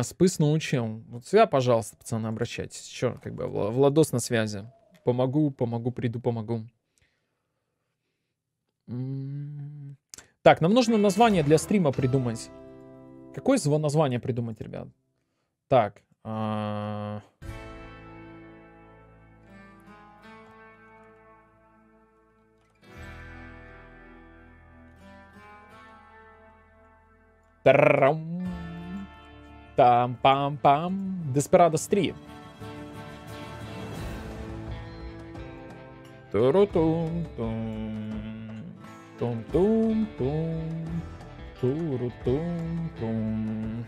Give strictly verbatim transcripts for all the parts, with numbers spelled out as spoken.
Спыс научил. Вот всегда, пожалуйста, пацаны, обращайтесь. Че, как бы, Владос на связи. Помогу, помогу, приду, помогу. Так, нам нужно название для стрима придумать. Какое его название придумать, ребят? Так. А... Там-пам-пам. Desperados три. Туру-тум-тум. Тум-тум-тум. Туру-тум-тум.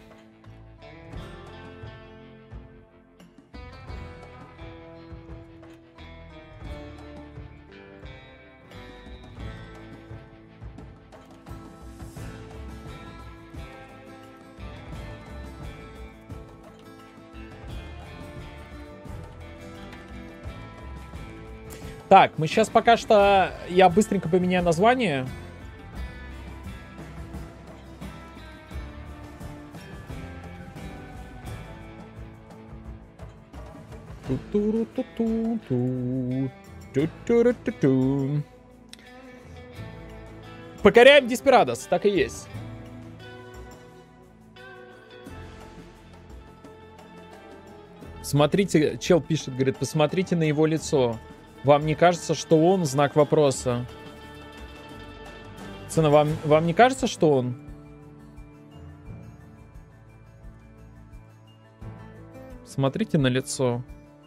Так, мы сейчас пока что... Я быстренько поменяю название. Покоряем Деспирадос, так и есть. Смотрите, чел пишет, говорит, посмотрите на его лицо. Вам не кажется, что он знак вопроса? Цена, вам, вам не кажется, что он? Смотрите на лицо.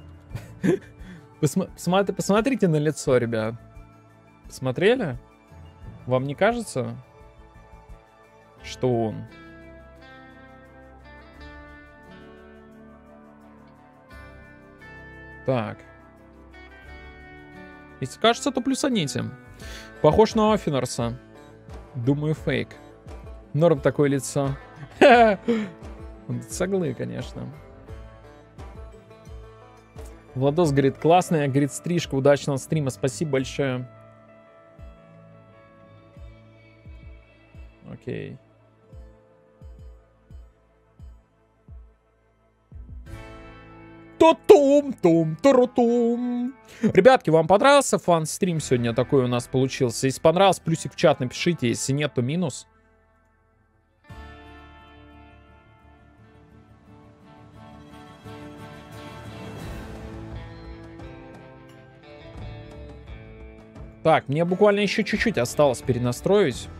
Посмотри, посмотрите на лицо, ребят. Посмотрели? Вам не кажется, что он? Так. Если кажется, то плюсаните. Похож на Оффинерса. Думаю, фейк. Норм такое лицо. Соглы, конечно. Владос говорит, классная, говорит, стрижка, удачного стрима. Спасибо большое. Окей. Ту-тум-тум-туру-тум. Ребятки, вам понравился фан-стрим сегодня такой у нас получился? Если понравился, плюсик в чат напишите. Если нет, то минус. Так, мне буквально еще чуть-чуть осталось перенастроить.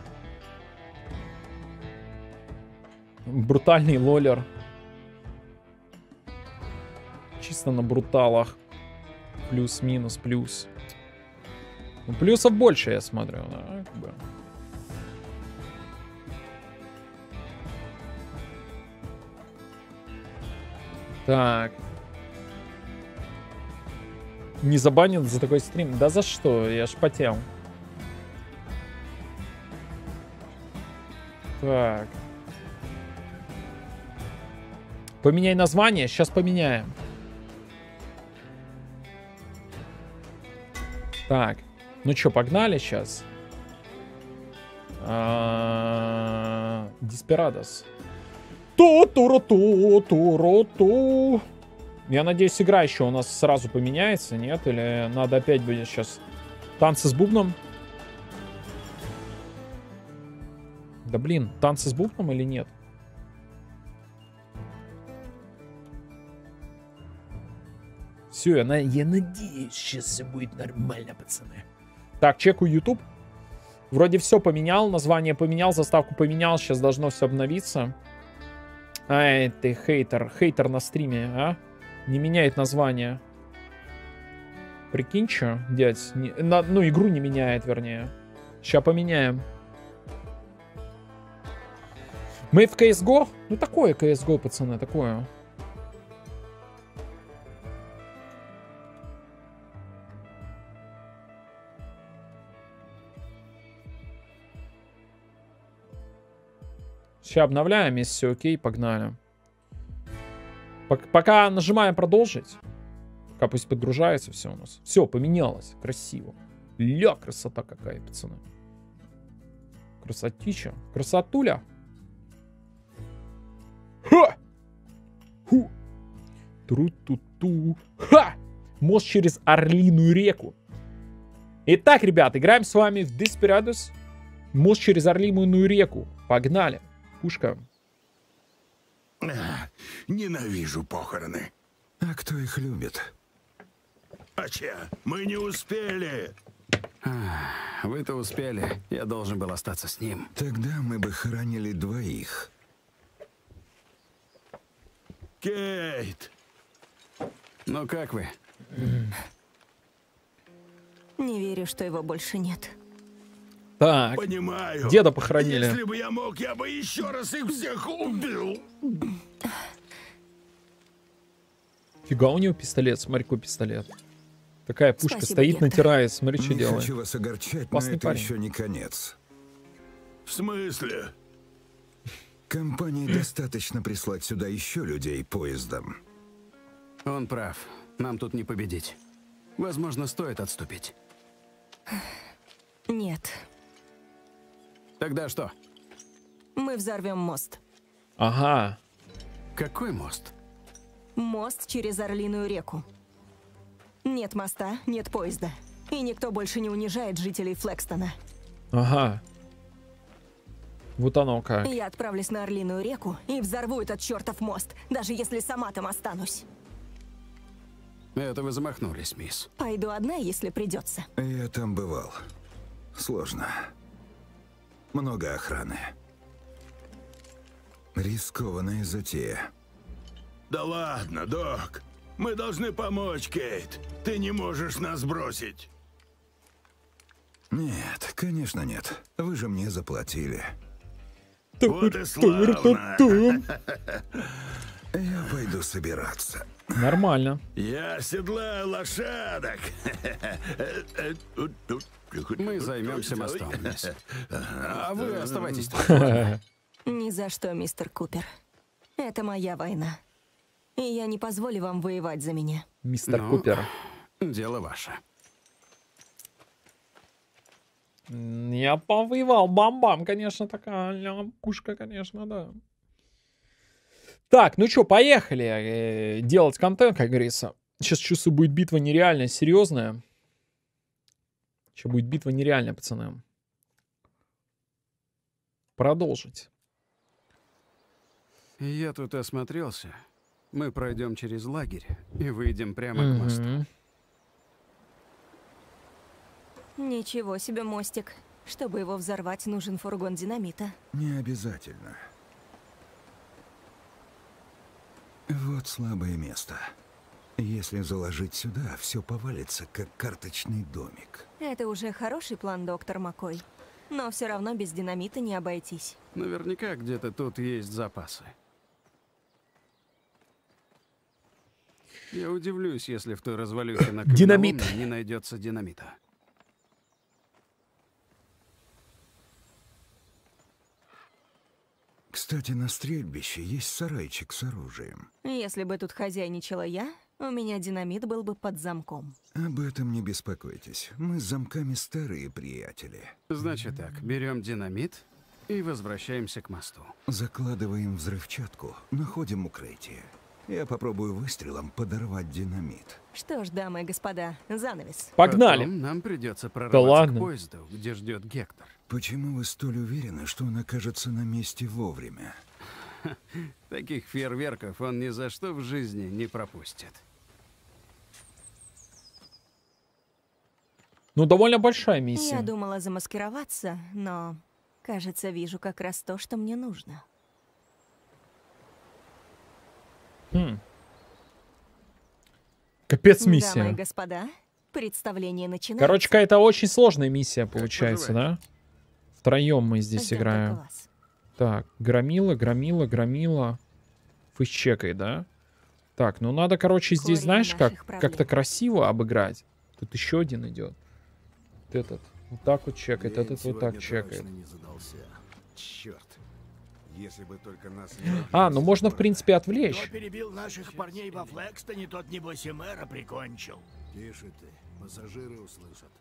Брутальный лолер. Чисто на бруталах. Плюс-минус, плюс. Ну, плюсов больше, я смотрю. Да, как бы. Так. Не забанен за такой стрим? Да за что? Я ж потел. Так. Поменяй название. Сейчас поменяем. Так. Ну что, погнали сейчас. Деспирадос. Ту-туру-ту-туру-ту. Я надеюсь, игра еще у нас сразу поменяется, нет? Или надо опять будет сейчас танцы с бубном? Да блин, танцы с бубном или нет? Все, я, на... я надеюсь, сейчас все будет нормально, пацаны. Так, чекаю YouTube. Вроде все поменял, название поменял, заставку поменял. Сейчас должно все обновиться. Ай, ты хейтер. Хейтер на стриме, а? Не меняет название. Прикинь, что, дядь? Не... На... Ну, игру не меняет, вернее. Сейчас поменяем. Мы в си эс го? Ну, такое си эс го, пацаны, такое. Сейчас обновляем, если все окей, погнали. Пока нажимаем продолжить. Пока пусть подгружается все у нас. Все, поменялось. Красиво. Ля, красота какая, пацаны. Красотища. Красотуля. Ха! Тру-ту-ту. Ха! Мост через Орлиную реку. Итак, ребят, играем с вами в Desperados. Мост через Орлиную реку. Погнали. Пушка. Ненавижу похороны. А кто их любит? А че, мы не успели. А, вы-то успели. Я должен был остаться с ним. Тогда мы бы хоронили двоих. Кейт, Ну как вы? Не верю, что его больше нет. Так, понимаю. деда похоронили. Если бы я мог, я бы еще раз их всех убил. Фига у него пистолет, смотри, какой пистолет. Такая пушка Спасибо, стоит, Гектор. натирает, смотри, что Не делает. хочу вас огорчать, Классный но это парень. еще не конец. В смысле? Компании достаточно прислать сюда еще людей поездом. Он прав. Нам тут не победить. Возможно, стоит отступить. Нет. Тогда что? Мы взорвем мост. Ага. Какой мост? Мост через Орлиную реку. Нет моста, нет поезда. И никто больше не унижает жителей Флекстона. Ага. Вот оно как. Я отправлюсь на Орлиную реку и взорву этот чертов мост, даже если сама там останусь. Это вы замахнулись, мисс. Пойду одна, если придется. Я там бывал. Сложно. Много охраны. Рискованная затея. Да ладно, док. Мы должны помочь, Кейт. Ты не можешь нас бросить. Нет, конечно нет. Вы же мне заплатили. Вот и славно. Тур-тур-тур-тур. Я пойду собираться. Нормально. Я оседлаю лошадок. Мы займемся мостом, мисс. А вы оставайтесь тут. Ни за что, мистер Купер. Это моя война. И я не позволю вам воевать за меня. Мистер Ну, Купер. Дело ваше. М, Я повоевал. Бам-бам, конечно, такая ля, пушка, конечно, да. Так, ну что, поехали э, делать контент, как говорится. Сейчас чувствую, будет битва нереальная, серьезная. Сейчас будет битва нереальная, пацаны. Продолжить. Я тут осмотрелся. Мы пройдем через лагерь и выйдем прямо к мосту. Мгм. Ничего себе мостик. Чтобы его взорвать, нужен фургон динамита. Не обязательно. Вот слабое место. Если заложить сюда, все повалится, как карточный домик. Это уже хороший план, доктор Маккой. Но все равно без динамита не обойтись. Наверняка где-то тут есть запасы. Я удивлюсь, если в той развалюхе на Динамит. каменоломне не найдется динамита. Кстати, на стрельбище есть сарайчик с оружием. Если бы тут хозяйничала я, у меня динамит был бы под замком. Об этом не беспокойтесь. Мы с замками старые приятели. Значит так, берем динамит и возвращаемся к мосту. Закладываем взрывчатку, находим укрытие. Я попробую выстрелом подорвать динамит. Что ж, дамы и господа, занавес. Погнали. Потом нам придется прорваться ладно. к поезду, где ждет Гектор. Почему вы столь уверены, что он окажется на месте вовремя? Таких фейерверков он ни за что в жизни не пропустит. Ну, довольно большая Я миссия. думала замаскироваться, но, кажется, вижу как раз то, что мне нужно. Хм. Капец Дамы и миссия. господа, представление начинается. Короче, какая-то очень сложная миссия получается, да? поживаете? Втроем мы здесь Ждём играем. только вас. Так, громила, громила, громила. Фейсчекай, да? Так, ну надо, короче, здесь, Корень знаешь, как наших проблем. как-то красиво обыграть. Тут еще один идет. Вот этот. Вот так вот чекает, День этот вот так сегодня чекает. точно не задался. Черт. Если бы только нас А, ну можно, в принципе, отвлечь. Кто перебил наших парней во Флекстоне, тот, небось, и мэра прикончил. Тише ты, пассажиры услышат.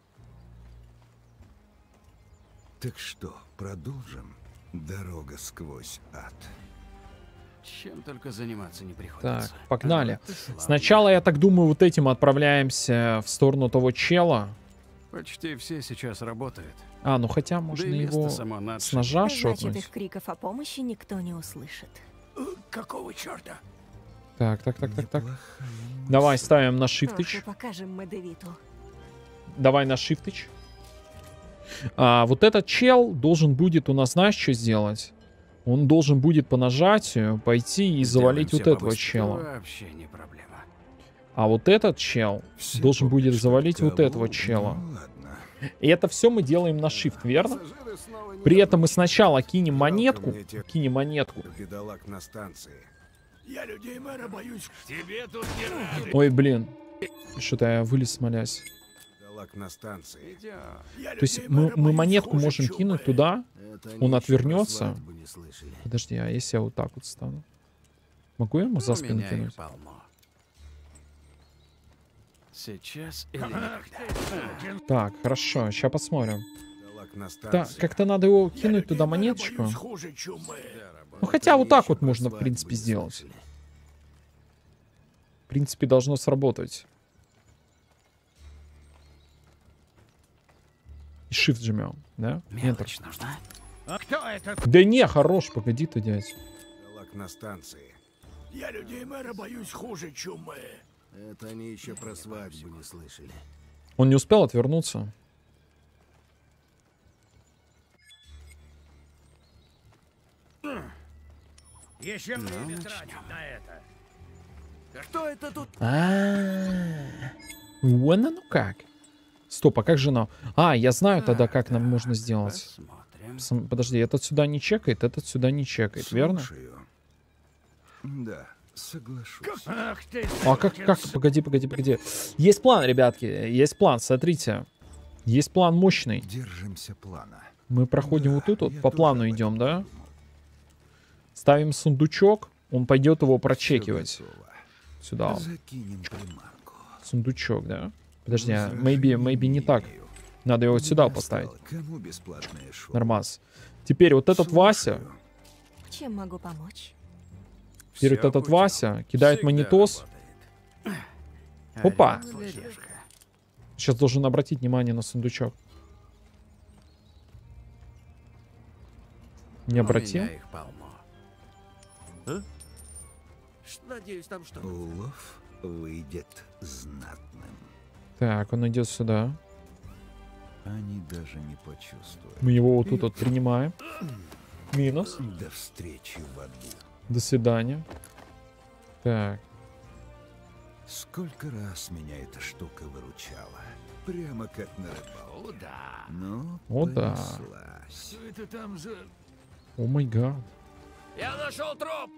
Так что, продолжим? Дорога сквозь ад. Чем только заниматься не приходится. Так, погнали. А, ты славный. Сначала, я так думаю, вот этим отправляемся в сторону того чела. Почти все сейчас работают. А, ну хотя можно Да и место его само надо с ножа Значит, шотнуть. их криков о помощи никто не услышит. Какого черта? Так, так, так, так, так. Неплохая Давай ставим на Что ж, shift'ыч. мы покажем Медевиту. Давай на shift'ыч. А, вот этот чел должен будет у нас, знаешь, что сделать? Он должен будет по нажатию пойти и завалить вот Сделаем этого все чела. побыстрее. Вообще не проблема. А вот этот чел Все должен помнят, будет что завалить кого? вот этого чела. Ну, ладно. И это все мы делаем на shift, верно? При этом мы сначала кинем монетку. Кинем монетку. Бедолаг на станции. Я людей мэра боюсь. Тебе тут не рады. Ой, блин. Что-то я вылез, смолясь. Бедолаг на станции. Идем. Я То есть людей мы, мэра мы боюсь монетку хуже можем чумы. кинуть туда. Это Он они отвернется. еще про свадьбу не слышали. Подожди, а если я вот так вот стану? Могу я ему за У спину меня их кинуть? полно. Сейчас или никогда. Так, хорошо, сейчас посмотрим. Бедолаг на Да, станции. как-то надо его Я кинуть людей туда мэра монеточку. боюсь хуже чумы. Ну хотя вот они так еще вот про можно, в свадьбу принципе, не сделать. слышали. В принципе, должно сработать. И shift жмем, да? Enter. Мелочь нужна. Да не, хорош, погоди ты, дядь. Бедолаг на станции. Я людей мэра боюсь хуже чумы. Это они еще про свадьбу не слышали. Он не успел отвернуться. Еще Ну, время начнем. тратить на это. Кто это тут? А, вон оно как. Стоп, а как же нам? А, я знаю тогда, как нам можно сделать. Посмотрим. Сам- Подожди, этот сюда не чекает, этот сюда не чекает, верно? Слушаю. Да, соглашусь. Ах ты, А как, как? Погоди, погоди, погоди. Есть план, ребятки, есть план, смотрите. Есть план мощный. Держимся плана. Мы проходим Да, вот тут, вот я по тоже плану об этом идем, да? подумал. Ставим сундучок, он пойдет его Всё прочекивать. готово. Сюда. вот. Закинем приманку. Сундучок, да? Подожди, а Возражений maybe, maybe не так. имею. Надо его Меня сюда поставить. стало. Кому бесплатное шоу? Нормас. Теперь вот этот Вася, Слушаю. Чем могу помочь? теперь Всё вот этот путем. Вася кидает Всегда монитос. работает. Опа. Орел или решка? Сейчас должен обратить внимание на сундучок. Не У обратил? меня их полно. Надеюсь, там что? Улов выйдет знатным. Так, он идет сюда. Они даже не почувствуют. Мы его вот тут вот принимаем. Минус. До встречи в аду. До свидания. Так. Сколько раз меня эта штука выручала. Прямо как на рыбалке. О, да. Ну, О, да. понеслась. Что это там за... О май гад. Я нашел труп!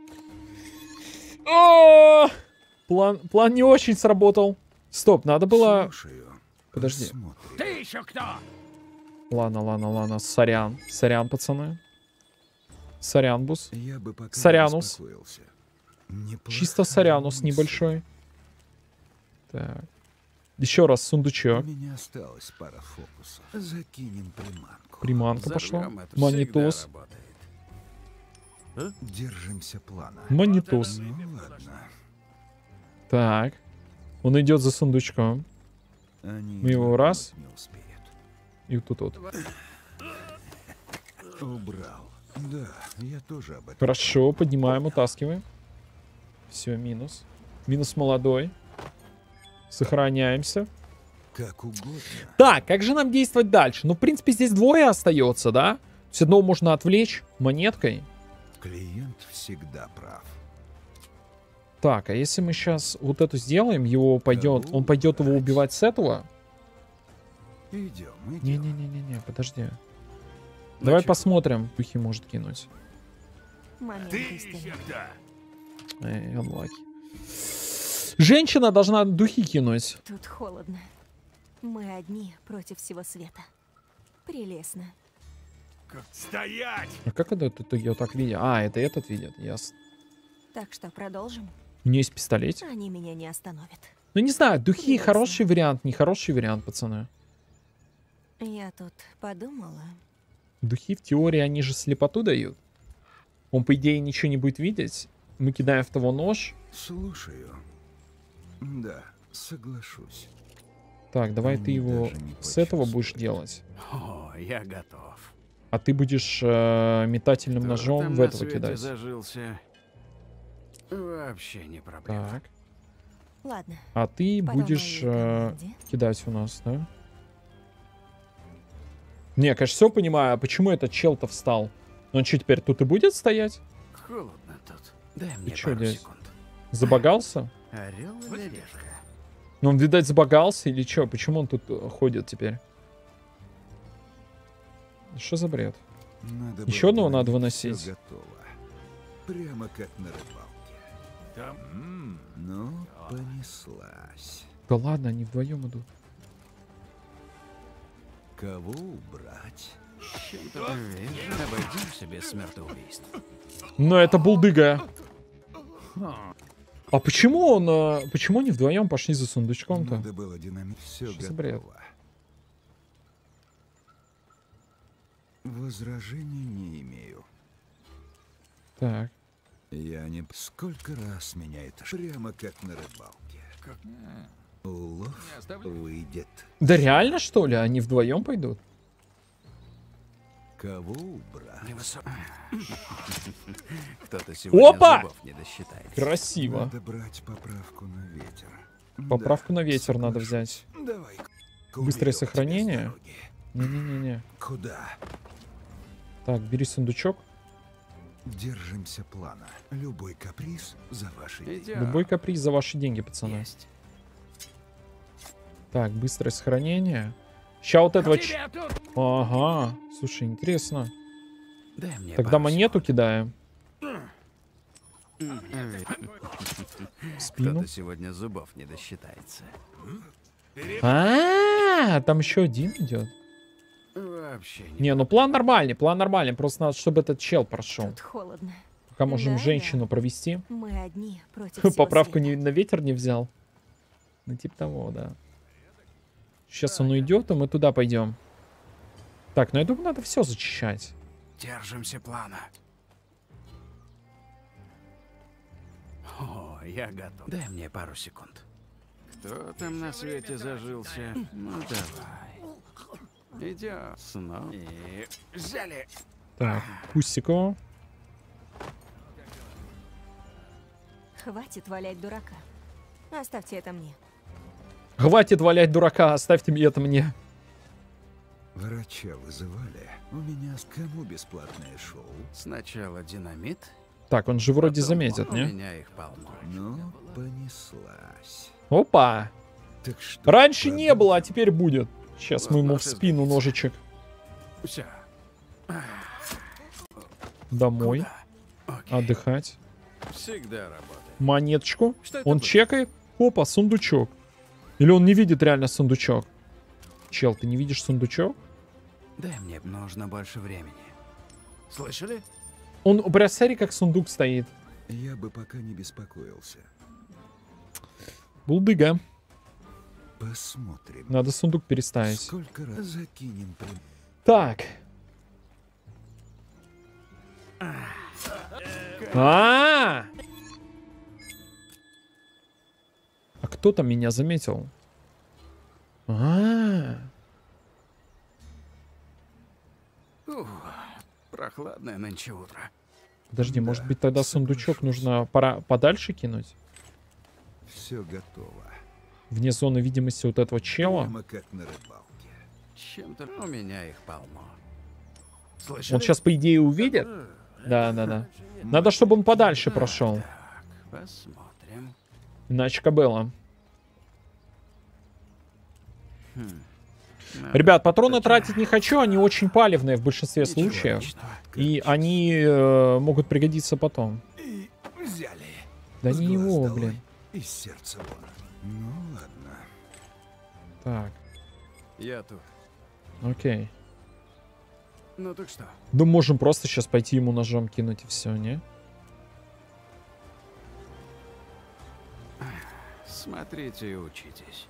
О! План, план не очень сработал. Стоп, надо было... Слушаю. Подожди. Посмотрим. Ты еще кто? Ладно, ладно, ладно. Сорян. Сорян, пацаны. Сорян, бус. Я бы пока не Сорянус. беспокоился. Неплохая Чисто сорянус мысль. небольшой. Так. Еще раз У сундучок. меня осталась пара фокусов. Закинем приманку. Приманка пошла. Взорвем, это Монитос. всегда работает. Держимся плана. Монитос. Ну ладно. Так. Он идет за сундучком. Они Мы его и раз. не успеют. И вот тут вот. Убрал. Да, я тоже об этом. Хорошо, поднимаем, утаскиваем. Все, минус. Минус молодой. Сохраняемся. Как угодно. Так, как же нам действовать дальше? Ну, в принципе, здесь двое остается, да? Все одного можно отвлечь монеткой. Клиент всегда прав. Так, а если мы сейчас вот это сделаем, его пойдет, он пойдет его убивать с этого? Идем, идем. Не-не-не-не-не, подожди. Давай чё? посмотрим. Духи может кинуть. Момент Ты истины. еще кто? Эй, unlucky. Женщина должна духи кинуть. Тут холодно. Мы одни против всего света. Прелестно. Стоять! А как это ты ее так видишь? А, это этот видит, ясно. Так что продолжим. У нее есть пистолет. Они меня не остановят. Ну, не знаю, духи Прелестно. хороший вариант, нехороший вариант, пацаны. Я тут подумала. Духи в теории, они же слепоту дают. Он, по идее, ничего не будет видеть. Мы кидаем в того нож. Слушаю. Да, соглашусь. Так, давай Они ты его даже не с этого будешь почувствуют. делать. О, я готов. А ты будешь э, метательным Кто ножом там в на этого свете кидать. зажился? Вообще не проблема. Так. Ладно. А ты по будешь моей э, команде. кидать у нас, да? Не, конечно, все понимаю. А почему этот чел-то встал? Он что, теперь тут и будет стоять? Холодно тут. Дай мне чё, пару дядь? секунд. Забагался? Орел или решка? Ну, он, видать, забагался или что? Почему он тут э, ходит теперь? Что за бред? Надо Еще было одного надо динамит, всё выносить. готово. Прямо как на рыбалке. Там... м, Ну, понеслась. Да ладно, они вдвоем идут. Кого убрать? Чем-то вижу, обойдемся без смертоубийств. Но это булдыга. А почему он... э, почему они вдвоем пошли за сундучком-то? Надо было динамит. Все Что за готово. бред? Возражений не имею. Так. Я не... Сколько раз меня это... ш- Прямо как на рыбалке. Как... Улов выйдет. Да реально, что ли? Они вдвоем пойдут? Кого убрать? Невысо- Кто-то сегодня Опа! зубов не досчитается. Красиво. Надо брать поправку на ветер. Поправку Да, на ветер надо соглашусь. взять. Давай. Быстрое уберём тебя с сохранение? дороги. Не-не-не-не. Куда? Так, бери сундучок. Держимся плана. Любой каприз за ваши деньги. Идём. Любой каприз за ваши деньги, пацаны. Есть. Так, быстрое сохранение. Ща вот этого... ч- Ага. Слушай, интересно. Дай мне Тогда пару монету кидаем. секунд. В спину. Кто-то сегодня зубов не досчитается. А, там еще один идет. Вообще не. Не, ну план нормальный, план нормальный. Просто надо, чтобы этот чел прошел. Тут холодно. Пока можем Да, женщину провести. Мы одни против всего Поправку света. не, на ветер не взял. Ну, типа того, да. Сейчас он уйдет, и мы туда пойдем. Так, ну я думаю, надо все зачищать. Держимся плана. О, я готов. Дай мне пару секунд. Кто там на свете зажился? Ну давай. Идем. Снова. И взяли. Так, Пустиково. Хватит валять дурака. Оставьте это мне. Хватит валять дурака, оставьте мне это мне. Врача вызывали. У меня с кому бесплатное шоу? Сначала динамит. Так, он же вроде потом заметит, у не? меня их полно. Ну, понеслась. Опа! Так что? Раньше не продолжим? было, а теперь будет. Сейчас мы ему в Наша спину сгодится. ножичек. Все. Домой. Окей. Отдыхать. Всегда работает. Монеточку. Что это Он было? чекает. Опа, сундучок. Или он не видит реально сундучок? Чел, ты не видишь сундучок? Дай мне нужно больше времени. Слышали? Он, бля, смотри, как сундук стоит. Я бы пока не беспокоился. Булдыга. Посмотрим. Надо сундук переставить. Сколько раз закинем прям. Так. А! А кто там меня заметил? А! Ух, прохладное нынче утро. Подожди, может быть тогда сундучок нужно пора подальше кинуть? Все готово. Вне зоны видимости вот этого чела? Прямо как на рыбалке. Чем-то у меня их полно. Слышали? Он сейчас, по идее, увидит? Да, да, да. Надо, чтобы он подальше прошел. Так, посмотрим. Иначе кобыла. Хм. Ребят, патроны тратить не хочу, они очень палевные в большинстве Ничего случаев. личного. И они э, могут пригодиться потом. И взяли. Да С не глаз его, долой, блин. из сердца вон. Ну ладно. Так, Я тут. окей. Ну так что? Да можем просто сейчас пойти ему ножом кинуть и все, не? Смотрите и учитесь.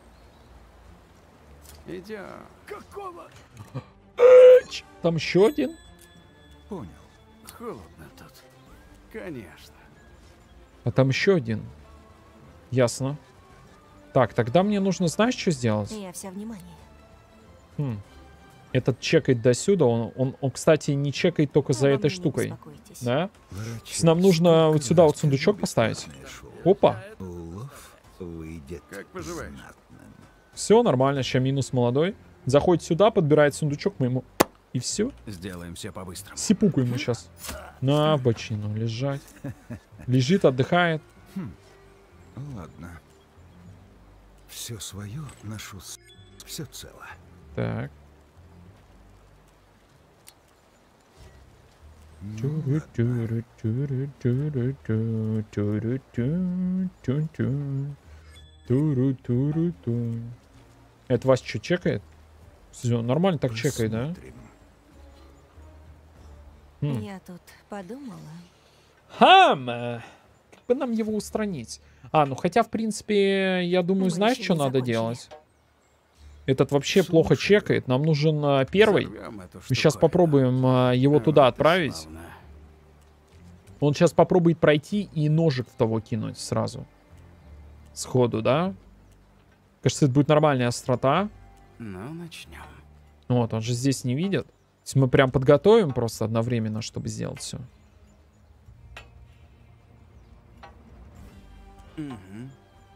Идем. Какого? Там еще один? Понял. Холодно тут. Конечно. А там еще один. Ясно. Так, тогда мне нужно, знаешь, что сделать? Я вся внимание. Хм. Этот чекает до сюда. Он, он, он, кстати, не чекает только за Обо этой мне не штукой. беспокойтесь. Да? Ворочаюсь, Нам нужно вот сюда вот красный, сундучок поставить. бесплатное шоу. Опа. Улов выйдет Как поживаешь? знатным. Все нормально. Сейчас минус молодой. Заходит сюда, подбирает сундучок, мы ему... И все. Сделаем все по-быстрому. Сипуку ему сейчас. На бочину лежать. Лежит, отдыхает. Ладно. Все свое ношу, все цело. Так. Ну, ладно. Это вас что, чекает? Всё, нормально так чекает, да? Посмотрим. Хм. Я тут подумала. Хам! э, Как бы нам его устранить? А, ну хотя, в принципе, я думаю, Мы знаешь, еще что не надо закончили. делать? Этот вообще плохо Слушай. чекает. Нам нужен а, первый. Взорвем эту Мы сейчас штуковину. попробуем а, его Вот туда и отправить. славно. Он сейчас попробует пройти и ножик в того кинуть сразу. Сходу, да? Кажется, это будет нормальная острота. Ну, начнем. Вот, он же здесь не видит. То есть мы прям подготовим просто одновременно, чтобы сделать все. Мгм.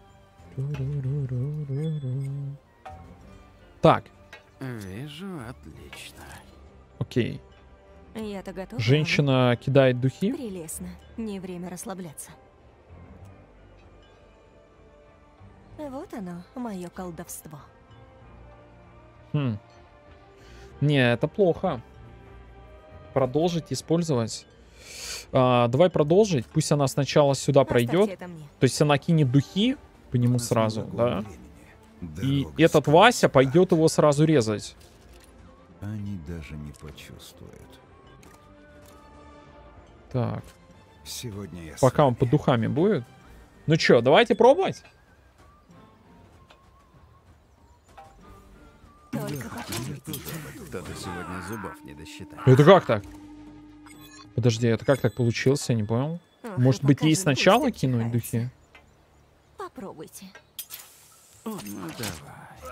Так, Вижу, отлично. окей. Я-то готова. а вы? Женщина кидает духи. Прелестно. Не время расслабляться. Вот оно, мое колдовство. Хм. Не, это плохо. Продолжить использовать. А, давай продолжить. Пусть она сначала сюда Оставьте пройдет. это мне. То есть она кинет духи по нему У нас сразу, много да? времени. И Дорога этот скользкая. Вася пойдет его сразу резать. Они даже не почувствуют. Так, Сегодня я с пока он вами. под духами будет. Ну чё, давайте пробовать? Только попробуйте. Кто-то сегодня зубов не досчитал. Это как так? Подожди, это как так получилось? Я не понял. Ох, Может и быть, пока ей же сначала густо кинуть чихается. духи? Попробуйте. Ну, давай.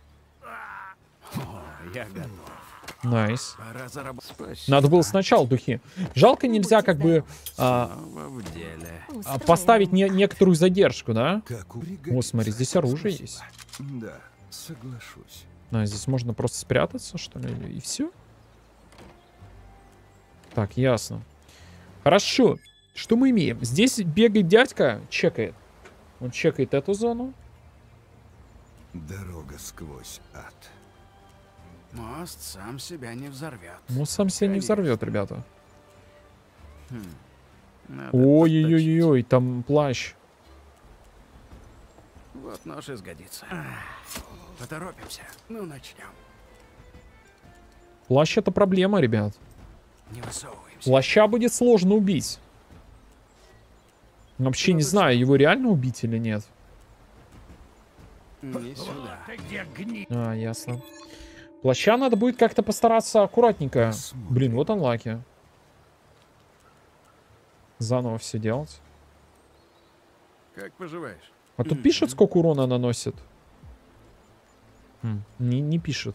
О, я готов. Найс. Пора заработать. Надо было сначала духи. Жалко, нельзя как бы а, Снова в деле. а, Устроим. поставить не- некоторую задержку, да? Как у... О, смотри, здесь оружие есть. Да, соглашусь. А, здесь можно просто спрятаться, что ли, и все? Так, ясно. Хорошо. Что мы имеем? Здесь бегает дядька, чекает. Он чекает эту зону. Дорога сквозь ад. Мост сам себя не взорвет. Ну, сам себя не Конечно. взорвет, ребята. Хм. Надо Ой-ой-ой-ой, там плащ. подточить. Вот нож и сгодится. Поторопимся. Ну, начнем. Плащ — это проблема, ребят. Не высовываемся. Плаща будет сложно убить. Вообще не знаю, его реально убить или нет. Не сюда. А, ясно. Плаща надо будет как-то постараться аккуратненько. Посмотрим. Блин, вот он лаки. Заново все делать. Как поживаешь? А тут пишет, сколько урона наносит? Хм, не, не пишет.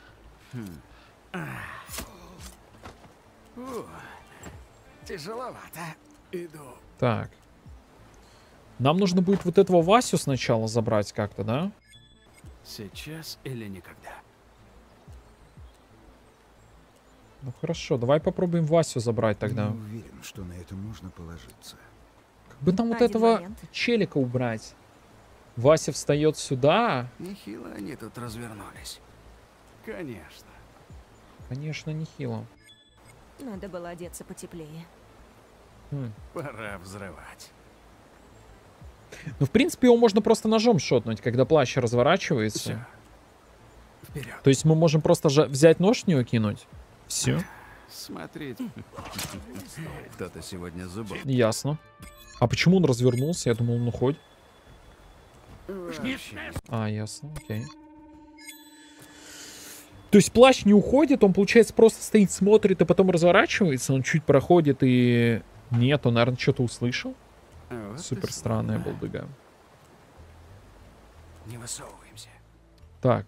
Фу. Тяжеловато. Иду. Так. Нам нужно будет вот этого Васю сначала забрать как-то, да? Сейчас или никогда. Ну хорошо, давай попробуем Васю забрать тогда. Не уверен, что на это можно положиться. Как бы нам вот Один этого момент. челика убрать. Вася встает сюда. Нехило они тут развернулись. Конечно. Конечно, нехило. Надо было одеться потеплее. Хм. Пора взрывать. Ну, в принципе, его можно просто ножом шотнуть, когда плащ разворачивается. Все. Вперед. То есть мы можем просто же взять нож в него кинуть. Все. Смотрите. Кто-то сегодня зубов. Ясно. А почему он развернулся? Я думал, он уходит. Вообще. А, ясно, окей. То есть плащ не уходит, он, получается, просто стоит, смотрит и потом разворачивается. Он чуть проходит и Нет, он, наверное, что-то услышал. Вот и Супер странная славно. балдыга. Не высовываемся. Так.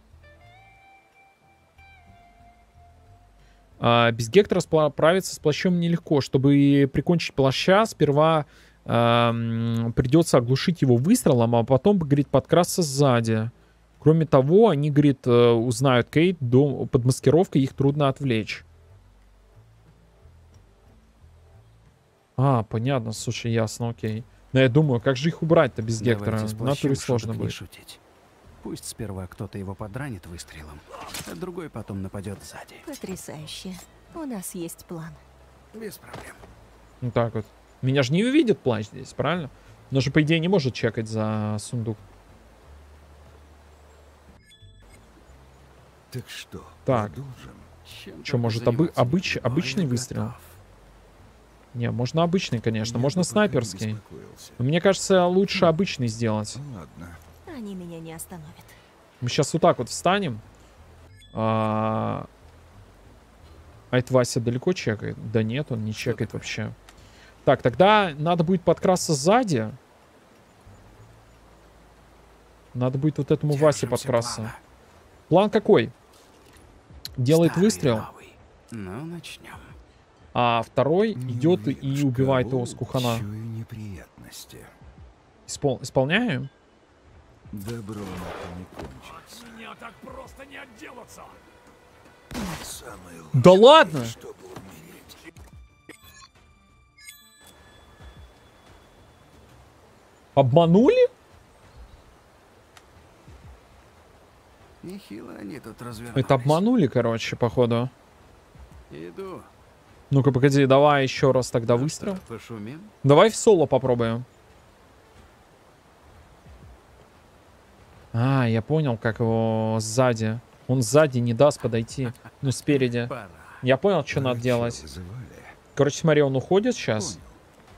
А, без Гектора справиться с плащом нелегко. Чтобы прикончить плаща, сперва а, м, придется оглушить его выстрелом, а потом, говорит, подкрасться сзади. Кроме того, они, говорит, э, узнают Кейт, до, под маскировкой их трудно отвлечь. А, понятно, слушай, ясно, окей. Но я думаю, как же их убрать-то без Гектора? Давайте с В плащом натуре сложно шуток не будет. шутить. Пусть сперва кто-то его подранит выстрелом, а другой потом нападет сзади. Потрясающе. У нас есть план. Без проблем. Ну так вот. Меня же не увидит плащ здесь, правильно? Но же, по идее, не может чекать за сундук. Так что, Так. продолжим? Чем Что, только может, обы- заниматься обыч- не буду. обычный Я выстрел? готов. Не, можно обычный, конечно. Я Можно бы пока не снайперский. беспокоился. Но мне кажется, лучше обычный сделать. Ладно. Они меня не остановят. Мы сейчас вот так вот встанем. А, а это Вася далеко чекает? Да нет, он не чекает вообще. Так, тогда надо будет подкрасться сзади. Надо будет вот этому Васе Держимся подкрасться. плана. План какой? Делает Старый и выстрел, новый. Ну, начнем. а второй Не идет уверен, и что убивает его кого с кухана. чую неприятности. Испол- Исполняем? Добро это не кончится. Меня так просто не отделаться. Самое Да лучшее, ладно! чтобы умереть. Обманули? Нехило они тут развернулись. Это обманули, короче, походу. Иду. Ну-ка, погоди, давай еще раз тогда выстрел. Пошумим. Давай в соло попробуем. А, я понял, как его сзади. Он сзади не даст подойти. Ну, спереди. Пора. Я понял, что надо Врача делать. вызывали? Короче, смотри, он уходит сейчас. Понял.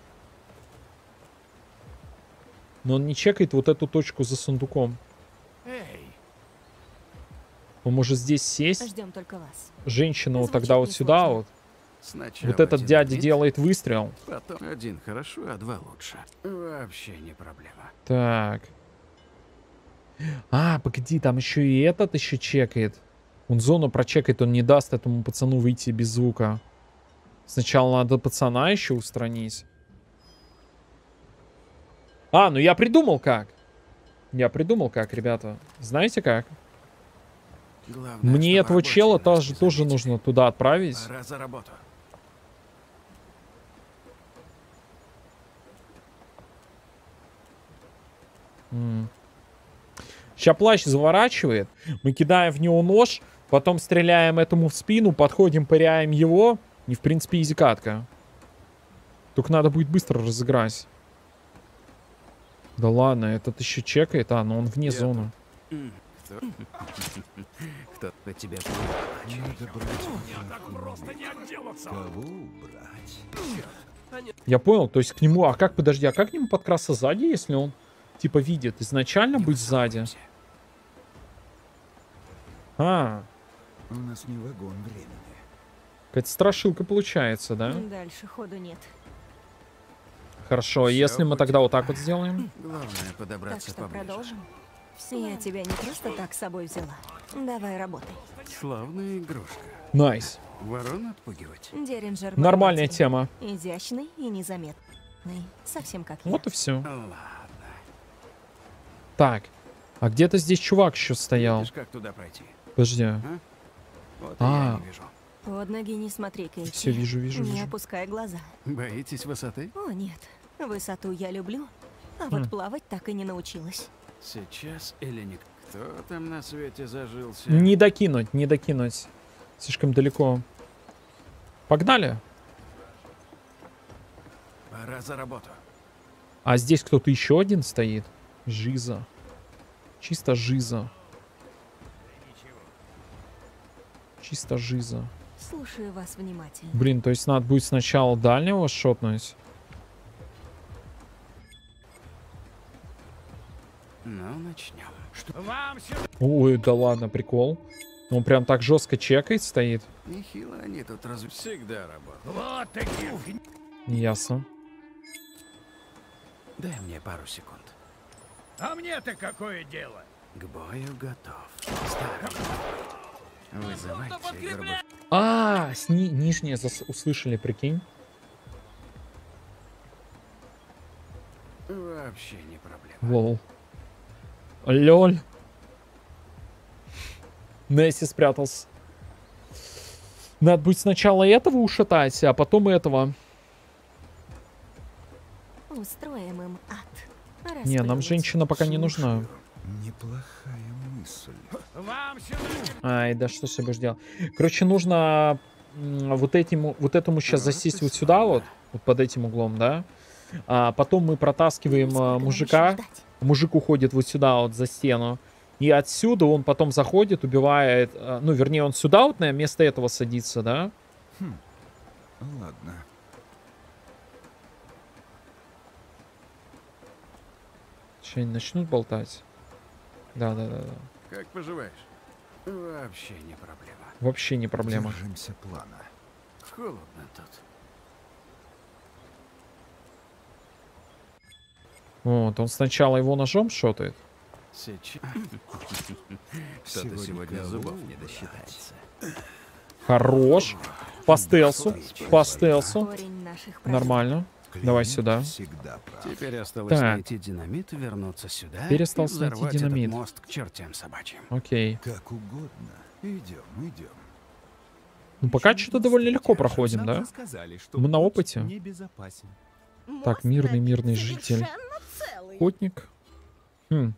Но он не чекает вот эту точку за сундуком. Эй, Он может здесь сесть. Ждем только вас. Женщина вот Звучит тогда вот сюда несложно. вот. сначала Вот этот один дядя убить, делает выстрел. Потом один хорошо, а два лучше. Вообще не проблема. Так. А, погоди, там еще и этот еще чекает. Он зону прочекает, он не даст этому пацану выйти без звука. Сначала надо пацана еще устранить. А, ну я придумал как. Я придумал как, ребята. Знаете как? Главное, Мне чтобы этого рабочие чела нас тоже, не тоже заметили. нужно туда отправить. Пора за работу. Сейчас плащ заворачивает. Мы кидаем в него нож. Потом стреляем этому в спину. Подходим, пыряем его. И, в принципе, изи-катка. Только надо будет быстро разыграть. Да ладно, этот еще чекает. А, ну он вне Я зоны. М, Кто? Кто-то тебя Надо брать Так просто не отделаться. кого убрать. Я понял, то есть к нему... А как, подожди, а как к нему подкрасться сзади, если он, типа, видит? Изначально быть сзади? А, У нас не вагон времени. какая-то страшилка получается, да? Дальше ходу нет. Хорошо, Всё если мы будет тогда вот так вот сделаем. Главное Так подобраться что поближе. продолжим. Я тебя не просто так с собой взяла. Давай работай. Славная игрушка. Найс. Ворон отпугивать. Деринджер Нормальная поймал тебя. тема. Изящный и незаметный. Совсем как я. Вот и все. Ладно. Так. А где-то здесь чувак еще стоял. Видишь, как туда пройти? Подожди. Вот и А. я не вижу. Под ноги не смотри, Кейти. Всё, вижу, вижу, Не вижу. опускай глаза. Боитесь высоты? О, нет. Высоту я люблю, а Хм. вот плавать так и не научилась. Сейчас или не? Кто там на свете зажился? Не докинуть, не докинуть. Слишком далеко. Погнали. Пора за работу. А здесь кто-то еще один стоит. Жиза. Чисто жиза. Чисто жиза. Слушаю вас внимательно. Блин, то есть надо будет сначала дальнего шотнуть. Ну, начнем. Вам сюда. Ой, да ладно, прикол. Он прям так жестко чекает, стоит. Нехило они тут разве всегда работают. Вот таких. Ясно. Дай мне пару секунд. А мне-то какое дело? К бою готов. Старый. Вызывайте гробов... А, с ни нижние зас услышали, прикинь. Вообще не проблема. Лол. Лёль. Несси спрятался. Надо будет сначала этого ушатать, а потом этого. Устроим им ад. Раз Не, нам появилась. женщина пока не нужна. Неплохая мысль. Вам сюда. Ай, да что себе будешь делать? Короче, нужно м, вот этим, вот этому сейчас засесть вот сюда вот, вот под этим углом, да? А потом мы протаскиваем Сколько а, нам мужика. еще ждать? Мужик уходит вот сюда вот за стену. И отсюда он потом заходит, убивает... а, Ну, вернее, он сюда вот на место этого садится, да? Ладно. Сейчас они начнут болтать. Да-да-да. Как поживаешь? Вообще не проблема. Вообще не проблема. Держимся плана. Холодно тут. Вот, он сначала его ножом шотает. Сейчас. Кто-то сегодня зубов не досчитается. Хорош. По стелсу. По стелсу. Корень наших Нормально. Давай сюда. Всегда прав. Теперь осталось Так. найти динамит, вернуться сюда Теперь и осталось найти взорвать динамит. этот мост к чертям собачьим. Окей. Как угодно. Идем, идем. Ну, пока что-то довольно легко проходим, да? Мы на опыте. Небезопасен. Так, мирный, мирный житель. Охотник. Хм.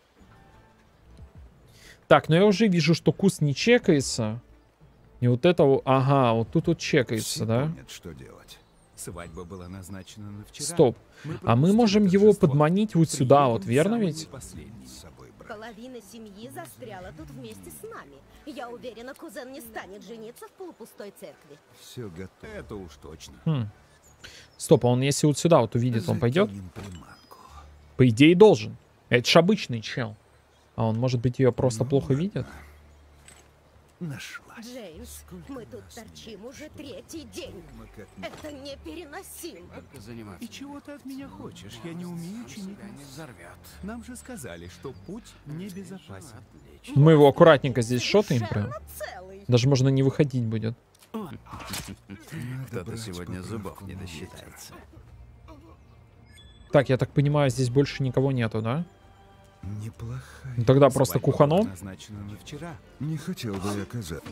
Так, ну я уже вижу, что куст не чекается. И вот это... вот- Ага, вот тут вот чекается, Все да? помнят, что делать. Свадьба была назначена на вчера. Стоп. А мы пропустили можем его торжество. подманить вот сюда, вот, Приедем верно самыми ведь? последними. С собой брать. Половина семьи застряла тут вместе с нами. Я уверена, кузен не станет жениться в полупустой церкви. Все готово. Это уж точно. Хм. Стоп, а он если вот сюда вот увидит, он пойдет? Закинем приманку. По идее должен. Это ж обычный чел. А он, может быть, ее просто Ну плохо ладно. видит? Нашла. Джеймс, мы тут торчим уже третий день. Мы как Это непереносимо. Только заниматься. И чего ты от меня хочешь? Я не умею чинить Тебя не мост. взорвет. Нам же сказали, что путь небезопасен. Отлично. Мы его аккуратненько здесь шотаем прям. Совершенно целый. Даже можно не выходить будет. Надо Кто-то брать сегодня поправку зубов не на досчитается. Так, я так понимаю, здесь больше никого нету, да? ветер. Неплохая. Ну тогда просто Свадьба кухано. была назначена на вчера. Не хотел бы я оказаться.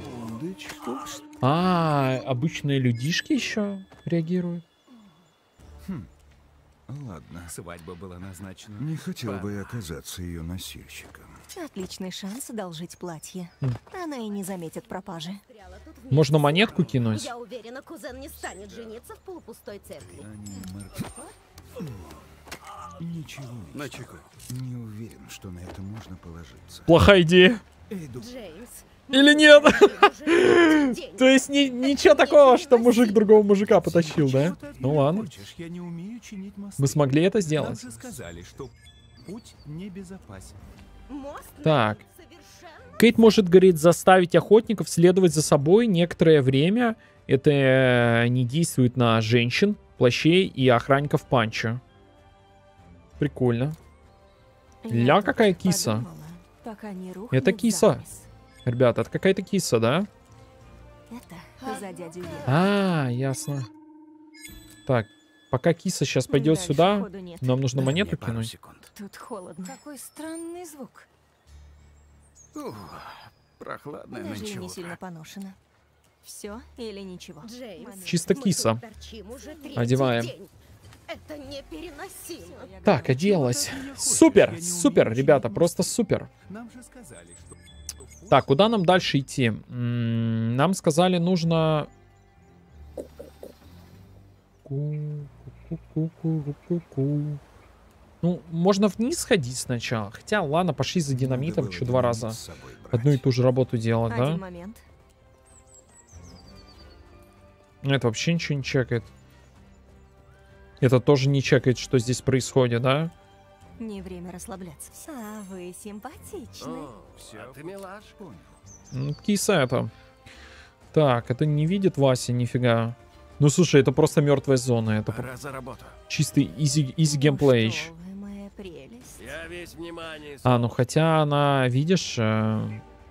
А, обычные людишки еще реагируют. Ладно. Свадьба была назначена. Не хотел бы я оказаться ее носильщиком. Отличный шанс одолжить платье. Хм. Она и не заметит пропажи. Застряла тут вместе Можно с монетку нами. кинуть? Я уверена, кузен не станет жениться в полупустой церкви. Они мор- Ничего. На чеку. Не уверен, что на это можно положиться. Плохая идея. Джеймс. Или нет? мы торчим уже третий день. То есть ни- ничего такого, что мужик другого мужика потащил, да? Чего ты от Ну меня ладно. хочешь? Я не умею чинить мосты. Мы смогли это Нам сделать. же сказали, что путь небезопасен. Мост Так. совершенно... Кейт может, говорит, заставить охотников следовать за собой некоторое время. Это э, не действует на женщин, плащей и охранников панчо. Прикольно. Ля, Я какая тут киса. подумала, пока не рухнет Это киса. занавес. Ребята, это какая-то киса, да? Это за дядю Веру. А, ясно. Так, пока киса сейчас пойдет Дальше сюда, ходу нет. нам нужно Дай монету мне пару кинуть. секунд. Тут холодно. Какой странный звук. Ух, прохладная Даже и нынче не утро. сильно поношено. Все или ничего? Джеймс. Чисто мы киса. тут торчим уже третий Одеваем. день. Это непереносимо. Так, оделась. Супер, супер, ребята, просто супер. Нам же сказали, что... что путь Так, куда нам дальше идти? М, Нам сказали, нужно... Ку-ку-ку-ку-ку-ку-ку. Ну, можно вниз сходить сначала. Хотя, ладно, пошли за динамитом, Надо что было два динамит раза с собой брать. одну и ту же работу делать, Один да? момент. Это вообще ничего не чекает. Это тоже не чекает, что здесь происходит, да? Не время расслабляться. А вы симпатичны. Все, ты милаш. Ну, киса это. Так, это не видит Вася нифига. Ну слушай, это просто мертвая зона. Это Пора за работу. чистый изи, изи Ну геймплей. что вы, моя прелесть. Я весь внимание. А, ну хотя она, видишь... э,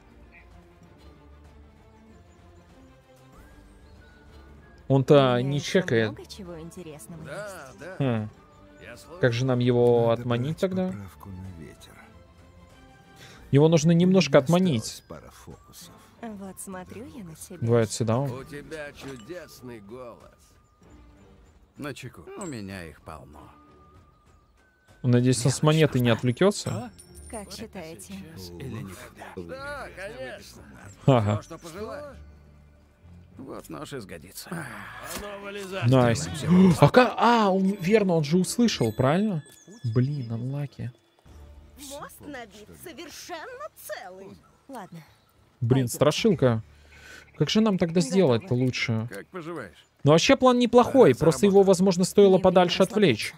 Он-то У меня не ещё чекает. много чего интересного Да, есть. да. Хм. Я слушаю. Как же нам его Надо отманить брать тогда? поправку на ветер. Его нужно немножко Осталось отманить. пара фокусов. Вот смотрю я на тебя. Давай отсюда. У тебя чудесный голос. На чеку. У меня их полно. Надеюсь, он с монеты не отвлекется. Как считаете? Сейчас или никогда. Да, конечно. Ага. То, что пожелаешь. Вот нож и сгодится. Найс. А, ка- а, он, верно, он же услышал, правильно? Блин, анлаки. Мост набит совершенно целый. Ладно. Блин, страшилка. Как же нам тогда сделать-то лучше? Как поживаешь? Ну, вообще план неплохой, Пора просто за его, работу. возможно, стоило Мне подальше время отвлечь.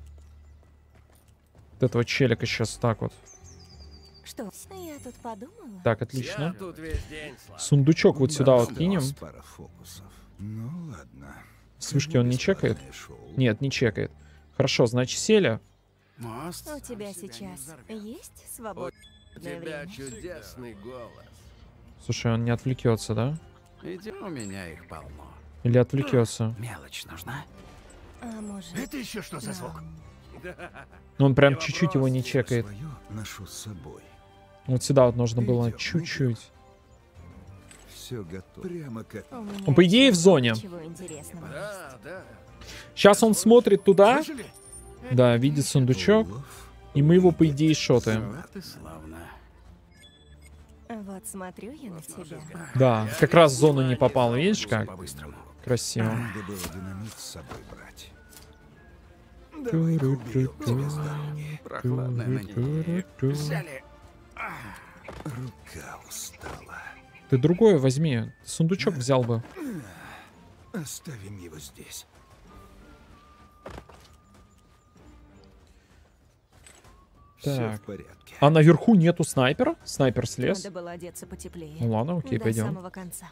Вот этого челика сейчас так вот. Что, я тут подумала? Так, Я отлично. тут весь день, Слава. Сундучок вот сюда вот Осталось кинем. пара фокусов. Ну ладно. С вышки он не чекает? Бесплатное шоу. Нет, не чекает. Хорошо, значит, сели. Мост У сам тебя себя не сейчас взорвет. есть свободное У тебя время? чудесный голос. Слушай, он не отвлекется, да? Иди, у меня их полно. Или отвлекется? Мелочь нужна. А может... Это еще что за звук? Ну, он прям чуть-чуть его не чекает. Свое ношу с собой. Вот сюда вот нужно было Идём, чуть-чуть. Все готово. Прямо как... У меня Он, по идее, ещё в зоне. много чего интересного есть. Да, да. Сейчас он смотрит туда. Слышали? Да, видит сундучок. улов. И мы его, по идее, шотаем. Вот и славно. Вот смотрю я на тебя. Да, как раз в зону не попал. Видишь как? По-быстрому. Красиво. Надо было динамит с собой брать. Давай-ка уберем тебя с дороги. Прохладная на ней. Взяли. Рука устала. Ты другое возьми. Сундучок взял бы. Оставим его здесь. Все Так. в порядке. А наверху нету снайпера? Снайпер слез. Надо было одеться потеплее. Ну ладно, окей, До пойдем. самого конца.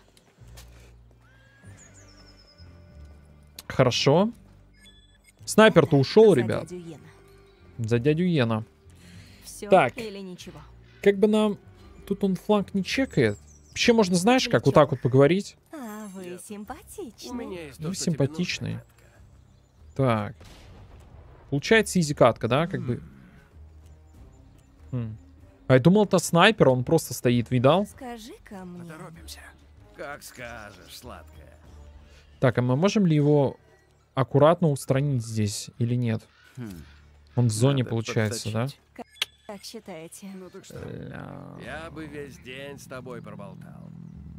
Хорошо. Снайпер-то ушел, За ребят. дядю Йена. За дядю Йена. Всё Так. или ничего. Как бы нам... Тут он фланг не чекает. Вообще можно, знаешь, как вот так вот поговорить? А вы У симпатичны. меня есть Ну, то, что тебе симпатичный. нужно. Так. Получается изи-катка, да? Как бы... Хм. А я думал, это снайпер, он просто стоит, видал? Скажи-ка мне. Поторопимся. Как скажешь, сладкая. Так, а мы можем ли его аккуратно устранить здесь или нет? Хм. Он в зоне, Надо получается, да? подточить. Как считаете? Ну так что? Ля. Я бы весь день с тобой проболтал.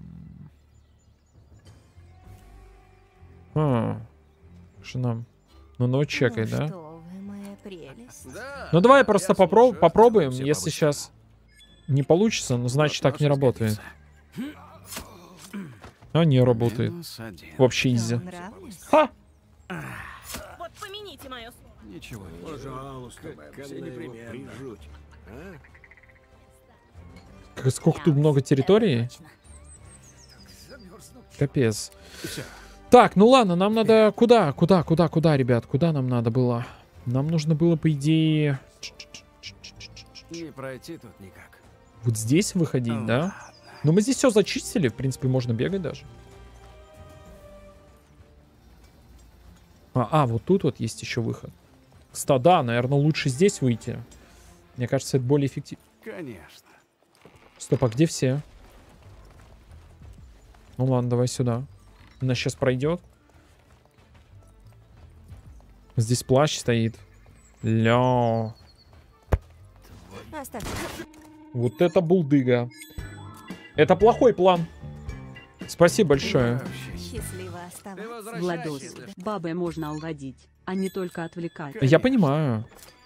А, что нам? Ну, ну, чекай, ну, да? Что вы, моя прелесть. Да. Ну, давай я просто слушаю, попро- оставим попробуем. все Если по-быстрому. сейчас не получится, ну, значит, Вот так не нож и работает. сгодится. А, не работает. Минус один. Вообще Что, изи. нравлюсь? Ха! Вот помяните мое слово. Ничего не Пожалуйста, мэм, все непременно. Прижуть. А? Как- Сколько тут много территорий? Капец. Так, ну ладно, нам надо... Куда? Куда? Куда? Куда, ребят? Куда нам надо было? Нам нужно было, по идее... Не пройти тут никак. Вот здесь выходить, Ну, да? Но мы здесь все зачистили. В принципе, можно бегать даже. А, а, вот тут вот есть еще выход. Кстати, да, наверное, лучше здесь выйти. Мне кажется, это более эффективно. Конечно. Стоп, а где все? Ну ладно, давай сюда. Она сейчас пройдет. Здесь плащ стоит. Ля. Оставьте. Вот это булдыга. Это плохой план. Спасибо большое. Вообще. Счастливо Ты оставаться. возвращайся, Владос, если что. бабой можно угодить, а не только отвлекать. Я понимаю.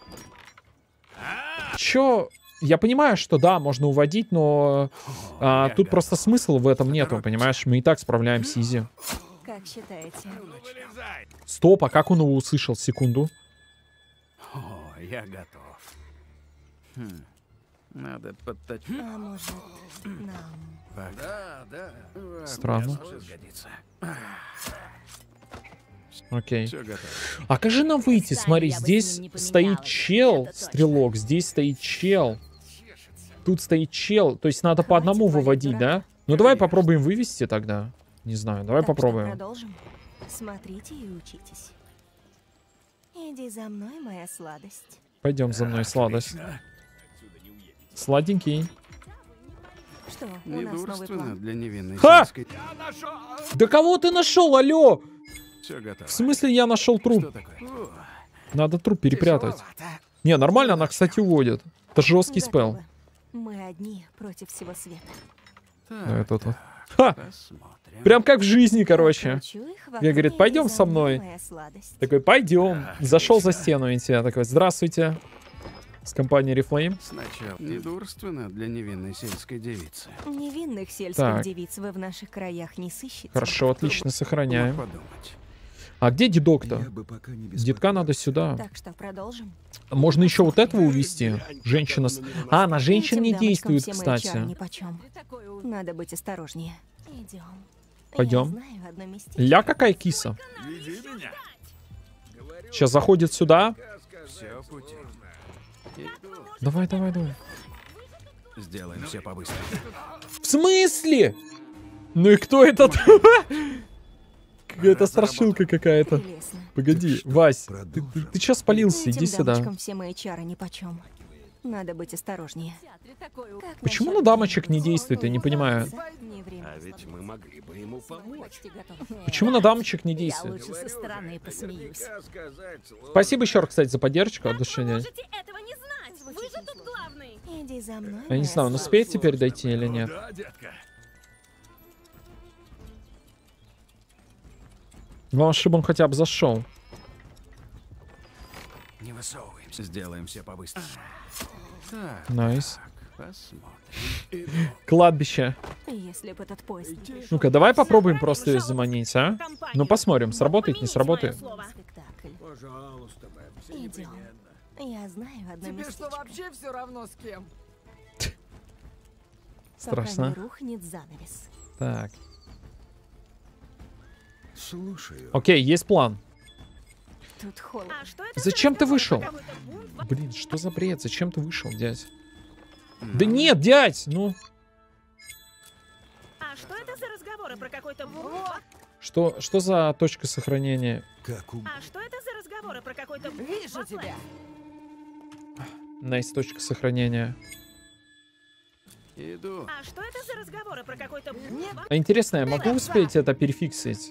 Чё? Я понимаю, что да, можно уводить, но а, тут просто смысла в этом нету, понимаешь? Мы и так справляемся изи. Как считаете? Стоп, а как он его услышал? Секунду. О, я готов. Хм. Надо подточить. А может, нам... Да, да. Ладно, Странно. нож и сгодится. Окей. Все готово. А как же нам выйти? Кстати, Смотри, я бы с здесь ним не стоит поменялась. чел, Это точно. стрелок, здесь стоит чел. Тут стоит чел. То есть надо по Хватит одному валять выводить, да? дурака. Ну давай попробуем вывести тогда. Не знаю, давай Так что попробуем. продолжим. Смотрите и учитесь. Иди за мной, моя сладость. Пойдем за мной, сладость. Сладенький. Что, у нас новый Недурственно план? для невинной Ха! сельской... Да кого ты нашел, алло? Все готово. В смысле я нашел Что труп? такое? О, Надо труп перепрятать. тяжеловато. Не, нормально, она, кстати, уводит. Это жесткий спел. Готово. Мы одни против всего света. Так, Да, это вот. так, Ха! посмотрим. Прям как в жизни, короче. Кручу их вокруг Я, говорит, и пойдем иди со за мной. моя сладость. Такой, пойдем. Зашел за стену, и тебя такой, здравствуйте. С компанией Reflame. Сначала недурственно для невинной сельской девицы. Невинных сельских Так. девиц вы в наших краях не сыщете. Хорошо, отлично, Мог сохраняем. подумать. А где дедок-то? Я бы пока не Детка надо сюда. Так что продолжим. Можно еще вот этого увести. Женщина с... А, на женщин Этим не дамочкам действует, все мои чары кстати. нипочем. Надо быть осторожнее. Идем. Пойдем. Я знаю одно местечко. Ля какая киса. Сейчас заходит сюда. Все пути. Иду. Давай, давай, давай. Сделаем все побыстрее. В смысле? Ну и кто этот? Какая-то страшилка какая-то. Прелестно. Погоди, что, Вась, ты, продолжим? ты, ты чё спалился? Этим Иди сюда. дамочкам все мои чары нипочем. Надо быть осторожнее. Как Почему насчет на дамочек не где-нибудь? действует, я не понимаю. Не время А ведь мы могли бы ему помочь. Почти готов. Почему на дамочек не Я действует? лучше со стороны посмеюсь. Спасибо еще раз, кстати, за поддержку от души. Можете этого не знать. Вы же тут главный. Иди за мной. Я не моя знаю, он сладость. успеет теперь дойти или нет. Да, детка. Главное, чтобы он хотя бы зашел. Не высовываемся. Сделаем все побыстрее. Так, Найс. посмотрим. Кладбище. Если бы этот поезд не пришел. Ну-ка, давай попробуем просто ее заманить, а? Ну, посмотрим, сработает, не сработает. Спектакль. Пожалуйста, мэм, все Идем. Я знаю одно Тебе местечко. что, вообще все равно с кем? Страшно. Пока не рухнет занавес. Так. Слушаю. Окей, есть план. Тут холодно. А что это Зачем за ты разговор вышел? про какой-то бунт в- Блин, что за бред? Зачем ты вышел, дядь? Да нет, дядь! Ну, А что это за разговоры про какой-то бунт? что, что за точка сохранения? Как у... А что это за разговоры про какой-то бунт? Вижу в тебя. Найс, точка сохранения. Иду. А что это за разговоры про какой-то бунт? Нет. А интересно, я могу успеть это перефиксить?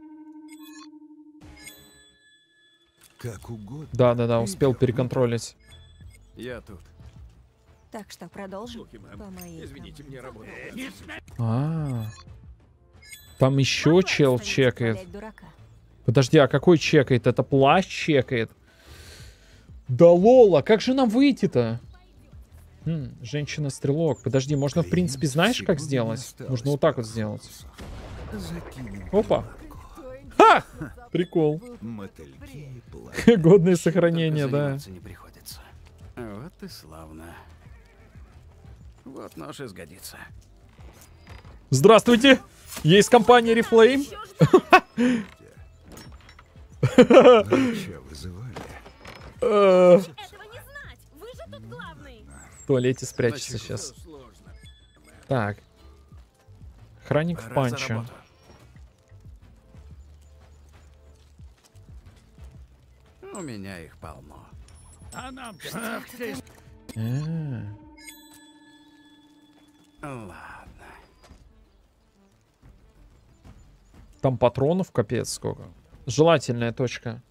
Как угодно. Да-да-да, успел переконтролить. Я тут. Так что продолжим. По моей Извините, мне работа. А, там еще команде. чел Остается чекает. валять дурака. Подожди, а какой чекает? Это плащ чекает? Да лола, как же нам выйти-то? М, Женщина-стрелок. Подожди, можно, в принципе, знаешь, как сделать? Можно вот так вот сделать. Закинем Опа. приманку. Ха! Прикол. Мотыльки, пламя. Годное сохранение, Только да. заниматься не приходится. Вот и славно. Вот нож и сгодится. Здравствуйте! Есть компания Reflame? Врача вызывали. Э, Этого не знать. Вы же тут главный. В туалете спрячется сейчас. Так. Охранник в Пора за панче. работу. У меня их полно. А нам А, Ладно. Там патронов капец сколько. Желательная точка.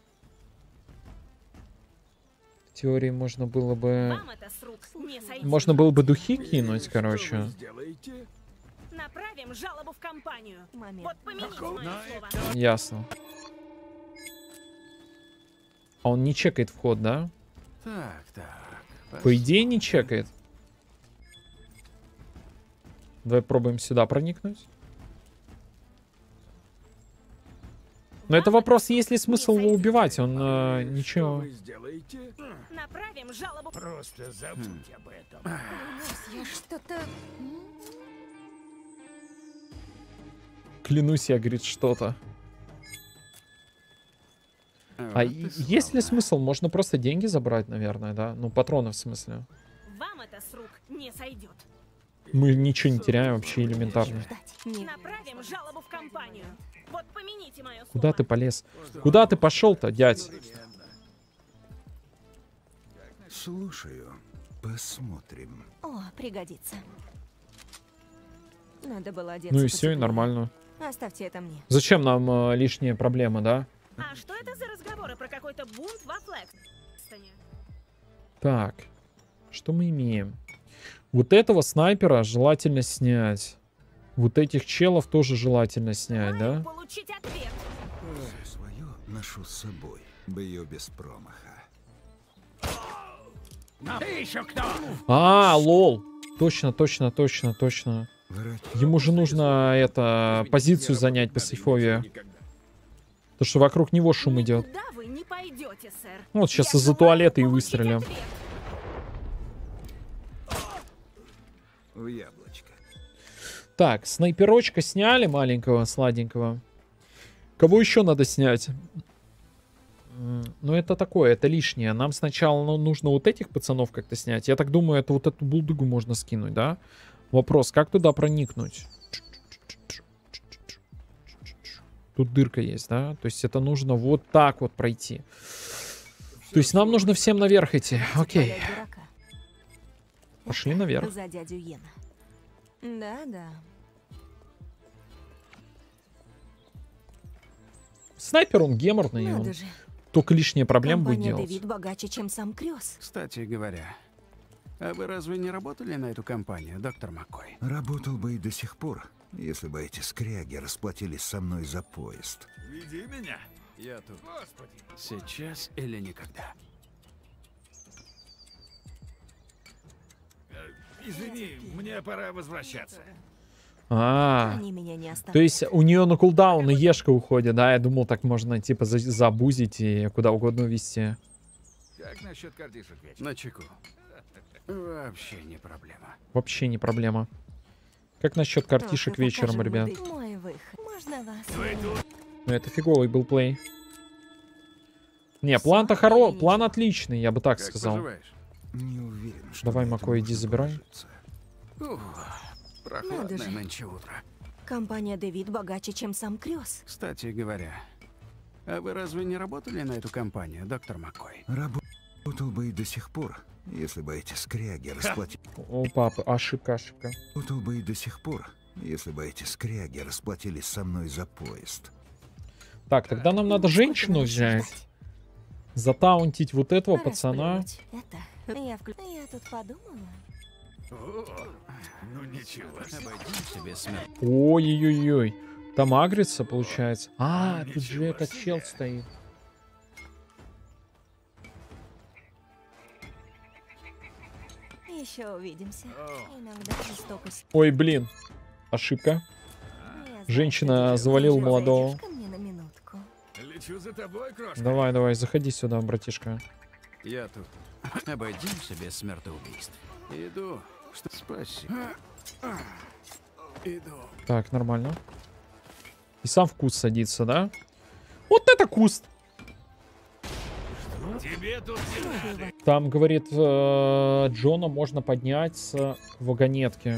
В теории можно было бы... Вам это с рук не сойти. Можно было бы духи кинуть, короче. сделаете? Направим жалобу в компанию. Момент. Вот помяните мое слово. Ясно. А он не чекает вход, да? Так, так. По идее не чекает. Давай пробуем сюда проникнуть. Но это вопрос, есть ли смысл его убивать? Он э, Что ничего... вы сделаете? Направим жалобу. просто забудь об этом. Я что-то... Клянусь, я, говорит, что-то. А и- есть ли смысл? Можно просто деньги забрать, наверное, да? Ну, патроны в смысле. Вам это с рук не сойдет. Мы ничего не теряем вообще элементарно. Направим жалобу в компанию. Вот помяните мое слово. Куда ты полез? Куда ты пошел-то, дядь? Слушаю. Посмотрим. О, пригодится. Надо было одеться. Ну и все, и потеплее. нормально. Оставьте это мне. Зачем нам э, лишние проблемы, да? А что это за разговоры про какой-то бунт во Флэкстоне? Так, что мы имеем? Вот этого снайпера желательно снять. Вот этих челов тоже желательно снять, да? Получить ответ. Все свое ношу с собой. Бью без промаха. Ты еще кто? А, лол. Точно, точно, точно, точно. Ему же нужно это позицию занять по сейфове. Потому что вокруг него шум идет. Куда вы не пойдете, сэр? Ну, вот сейчас Я из-за желаю туалета и получить выстрелим. ответ. В яблочко. Так, снайперочка сняли маленького, сладенького. Кого еще надо снять? М, Ну, это такое, это лишнее. Нам сначала ну, нужно вот этих пацанов как-то снять. Я так думаю, это вот эту булдыгу можно скинуть, да? Вопрос, как туда проникнуть? Тут дырка есть, да? То есть это нужно вот так вот пройти. То есть нам нужно всем наверх идти. Окей. Валяй дурака. Пошли наверх. За дядю Йена. Да-да. Снайпер, он геморный, он Надо же. только лишние проблемы будет Компания делать. Дэвид богаче, чем сам Крёс. Кстати говоря, а вы разве не работали на эту компанию, доктор Маккой? Работал бы и до сих пор, если бы эти скряги расплатились со мной за поезд. Веди меня. Я тут. Сейчас или никогда. Э, Извини, мне пора возвращаться. А, Они меня не оставят. то есть у нее на кулдаун и ешка уходит, да? Я думал, так можно типа за- забузить и куда угодно увезти. Как насчет картишек вечером? На чеку. Вообще не проблема. Вообще не проблема. Как насчет картишек Ох, и вечером, покажем ребят? мы Мой выход. Можно вас? Ну, это фиговый был плей. Не, план-то хоро... План отличный, я бы так Как сказал. поживаешь? Не уверен, что Давай, на это Макой, иди можно забирай. положиться. Ух, Надо прохладное же. нынче утро. Компания Дэвид богаче, чем сам Крёс. Кстати говоря, а вы разве не работали на эту компанию, доктор Маккой? Работал бы и до сих пор, если бы эти скряги расплатились. О, папа, ошибка, ошибка. Работал бы и до сих пор, если бы эти скряги расплатились со мной за поезд. Так, тогда нам надо женщину взять. Затаунтить вот этого Пора пацана. сплюнуть. Это... Я, вклю... я тут подумала. О, ну ничего. Обойдем себе смерть. Ой-ой-ой. Там агрится, получается. А, тут же этот чел стоит. Еще увидимся. Иногда жестокость. Ой, блин. Ошибка. Я знаю, Женщина что ты завалила уже молодого. зайдешь ко мне на минутку? Лечу за тобой, крошка. Давай, давай, заходи сюда, братишка. Я тут. Обойдемся без смертоубийств. Иду. Что? Спасибо. Иду. Так, нормально. И сам в куст садится, да? Вот это куст! Тебе тут не надо. Там, говорит, э, Джона можно поднять с вагонетки.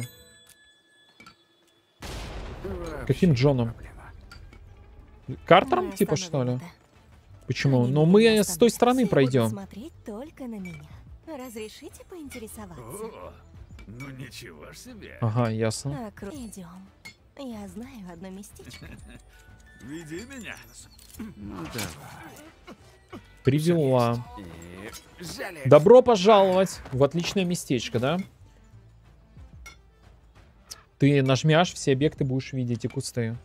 Вообще Каким не Джоном? проблема. Картером, Мы типа, что ли? остановим это. Почему? Они Но меня мы не с той остановят. стороны Все пройдем. будут смотреть только на меня. Разрешите поинтересоваться? О, ну ничего ж себе. Ага, ясно. А, кру- Идем. Я знаю одно местечко. Веди меня. Ну давай. Привела. И взяли. Добро пожаловать в отличное местечко, да? Ты нажмешь, все объекты будешь видеть и кусты.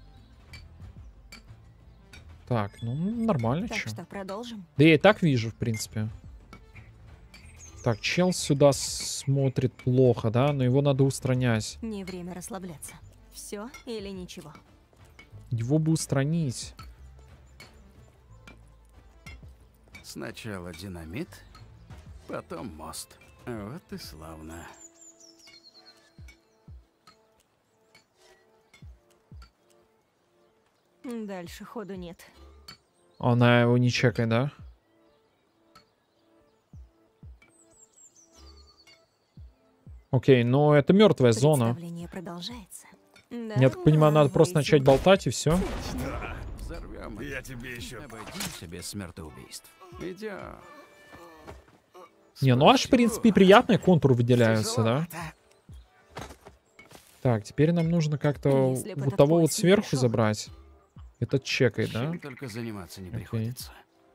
Так, ну нормально, Так чё. что продолжим? Да я и так вижу, в принципе. Так, чел сюда смотрит плохо, да? Но его надо устранять. Не время расслабляться. Все или ничего. Его бы устранить. Сначала динамит, потом мост. Вот и славно. Дальше ходу нет. Она его не чекает, да? Окей, но это мертвая зона. Представление продолжается. Да, Я так понимаю, надо просто начать болтать и все. Взорвем. Я тебе еще... Обойдемся без смертоубийств. Идем. Не, ну аж, в принципе, приятные контуры выделяются, да? Так, теперь нам нужно как-то Если бы вот этот того вот поезд не сверху пришел. забрать. Этот чекает, да? Чем только заниматься не Окей. приходится.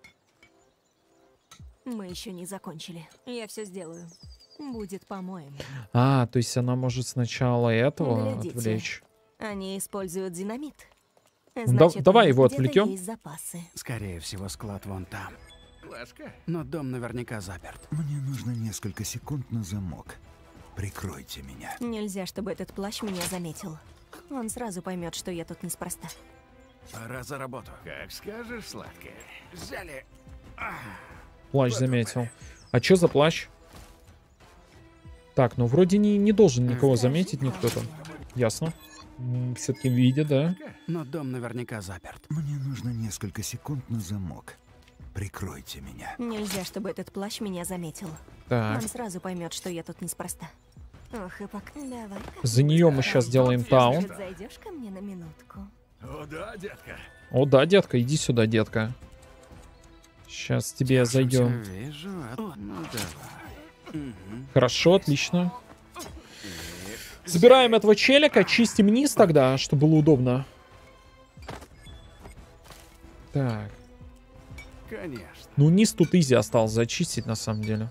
Мы еще не закончили. Я все сделаю. Будет, по-моему. А, то есть она может сначала этого Глядите. отвлечь. Они используют динамит. да- Значит, давай у них его где-то отвлекем. есть запасы. Скорее всего, склад вон там. Флешка? Но дом наверняка заперт. Мне нужно несколько секунд на замок. Прикройте меня. Нельзя, чтобы этот плащ меня заметил. Он сразу поймет, что я тут неспроста. Пора за работу. Как скажешь, сладкая. Взяли. Плащ заметил. А что за плащ? Так, ну вроде не, не должен никого заметить никто там. Ясно. Все-таки видит, да? Но дом наверняка заперт. Мне нужно несколько секунд на замок. Прикройте меня. Нельзя, чтобы этот плащ меня заметил. Так. Он сразу поймет, что я тут неспроста. Ох, и пока. Давай. За нее мы сейчас делаем таун. Может, зайдешь ко мне на минутку? О, да, детка. О, да, детка, иди сюда, детка. Сейчас тебе зайдем. Вижу, а... Ну давай. Мгм. Хорошо, отлично. Забираем этого челика, чистим низ тогда, чтобы было удобно. Так. Конечно. Ну, низ тут изи осталось зачистить, на самом деле.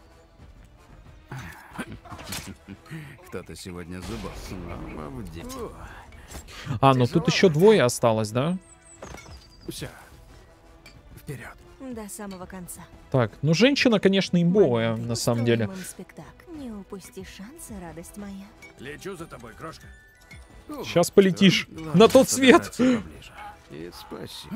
Кто-то сегодня зубов снова в день. А, ну тут еще двое осталось, да? Все. Вперед. До самого конца. Так, ну женщина, конечно, имбовая, Ты на самом деле. устроим им спектакль. Не упусти шанса, радость моя. Лечу за тобой, крошка. Сейчас полетишь Главное, на тот свет. подобраться поближе. И спасибо.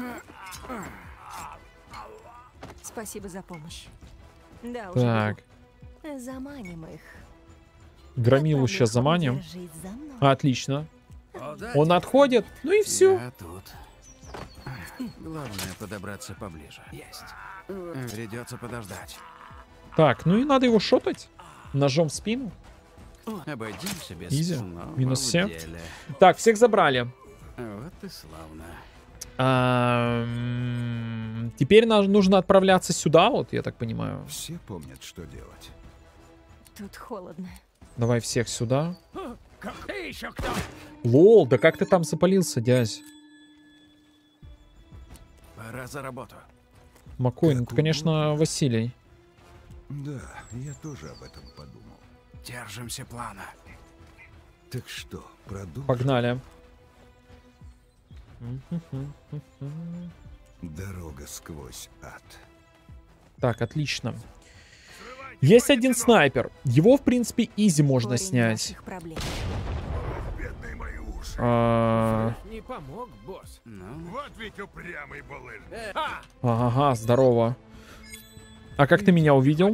Спасибо за помощь. Да, уже Так, бегу. Заманим их. громилу Отправлю сейчас их заманим. жить за мной. Отлично. О, да, Он отходит, ну и все. Я тут. Главное подобраться поближе. Есть. Придется подождать. Так, ну и надо его шотать. Ножом в спину. Обойдемся без Изи. снова Минус в все. деле. Так, всех забрали. Вот и славно. А, м, Теперь нам нужно отправляться сюда, вот, я так понимаю. Все помнят, что делать. Тут холодно. Давай всех сюда. Как ты еще кто? Лол, да как ты там запалился, дядь? Пора за работу. Макой, ну Как ты, конечно, Василий. Да, я тоже об этом подумал. Держимся плана. Так что, продолжим? Погнали. Дорога сквозь ад. Так, отлично. Есть один снайпер. Его, в принципе, изи можно Корень снять. наших проблем. Бедные мои уши. А, Не помог, босс. Ну, Вот ведь упрямый булыж. Ага, здорово. А как ты меня увидел?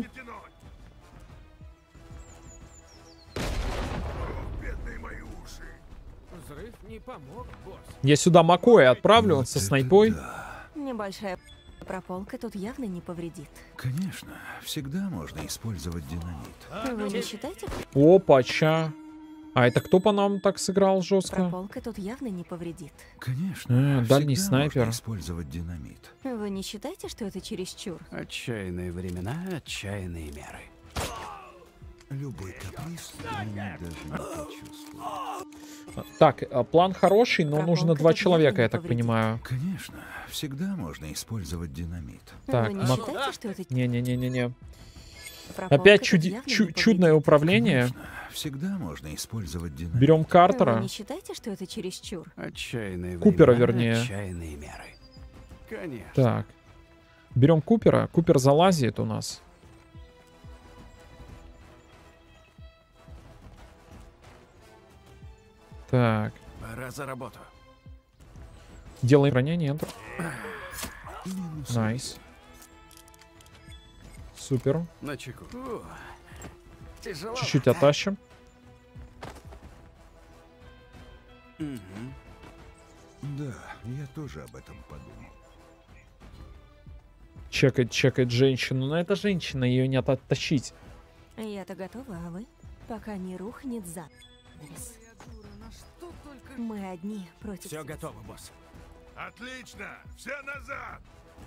Бедные мои уши. Взрыв не помог, босс. Я сюда Макоя отправлю Вот со это снайпой. да. Небольшая прополка тут явно не повредит. Конечно, всегда можно использовать динамит. Вы не считаете, Опа, ча. А это кто по нам так сыграл жестко? прополка тут явно не повредит? Конечно, А, дальний всегда снайпер. можно использовать динамит. Вы не считаете, что это чересчур? отчаянные времена, отчаянные меры. Любой каприз динамит даже не почувствует. Так, а, план хороший, но Прополка нужно два тут человека, явно я не так повредит. понимаю. Конечно, всегда можно использовать динамит. Так, Вы не Мак- считаете, что это Не-не-не-не-не. прополка Опять тут чуди- явно чу- не чудное повредит? управление. Конечно, всегда можно использовать динамит. Берем Вы Картера. не считаете, что это чересчур? Отчаянные Купера, времена, вернее. отчаянные меры. Конечно. Так. Берем Купера. Купер залазит у нас. Так. Пора за работу. Делаем ранение, enter. Найс. Супер. На чеку. О, тяжело. Чуть-чуть оттащим. Мгм. Да, я тоже об этом подумал. Чекает, чекает женщину. Но это женщина, ее не оттащить. Я-то готова, а вы? Пока не рухнет занавес. Мы одни против... Все готово, босс. Отлично! Все назад!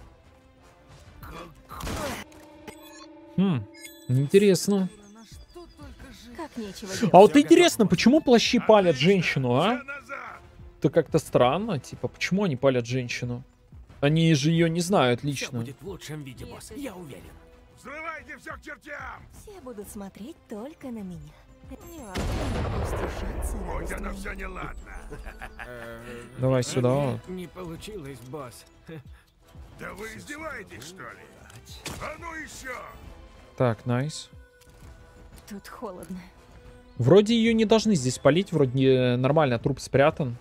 Хм, интересно. Как нечего А делать. вот интересно, почему плащи палят женщину, а? Все назад! Это как-то странно. Типа, почему они палят женщину? Они же ее не знают Все лично. будет в лучшем виде, босс. Я уверен. Взрывайте все к чертям! Все будут смотреть только на меня. Не важно, пусть шансы Будь оно разные. все неладно. Давай сюда. Не получилось, босс. Да вы издеваетесь, что ли? А ну еще! Так, найс. Тут холодно. Вроде ее не должны здесь палить. Вроде нормально, труп спрятан.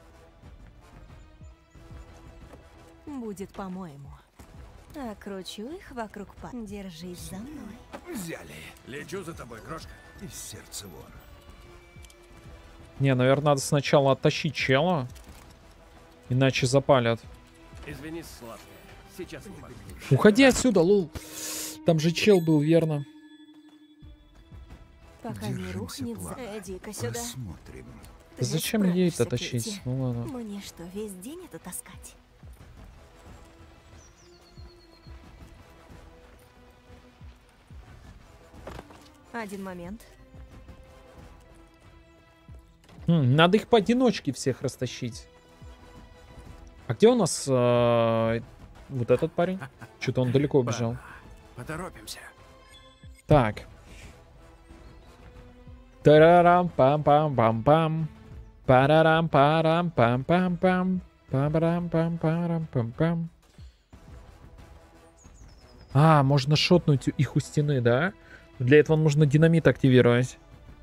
Будет по-моему. Окручу их вокруг па. Держись за мной. Взяли. Лечу за тобой, крошка. Из сердца вон. Не, наверное, надо сначала оттащить чела. Иначе запалят. Извини, сладкая. Сейчас не могу. Уходи отсюда, лол. Там же чел был, верно. Пока не Держимся рухнет за... плавно. Иди-ка сюда. Посмотрим. Ты Зачем справишься, ей это тащить? Кэти. Ну ладно. Мне что, весь день это таскать? Один момент. М, надо их поодиночке всех растащить. А где у нас э, вот этот парень? Что-то он далеко убежал. Поторопимся. Так. Тарарам пам пам пам пам. Парарам парам пам пам пам. Парам пам парам пам пам. А, можно шотнуть их у стены, да? Для этого нужно динамит активировать.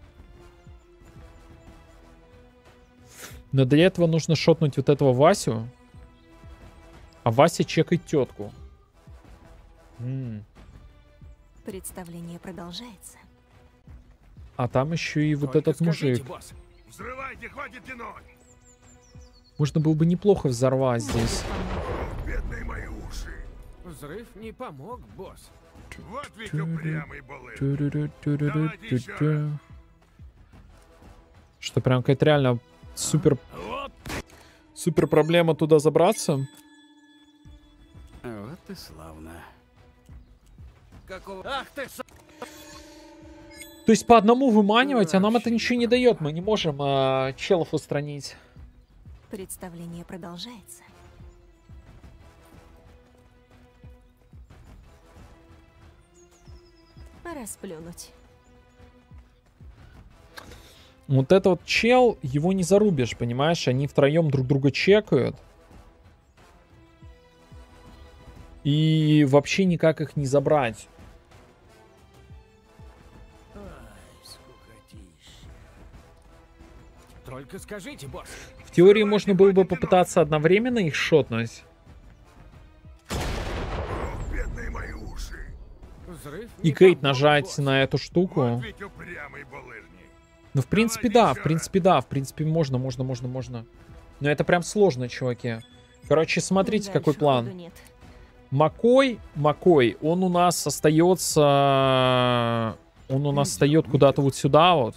Но для этого нужно шотнуть вот этого Васю. А Вася чекает тетку. М. Представление продолжается. А там еще и вот Только этот скажите, мужик. босс. Взрывайте, хватит тянуть! Можно было бы неплохо взорвать здесь. Бедные мои уши! Взрыв не помог, босс. Вот ведь упрямый булык! Ту-ру-ру-ту-ру-ру-ту-ту. Что, прям какая-то реально супер... Супер проблема туда забраться? Вот и славно. Какого... Ах ты, с... То есть по одному выманивать, а нам это ничего не дает. Мы не можем а, челов устранить. Представление продолжается. Расплюнуть. Вот этот вот чел, его не зарубишь, понимаешь? Они втроем друг друга чекают. И вообще никак их не забрать. Только скажите, босс. В теории можно было бы попытаться одновременно их шотнуть. Бедные мои уши! Взрыв И не Кейт помог, нажать босс. на эту штуку. Вот ведь упрямый булыжник! Ну, в принципе, да, в принципе, да, в принципе, можно, можно, можно, можно. Но это прям сложно, чуваки. Короче, смотрите, Дальше какой ходу план. нет. Макой, Макой, он у нас остается... Он у нас встает куда-то вот сюда вот.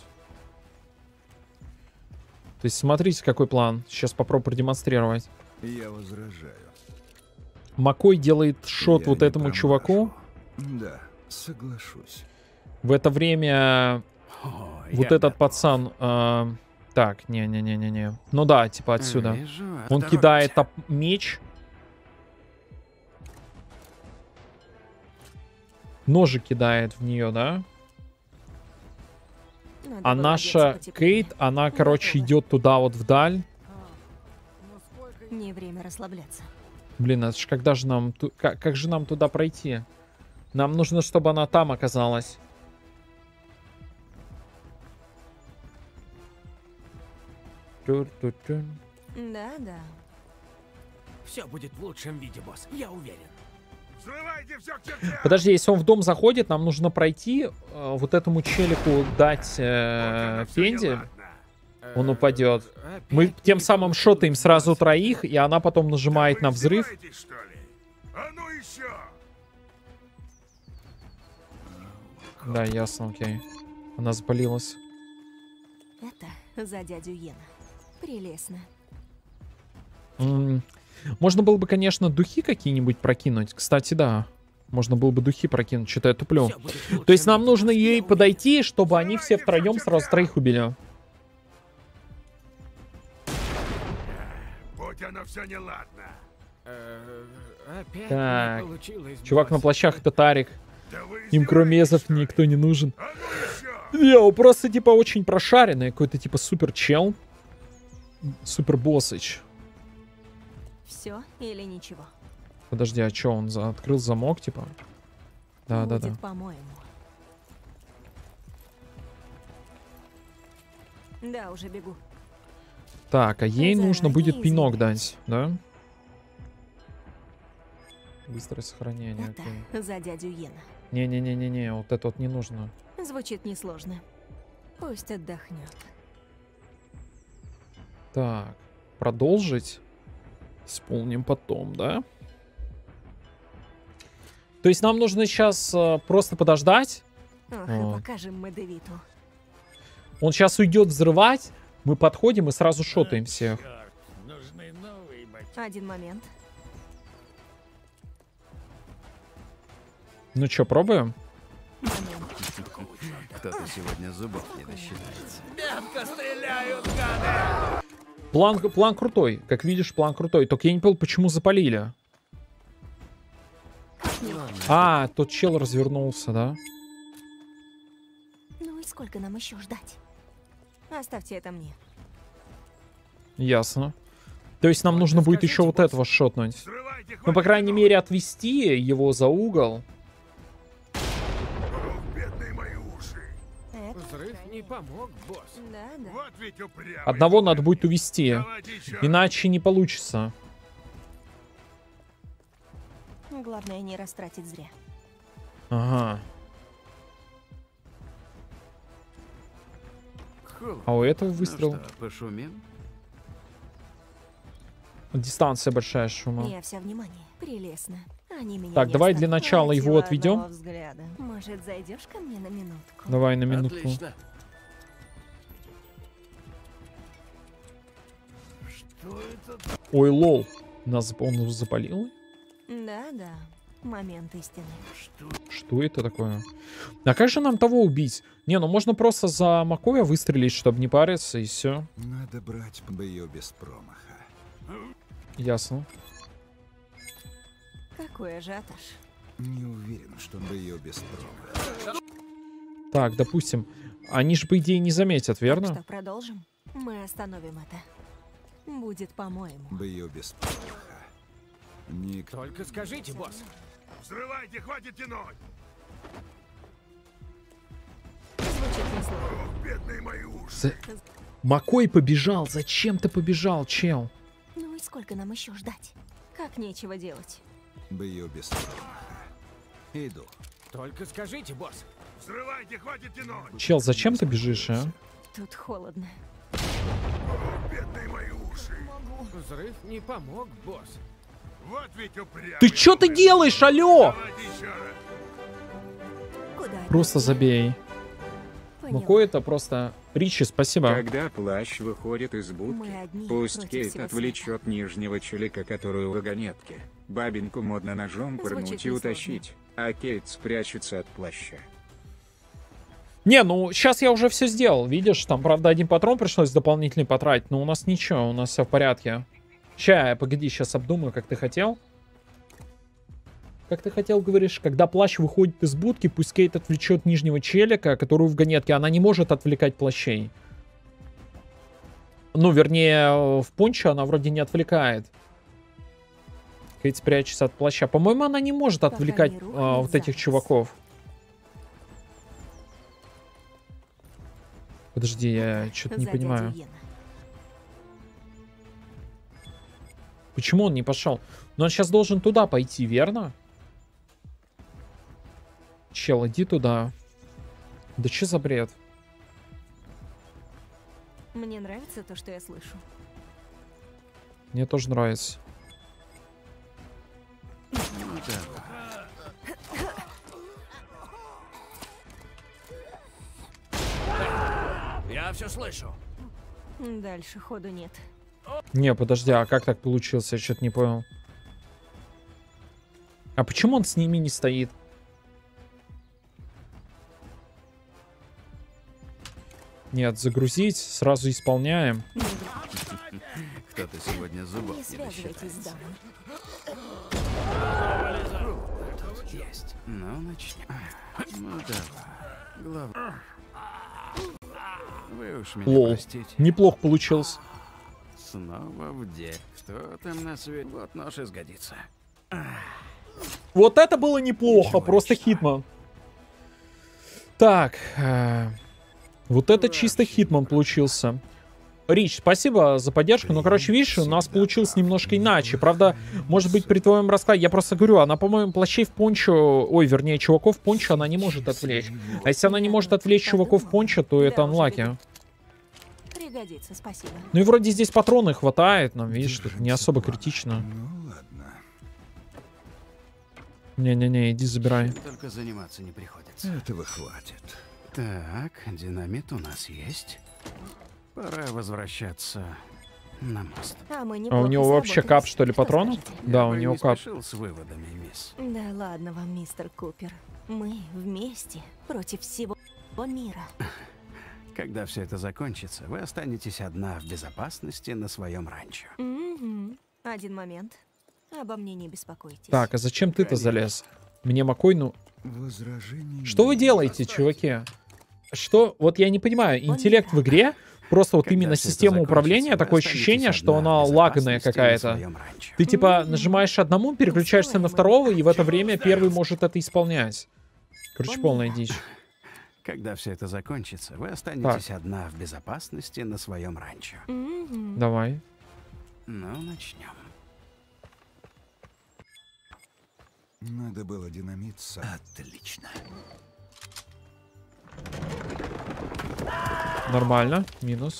То есть, смотрите, какой план. Сейчас попробую продемонстрировать. Я возражаю. Макой делает шот Я вот не этому промажу. чуваку. Да, соглашусь. В это время О, вот я этот готов. пацан... э, Так, не-не-не-не-не. Ну да, типа отсюда. Вижу, Он оторопимся. кидает топ- меч. Ножи кидает в нее, да? Надо А было наша одеться потеплее. Кейт, она, короче, Готово. идет туда вот вдаль. Не время расслабляться. Блин, это ж когда же нам... ту- Как, как же нам туда пройти? Нам нужно, чтобы она там оказалась. Ту-ту-ту. Да-да. Все будет в лучшем виде, босс. Я уверен. Взрывайте все к чертям! Подожди, если он в дом заходит, нам нужно пройти, э, вот этому челику дать э, Всё Фенди. неладно. Он упадет. Опять Мы тем не самым получилось, шотаем сразу босс. троих, и она потом нажимает Вы на взрыв. издеваетесь, что ли? А ну еще! Да, ясно, окей. Она запалилась. Это за дядю Йена. Прелестно. М, Можно было бы, конечно, духи какие-нибудь прокинуть. Кстати, да. Можно было бы духи прокинуть. Что-то я туплю. То есть нам нужно ей подойти, чтобы они все втроем сразу троих убили. Будь оно все неладно. Опять Так. не получилось, Чувак на босс. плащах — это Тарик. Да вы Им кроме издеваетесь, эзов что ли? никто не нужен. А ну еще! Не, он просто типа очень прошаренный. Какой-то типа супер чел. Супер боссыч. Все или ничего? Подожди, а чё, он за... открыл замок, типа? Да, да, да. Будет, по-моему. Да, уже бегу. Так, а ей Заранее нужно будет пинок извиняюсь. дать, да? Быстрое сохранение, окей. Это за дядю Йена. Не-не-не-не-не, вот это вот не нужно. Звучит несложно. Пусть отдохнет. Так, продолжить. Исполним потом, да? То есть нам нужно сейчас э, просто подождать. Ох, Вот. и покажем мы Девиту. Он сейчас уйдет взрывать. Мы подходим и сразу шотаем всех. Черт, нужны новые ботинки. Один момент. Ну что, пробуем? Момент. Кто-то сегодня зубов не насчитается. План, план крутой. Как видишь, план крутой. Только я не понял, почему запалили. А, тот чел развернулся, да? Ну и сколько нам еще ждать? Оставьте это мне. Ясно. То есть нам нужно будет еще вот этого шотнуть. Взрывайте, Ну, по хватит крайней минут. мере, отвести его за угол. Ох, бедные мои уши. Это Взрыв не помог, босс. Да, да. Вот ведь упрямый. Одного надо будет увести. Давайте еще. Иначе не получится. Главное не растратить зря. Ага. Холодно. А у этого Ну выстрел. что, пошумим? Дистанция большая шума. Я вся внимание. Прелестно. Они меня Так, не давай для оставят. начала его Хватило отведем. одного взгляда. Может, зайдешь ко мне на минутку? Давай на минутку. Отлично. Что это? Ой, лол. Нас он запалил? Да, да. Момент истины. Что это такое? А как же нам того убить? Не, ну можно просто за Макоя выстрелить, чтобы не париться, и все. Надо брать бы ее без промаха. Ясно. Какой ажиотаж. Не уверен, что бы ее без промаха. Так, допустим. Они же, по идее, не заметят, Что, верно? продолжим? Мы остановим это. Будет, по-моему. Бы ее без промаха. Никто. Только скажите, босс. Взрывайте, хватит тянуть. Звучит несложно. Ох, бедные мои уши. За- Макой побежал. Зачем ты побежал, чел? Ну и сколько нам еще ждать? Как нечего делать? Бы ее без промаха. Иду. Только скажите, босс. Взрывайте, хватит тянуть. Чел, зачем ты бежишь, а? Тут холодно. Ох, бедные мои уши. Взрыв не помог, босс. Вот ведь упрямый. Ты чё ты делаешь, алло? Давайте еще раз. Куда? Просто забей. Поняла. Макой это просто... Ричи, спасибо. Когда плащ выходит из будки, Мы одни пусть против Кейт всего отвлечет нижнего челика, который у вагонетки. Бабинку модно ножом Звучит пырнуть и несложно. утащить, а Кейт спрячется от плаща. Не, ну сейчас я уже все сделал. Видишь, там, правда, один патрон пришлось дополнительный потратить, но у нас ничего, у нас все в порядке. Ща, погоди, сейчас обдумаю, как ты хотел. Как ты хотел, говоришь, когда плащ выходит из будки, пусть Кейт отвлечет нижнего челика, который в вагонетке. Она не может отвлекать плащей. Ну, вернее, в пончо она вроде не отвлекает. Кейт спрячется от плаща. По-моему, она не может Пока отвлекать не а, рухнет вот этих занавес. чуваков. Подожди, я что-то не За понимаю. дядю Йена. Почему он не пошел? Но он сейчас должен туда пойти, верно? Чел, иди туда. Да что за бред? Мне нравится то, что я слышу. Мне тоже нравится. Ну, давай. Я все слышу. Дальше ходу нет. Не, подожди, а как так получилось? Я что-то не понял. А почему он с ними не стоит? Нет, загрузить, сразу исполняем. Кто-то сегодня зубов Не не связывайтесь с дамой. Есть. Ну, начнем. Ну, давай. Главное. Вы уж меня Лол. простите. Неплохо получилось. Снова в деле. Кто там на свете? Вот нож и сгодится. Вот это было неплохо, просто Хитман. Так. э, Вот это чисто Хитман получился. Рич, спасибо за поддержку. Ну, короче, видишь, у нас получилось немножко иначе. Правда, может быть, при твоем раскладе... Я просто говорю, она, по-моему, плащей в пончо... Ой, вернее, чуваков в пончо она не может отвлечь. А если она не может отвлечь чуваков в пончо, то это анлаки. Пригодится, спасибо. Ну и вроде здесь патроны хватает, но, видишь, тут не особо критично. Ну ладно. Не-не-не, иди забирай. Только заниматься не приходится. Этого хватит. Так, динамит у нас есть. Пора возвращаться на мост. А, мы А у него вообще кап, что ли, патронов? Да, у бы него не кап. спешил с выводами, мисс. Да ладно вам, мистер Купер. Мы вместе против всего мира. Когда все это закончится, вы останетесь одна в безопасности на своем ранчо. Угу. Один момент. Обо мне не беспокойтесь. Так, а зачем ты-то залез? Мне Маккойну... Возражений Что вы делаете, чуваки? Что? Вот я не понимаю. Интеллект в игре... Просто вот Когда именно всё это система закончится, управления, вы такое останетесь ощущение, что одна она в лаганная безопасности на какая-то. своем ранчо. Ты типа нажимаешь одному, переключаешься на второго, и в это время первый может это исполнять. Короче, полная дичь. Когда все это закончится, вы останетесь одна в безопасности на своем ранчо. Угу. Давай. Ну, начнем. Надо было динамит сам. Отлично. Нормально. Минус.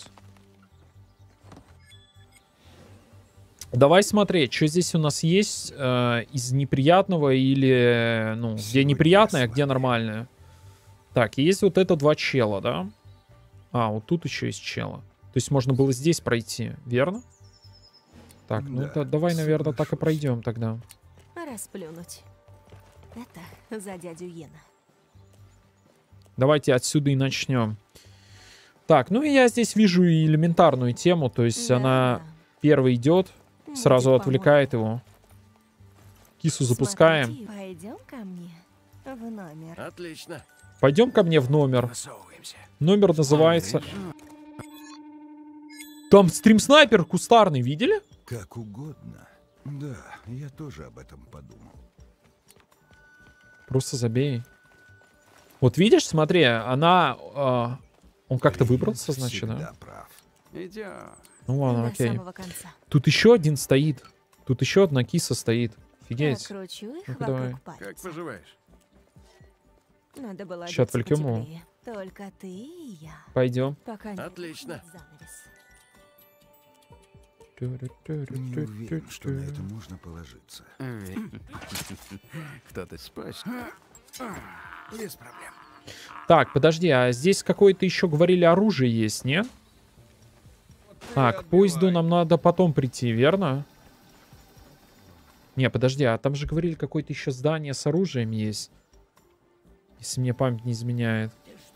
Давай смотреть, что здесь у нас есть э, из неприятного или, ну, где неприятное, а где нормальное. Так, есть вот это два чела, да? А, вот тут еще есть чела. То есть можно было здесь пройти, верно? Так, ну Да, это давай, наверное, так и пройдем тогда. Расплюнуть. Это за дядю Йена. Давайте отсюда и начнем. Так, ну и я здесь вижу и элементарную тему, то есть Да. она первый идет, сразу Будет отвлекает его. Кису запускаем. Смотрите, пойдем ко мне в номер. Отлично. Пойдем ко мне в номер. Высовываемся. Номер называется... Там стрим-снайпер кустарный, видели? Как угодно. Да, я тоже об этом подумал. Просто забей. Вот видишь, смотри, она... э, он как-то выбрался, значит, Всегда да? прав. Идем. Ну ладно, До окей. самого конца. Тут еще один стоит. Тут еще одна киса стоит. Офигеть. Кручу их Ну-ка, вокруг давай. пальца. Как поживаешь? Надо было Ща одеться отвлекем его. потеплее. Только ты и я. Пойдем. Пока не Отлично. будет занавес. Не уверен, что на это можно положиться. Кто-то спать? Без проблем. Так, подожди, а здесь какое-то еще, говорили, оружие есть, не? А, к поезду нам надо потом прийти, верно? Не, подожди, а там же говорили, какое-то еще здание с оружием есть. Если мне память не изменяет.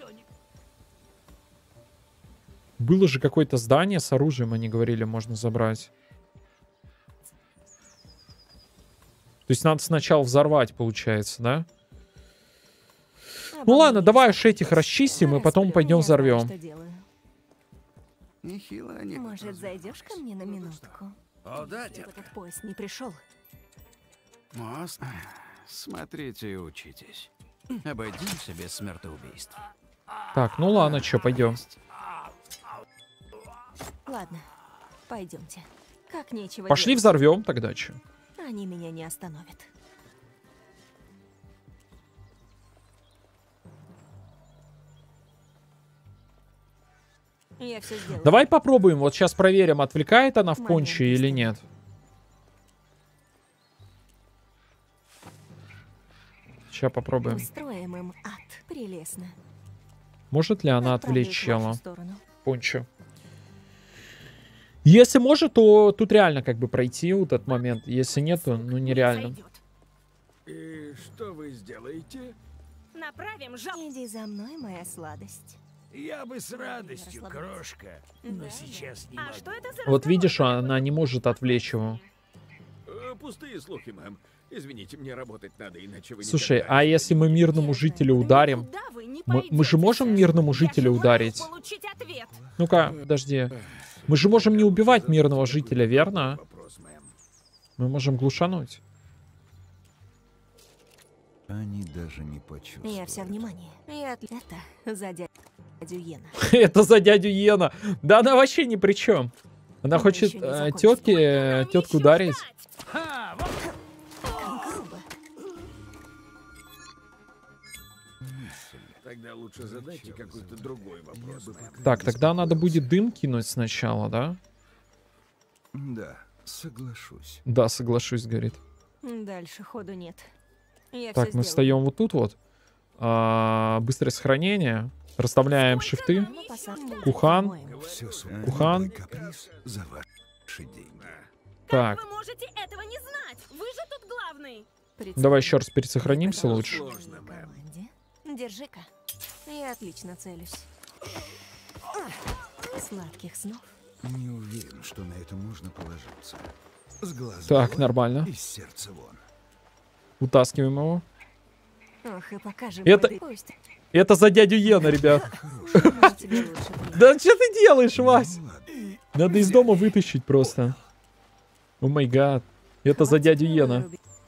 Было же какое-то здание с оружием, они говорили, можно забрать. То есть надо сначала взорвать, получается, да? Ну ладно, давай уж этих расчистим, и потом пойдем Я знаю, взорвем. что делаю. Нехило они. тут Может, зайдешь ко мне на минутку? О, да, Если детка. этот поезд не пришел. Мост. Смотрите и учитесь. Обойдемся без смертоубийств. Так, ну ладно, что, пойдем. Ладно, пойдемте. Как нечего Пошли делать. взорвем тогда, что? Они меня не остановят. Я все сделаю. Давай попробуем, вот сейчас проверим, отвлекает она в Момент понче или истины. нет. Сейчас попробуем. Устроим им ад. Прелестно. Может ли она Отправлю отвлечь их в вашу чела? сторону. Пончо. Если может, то тут реально как бы пройти вот этот момент. Если нет, то ну нереально. И что вы сделаете? Направим жал... Иди за мной, моя сладость. Я бы с радостью, крошка, но сейчас не А могу. что это за Вот видишь, она не может отвлечь его. Э, Пустые слухи, мэм. Извините, мне работать надо, иначе вы Слушай, никогда а не если мы мирному жителю ударим? Куда вы не Мы, мы же пойдете? можем мирному жителю ударить? Получить ответ. Ну-ка, подожди. Мы же можем не убивать мирного жителя, верно? вопрос, мэм. Мы можем глушануть. Они даже не почувствуют. Я вся внимание. Я от... Это за дядю Йена. Это за дядю Йена. Да она вообще ни при чем. Она Мы хочет еще не э, закончили. тетке, Нам тетку еще ударить. ждать. Ха, вот Грубо. Тогда лучше задайте какой-то другой вопрос, мэм. Так, тогда надо будет дым кинуть сначала, да? Да, соглашусь. Да, соглашусь, говорит. Дальше ходу нет. Я Так, всё мы сделаю. встаем вот тут вот. А, быстрое сохранение. Расставляем шифты. Ну, посадка. Кухан. По-моему. Все Кухан. каприз за ваши деньги. Так, Как вы можете этого не знать? Вы же тут главный. давай еще раз пересохранимся лучше. Сложно, мэм. Команде. Держи-ка. Я отлично целюсь. Сладких снов. Не уверен, что на это можно положиться. С глаз Так, долой, нормально. из сердца вон. Утаскиваем его. Ох, и покажем. Это- мой дым. Пусть. Это за дядю Йена, ребят. Но тебе лучше понимать. Да что ты делаешь, Вась? Ну ладно. Надо из дома вытащить просто. О май гад. Это за дядю Йена.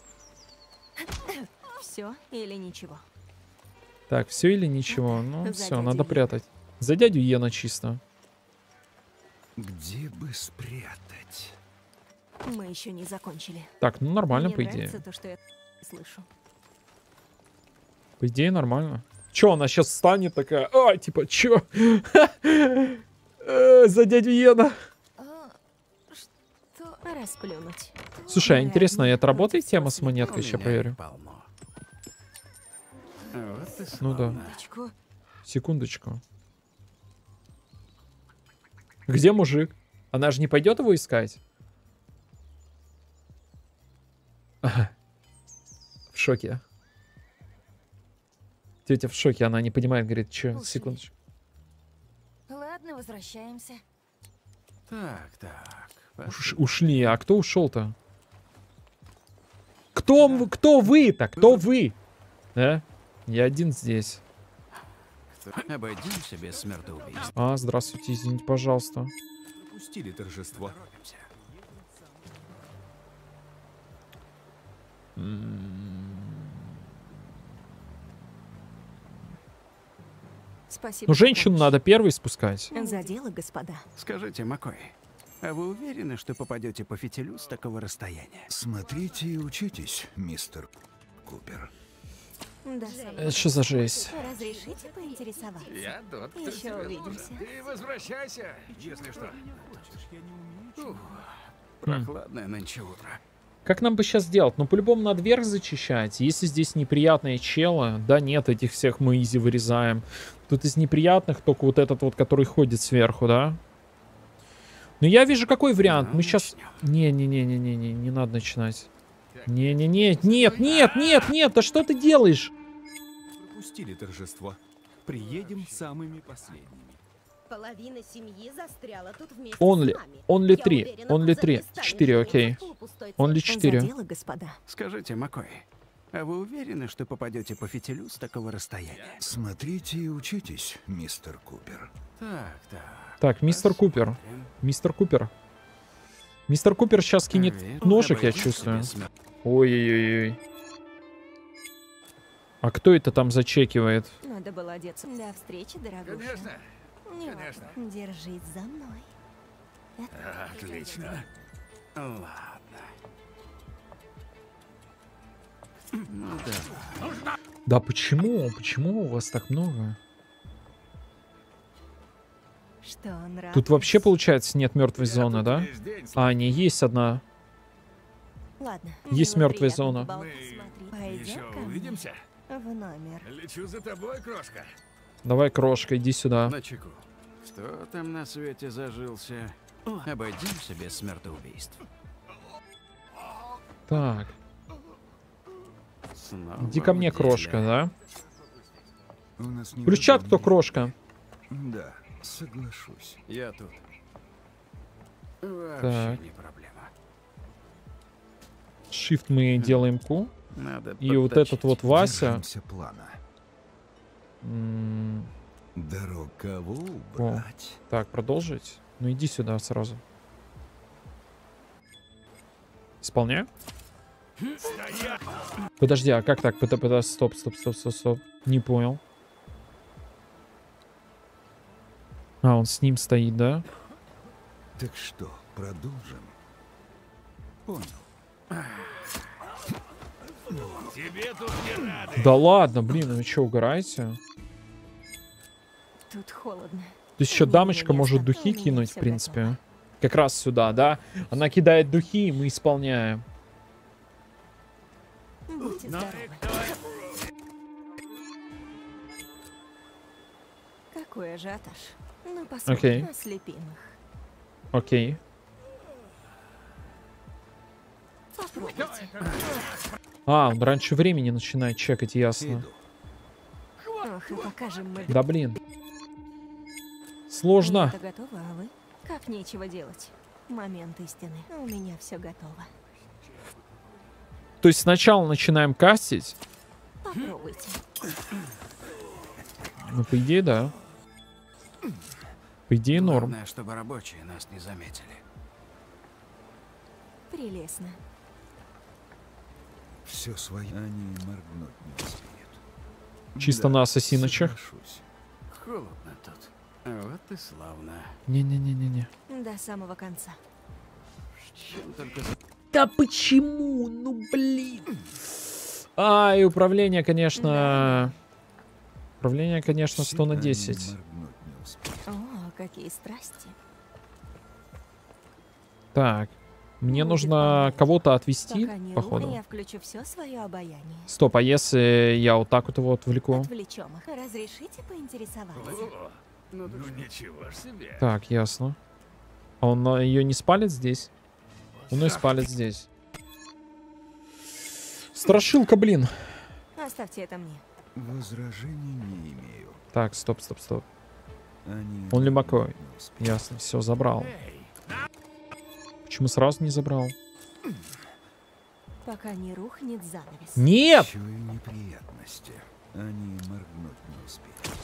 Все или ничего. Так, все или ничего? Ну, За все, дядю надо Йена. прятать. За дядю Йена чисто. Где бы спрятать? Мы еще не закончили. Так, ну нормально, Мне по идее. нравится то, что я слышу. По идее, нормально. Че, она сейчас встанет такая, а, типа, че? Э, За дядю Йена. А, что? Расплюнуть. Слушай, а интересно, это работает Против тема с всего монеткой? У Сейчас меня проверю. их полно. Вот и Ну да. славно. Секундочку. Секундочку. Где мужик? Она же не пойдет его искать? Ага. В шоке. Тетя в шоке, она не понимает, говорит, что, Ушли. секундочку. Ладно, возвращаемся. Так, так. Уш- ушли, а кто ушел-то? Кто, м- кто вы-то? Кто вы? Да? Я один здесь. Обойдемся без смертоубийств. А, здравствуйте, извините, пожалуйста. Пропустили торжество. Спасибо. Ну, за женщину помощь. надо первой спускать. За дело, господа. Скажите, Маккой, а вы уверены, что попадете по фитилю с такого расстояния? Смотрите и учитесь, мистер Купер. Да, Это что за жесть? разрешите поинтересоваться? Я тот, кто Еще тебе увидимся. нужен. Ты возвращайся, если что. Я не умею. Ух, прохладное нынче утро. Как нам бы сейчас сделать? Ну, по-любому надо вверх зачищать. Если здесь неприятные челы, да нет, этих всех мы изи вырезаем. Тут из неприятных только вот этот вот, который ходит сверху, да? Ну, я вижу, какой вариант. Ну, Мы сейчас... начнем. Не-не-не-не-не, не надо начинать. Не-не-не, нет, нет, нет, нет, да что ты делаешь? Пропустили торжество. Приедем самыми последними. Половина семьи застряла тут вместе Only, с нами. only Я три, уверена, only кузен три, не станет четыре, жениться окей. в полупустой Only церкви. четыре. За дело, господа. Скажите, Маккой, а вы уверены, что попадете по фитилю с такого расстояния? Смотрите и учитесь, мистер Купер. Так, так. Так, мистер Купер. Посмотрим. Мистер Купер. Мистер Купер сейчас кинет Верно, ножик, я обойдемся чувствую. без смер- Ой-ой-ой. А кто это там зачекивает? Надо было одеться. До встречи, дорогуша. Конечно. Не конечно. важно. Держись за мной. Отлично. Ладно. Ну да. Да почему? Почему у вас так много? Что, нравится? Тут вообще, получается, нет мертвой зоны, да? Весь день с- А, не, есть одна. Ладно. Есть было мертвая приятно зона. поболтать. Мы Пойдем еще ко мне увидимся. в номер. Лечу за тобой, крошка. Давай, крошка, иди сюда. На чеку. Кто там на свете зажился? Обойдемся без смертоубийств. Так. Снова Иди ко мне, в деле. крошка, да? У нас не Включат, выгоднее. кто крошка. Да, соглашусь. Я тут. Вообще Так. не проблема. Shift мы делаем Q. Надо И вот подточить. этот вот Вася. Держимся плана. м, Дорог кого О, убрать? так, продолжить. Ну иди сюда сразу. Исполняю? Подожди, а как так? Пыта- пыта- Стоп, стоп, стоп, стоп, стоп. Не понял. А, он с ним стоит, да? Так что, продолжим? Понял. Тебе тут не рады. Да ладно, блин, ну вы что, угораете? Тут холодно. То есть еще Не, дамочка не, не, может стоп, духи у меня кинуть, в всё принципе. Как раз сюда, да? Она кидает духи, и мы исполняем. Будьте здоровы. Какой ажиотаж. Ну, посмотрим Окей. на слепимых. Окей. Попробуйте. А, он раньше времени начинает чекать, ясно. Иду. Ох, и покажем мы. Да блин. Сложно. Это готово, а вы? Как нечего делать. Момент истины. У меня все готово. То есть сначала начинаем кастить. Попробуйте. Ну, по идее, да. По идее, норм. Главное, чтобы рабочие нас не заметили. Прелестно. Все свое. Они моргнуть не успеют. Чисто на ассасиночах. Соглашусь. Холодно тут. Вот и славно. Не-не-не-не-не. До самого конца. Чем только за- Да почему? Ну, блин. А, и управление, конечно... Управление, конечно, сто на Они десять. моргнуть не успеют. О, какие страсти. Так. Мне Будет нужно понравится. кого-то отвести, Пока не походу. рухну, я включу все свое обаяние. Стоп, а если я вот так вот его отвлеку? Отвлечем их. Разрешите поинтересоваться? Ну ничего ж себе. Так, ясно. А он ее не спалит здесь? Он ее спалит здесь. Страшилка, блин. Оставьте это мне. Возражений не имею. Так, стоп, стоп, стоп. Они Он ли моргнуть Макой? не успеют. Ясно, все, забрал. Почему сразу не забрал? Пока не рухнет занавес. Нет! Чую неприятности. Они моргнуть не успеют.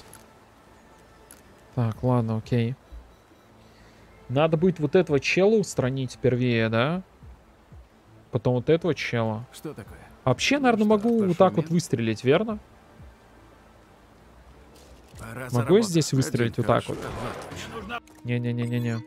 Так, ладно, окей. Надо будет вот этого чела устранить впервые, да? Потом вот этого чела. Что такое? Вообще, наверное, что, могу вот так вот пошумим? выстрелить, верно? Пора Могу за я работу. здесь выстрелить Один вот так хорошо, вот? два. Не-не-не-не-не.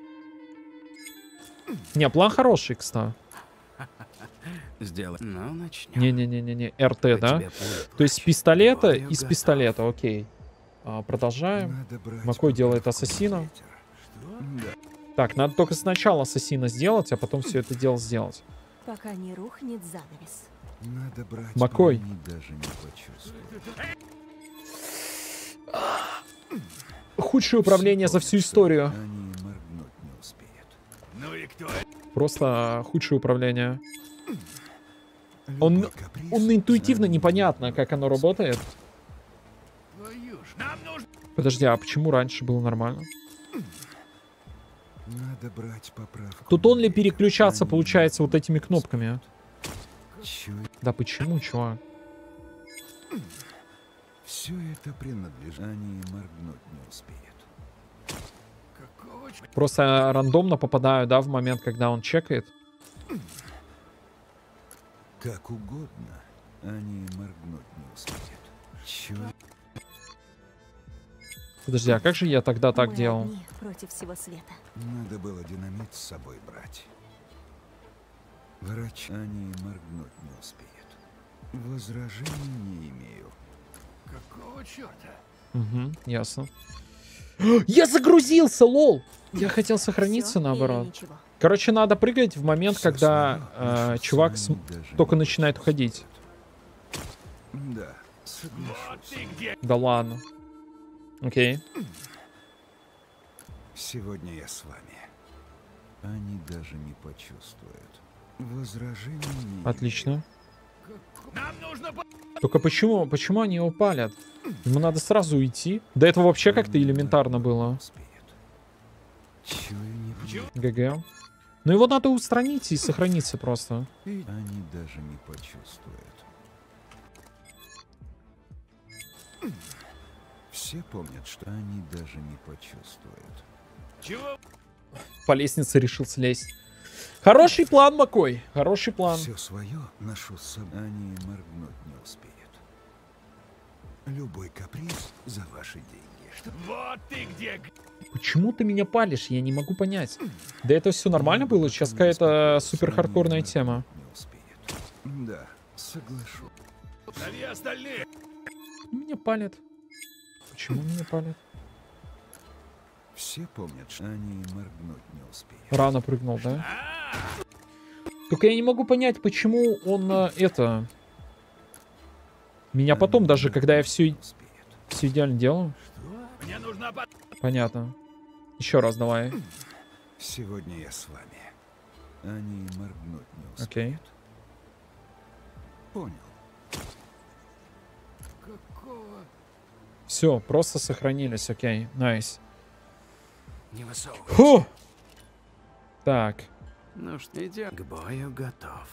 Не, план хороший, кстати. Сделай. Ну, начнем. Не-не-не-не-не. эр тэ, По да? тебе пуля То есть с плачет. пистолета, Бою из готов. пистолета, окей. А, продолжаем. Надо брать Макой делает поправку на ассасина. ветер. Да. Так, надо только сначала ассасина сделать, а потом все это дело сделать. Пока не рухнет занавес. Надо брать, Макой. пока они даже не почувствуют. Худшее управление за всю историю. Они моргнуть не успеют. Ну и кто? Просто худшее управление. Он, Любой каприз, он интуитивно они непонятно, моргнуть как оно не успеют. работает. Твою ж, нам нужно. Подожди, а почему раньше было нормально? Надо брать поправку. Тут на он ли ветер. переключаться, Они получается, вот моргнуть этими не кнопками? успеют. Чую, Да почему, чувак? все это принадлежит. Они моргнуть не успеют. Какого ч... Просто рандомно попадаю, да, в момент, когда он чекает. Как угодно, они моргнуть не успеют. Чую, Подожди, а как же я тогда так Мы делал? одни против всего света. надо было динамит с собой брать. Врач, они моргнуть не успеют. Возражений не имею. Какого черта? Угу, ясно. Я загрузился, лол! Я хотел сохраниться Всё или наоборот. ничего? Короче, надо прыгать в момент, Всё когда своё, э, наши чувак цены с- даже только не начинает уходить. Да, Вот соглашусь. ты где? Да ладно. Окей. Сегодня я с вами. Они даже не почувствуют. Возражений не Отлично. Только почему, почему они его палят? Ему надо сразу уйти. До этого вообще как-то элементарно было. ГГ. Но его надо устранить и сохраниться просто. Они даже не почувствуют. Все помнят, что они даже не почувствуют. Чего? По лестнице решил слезть. Хороший план, Макой. Хороший план. Все свое ношу с собой. Они моргнуть не успеют. Любой каприз за ваши деньги. Вот ты где! Почему ты меня палишь? Я не могу понять. Да это все нормально было? Сейчас какая-то супер хардкорная тема. Да, соглашу. Зови остальные! Меня палят. Почему меня палят? Все помнят, что они моргнуть не успеют. Рано прыгнул, да? Только я не могу понять, почему он э, это... Меня потом, даже когда я все, все идеально делаю. Мне нужна... Понятно. Еще раз давай. Сегодня я с вами. Они моргнуть не успеют. Окей. Понял. Все, просто сохранились, окей. Найс. Не высовывайся. Фу! Так. Ну что, идем к бою готов.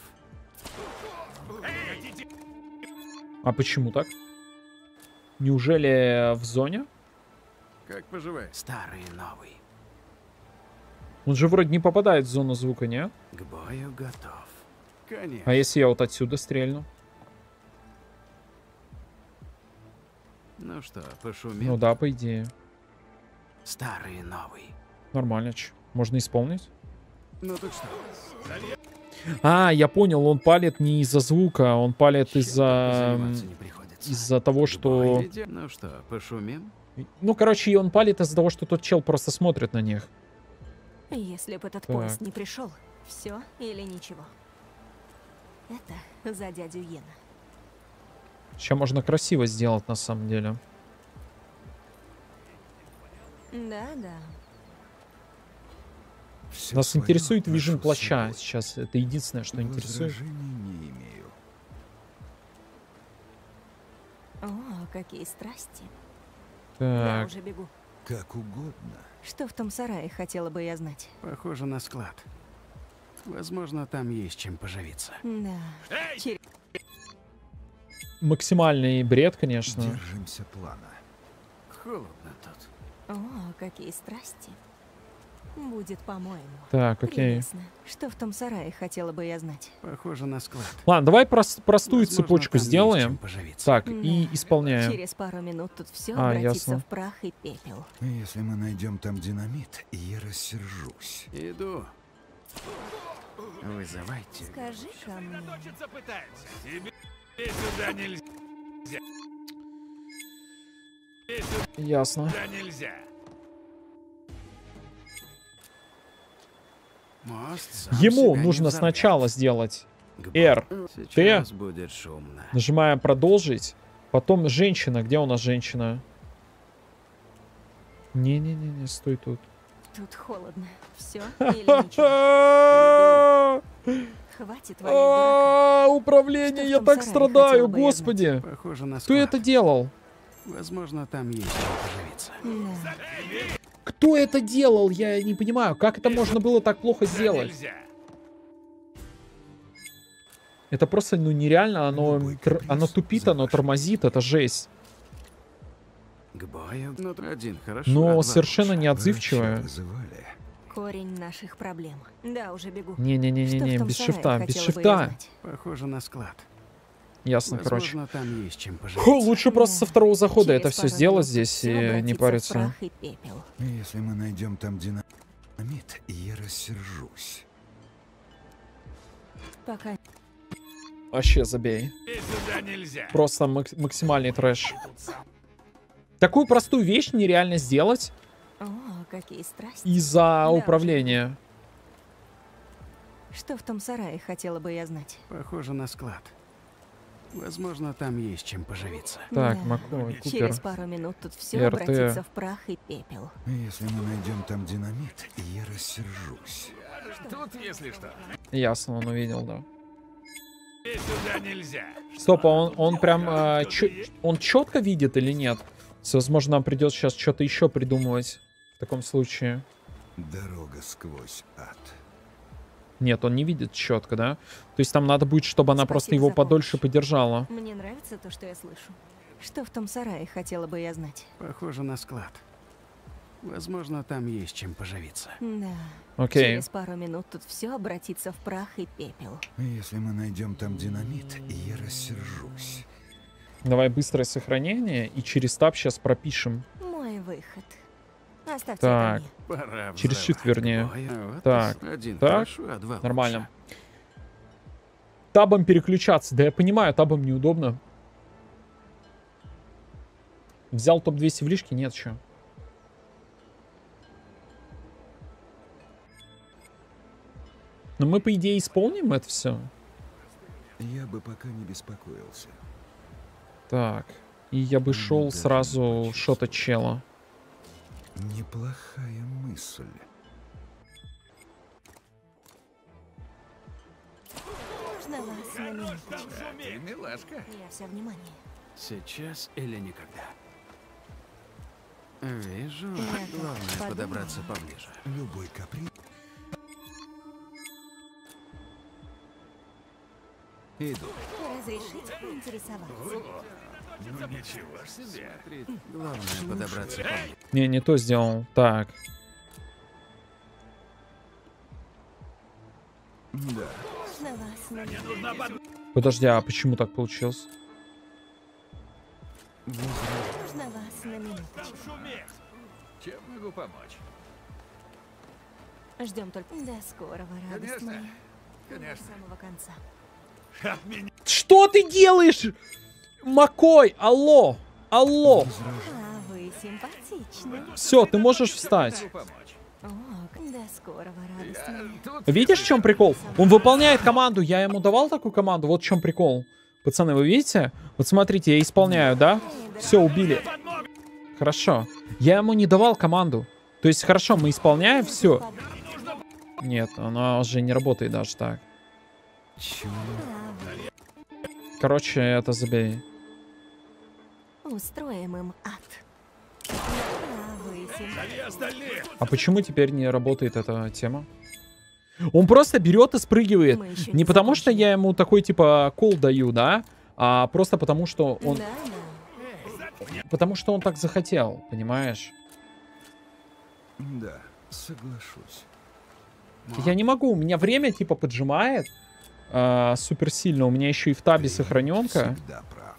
А почему так? Неужели в зоне? Как поживаешь? Старый и новый. Он же вроде не попадает в зону звука, не? К бою готов. Конечно. А если я вот отсюда стрельну? Ну что, пошумим? Ну да, по идее. Старый и новый. Нормально, ч. Можно исполнить? Ну так что? А, я понял, он палит не из-за звука, он палит из-за... Из-за того, что... Ну что, пошумим? Ну, короче, он палит из-за того, что тот чел просто смотрит на них. Если бы этот Так. поезд не пришел, все или ничего. Это за дядю Йена. Сейчас можно красиво сделать, на самом деле. Да, да. Всё Нас своё интересует ношу вижен с плаща собой. сейчас. Это единственное, что интересует. Возражений не имею. О, какие страсти. Я Так. уже бегу. Как угодно. Что в том сарае, хотела бы я знать. Похоже на склад. Возможно, там есть чем поживиться. Да. Чер- Максимальный бред, конечно. Держимся плана. Холодно тут. О, какие страсти. Будет, по-моему. Так, окей. Прелестно. Что в том сарае, хотела бы я знать. Похоже на склад. Ладно, давай прос- простую Возможно, цепочку там есть сделаем. чем поживиться. Так, Да. и исполняем. Через пару минут тут все А, обратится ясно. в прах и пепел. Если мы найдем там динамит, я рассержусь. Иду. Вызывайте. Скажи-ка мне. пытаются. Тебе сюда нельзя. Ясно. Сюда нельзя. Мост сам Ему себя не нужно взорвет. сначала сделать R, T, Сейчас будет шумно. нажимаем продолжить. Потом женщина. Где у нас женщина? Не-не-не, стой тут. Тут холодно. Все или ничего? Хватит валять дурака. А, Управление, Что в я том так сарае, страдаю, хотела бы я господи. Похоже на Кто склад. это делал? Возможно, там есть чем поживиться. Да. Кто это делал? Я не понимаю, как это можно было так плохо сделать? Нельзя. Это просто, ну, нереально, оно, тр- оно тупит, оно тормозит, это жесть. К бою. Ну, один, хорошо. а Но два совершенно лучше. неотзывчивая. Врача вызывали. Корень наших проблем. Да, уже бегу. Не-не-не-не-не, Что в том без сарае, шифта, без хотела бы я шифта. знать. Похоже на склад. Ясно, короче. Возможно, там есть чем Фу, поживиться. лучше просто со второго захода Через это все пару сделать минут здесь всё и не обратится в париться. прах и пепел. Если мы найдем там динамит, я рассержусь. Пока. Вообще забей. Сюда нельзя. Просто мак- максимальный трэш. Такую простую вещь нереально сделать О, какие страсти. из-за Да, управления. Что в том сарае, хотела бы я знать. Похоже на склад. Возможно, там есть чем поживиться. Так, Да. Макой, Купер. Через пару минут тут все эр тэ. обратится в прах и пепел. Если мы найдем там динамит, я рассержусь. Тут, если что. Ясно, он увидел, да. Сюда нельзя. Стоп, а он, он прям... а, чё- он четко видит или нет? Возможно, нам придется сейчас что-то еще придумывать в таком случае. Дорога сквозь ад. Нет, он не видит четко, да? То есть там надо будет, чтобы она Спасибо просто его за подольше помощь. подержала. Мне нравится то, что я слышу. Что в том сарае, хотела бы я знать. Похоже на склад. Возможно, там есть чем поживиться. Да. Окей. Через пару минут тут все обратится в прах и пепел. Если мы найдем там динамит, я рассержусь. Давай быстрое сохранение и через таб сейчас пропишем. Мой выход. Оставьте Так. это Пора Через взрывать shift, вернее. любое. Вот Так. Один Так. хорошо, а два Нормально. лучше. Табом переключаться. Да я понимаю, табом неудобно. Взял топ двести в лишке? Нет, что. Но мы, по идее, исполним это все. Я бы пока не беспокоился. Так. И я бы шел даже сразу не шота чела. Неплохая мысль. Можно вас на минуточку? Ты милашка. Я вся внимание. Сейчас или никогда. Вижу. Я так Главное подумала. подобраться поближе. Любой каприз. Иду. Разрешите поинтересоваться? Ну ничего ж себе. Главное подобраться поближе. Не, не то сделал. Так. Да. Можно вас на минуточку? Подожди, а почему так получилось? Можно вас на минуточку? Чем могу помочь? Ждем только до скорого, радость Конечно. моя. Конечно. До самого конца. От меня. Что ты делаешь? Макой, алло, алло. А вы симпатичны. Все, ты можешь встать. Помочь. О, до скорого, радость моя. Тут Видишь, в чем прикол? Он выполняет команду. Я ему давал такую команду. Вот в чем прикол. Пацаны, вы видите? Вот смотрите, я исполняю, да? Все, убили. Хорошо. Я ему не давал команду. То есть, хорошо, мы исполняем все. Нет, она уже не работает даже так. Чего? Короче, это забей. Устроим им ад. А вы симпатичны. А почему теперь не работает эта тема? Он просто берет и спрыгивает. Мы еще Не потому, что я ему такой, типа, кол даю, да? А просто потому, что он... Да, да. Потому что он так захотел, понимаешь? Да, соглашусь. Я не могу, у меня время, типа, поджимает. А, супер сильно. У меня еще и в табе сохраненка. Всегда прав.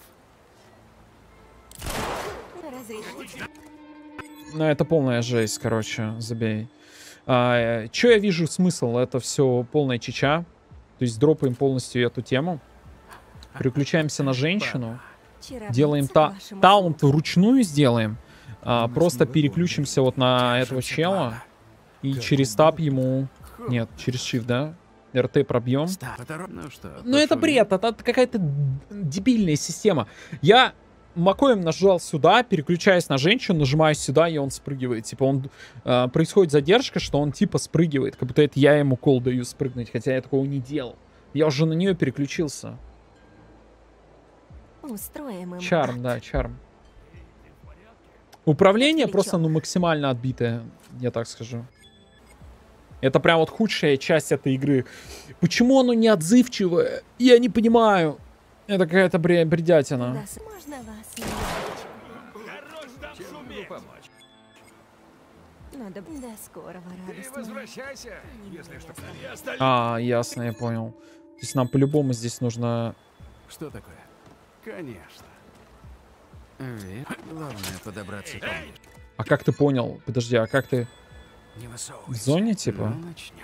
Разрешите. Ну, это полная жесть, короче, забей. А, Че я вижу смысл? Это все полная чича. То есть дропаем полностью эту тему. Переключаемся на женщину. Чаровница Делаем та вашему таунт вручную сделаем. А, просто переключимся вот на этого чела. И через таб ему... Нет, через shift, да? эр тэ пробьем. Ну что, Ну это пошумим? бред, это какая-то дебильная система. Я макоем нажал сюда, переключаюсь на женщину, нажимаю сюда, и он спрыгивает. Типа он... э, происходит задержка, что он типа спрыгивает. Как будто это я ему кол даю спрыгнуть, хотя я такого не делал. Я уже на нее переключился. Устроим им Чарм, ад. да, чарм. Управление Отвлечён. просто, ну, максимально отбитое, я так скажу. Это прям вот худшая часть этой игры. Почему оно не отзывчивое? Я не понимаю. Это какая-то бре- бредятина. Да, с- можно вас на минуточку? Чем могу помочь? Надо до скорого, Ты радость моя. возвращайся, если что. А, ясно, я понял. То есть нам по-любому здесь нужно... Что такое? Конечно. Ви- Главное подобраться поближе. А как ты понял? Подожди, а как ты... Не В высовывайся. зоне, типа? Ну, начнем.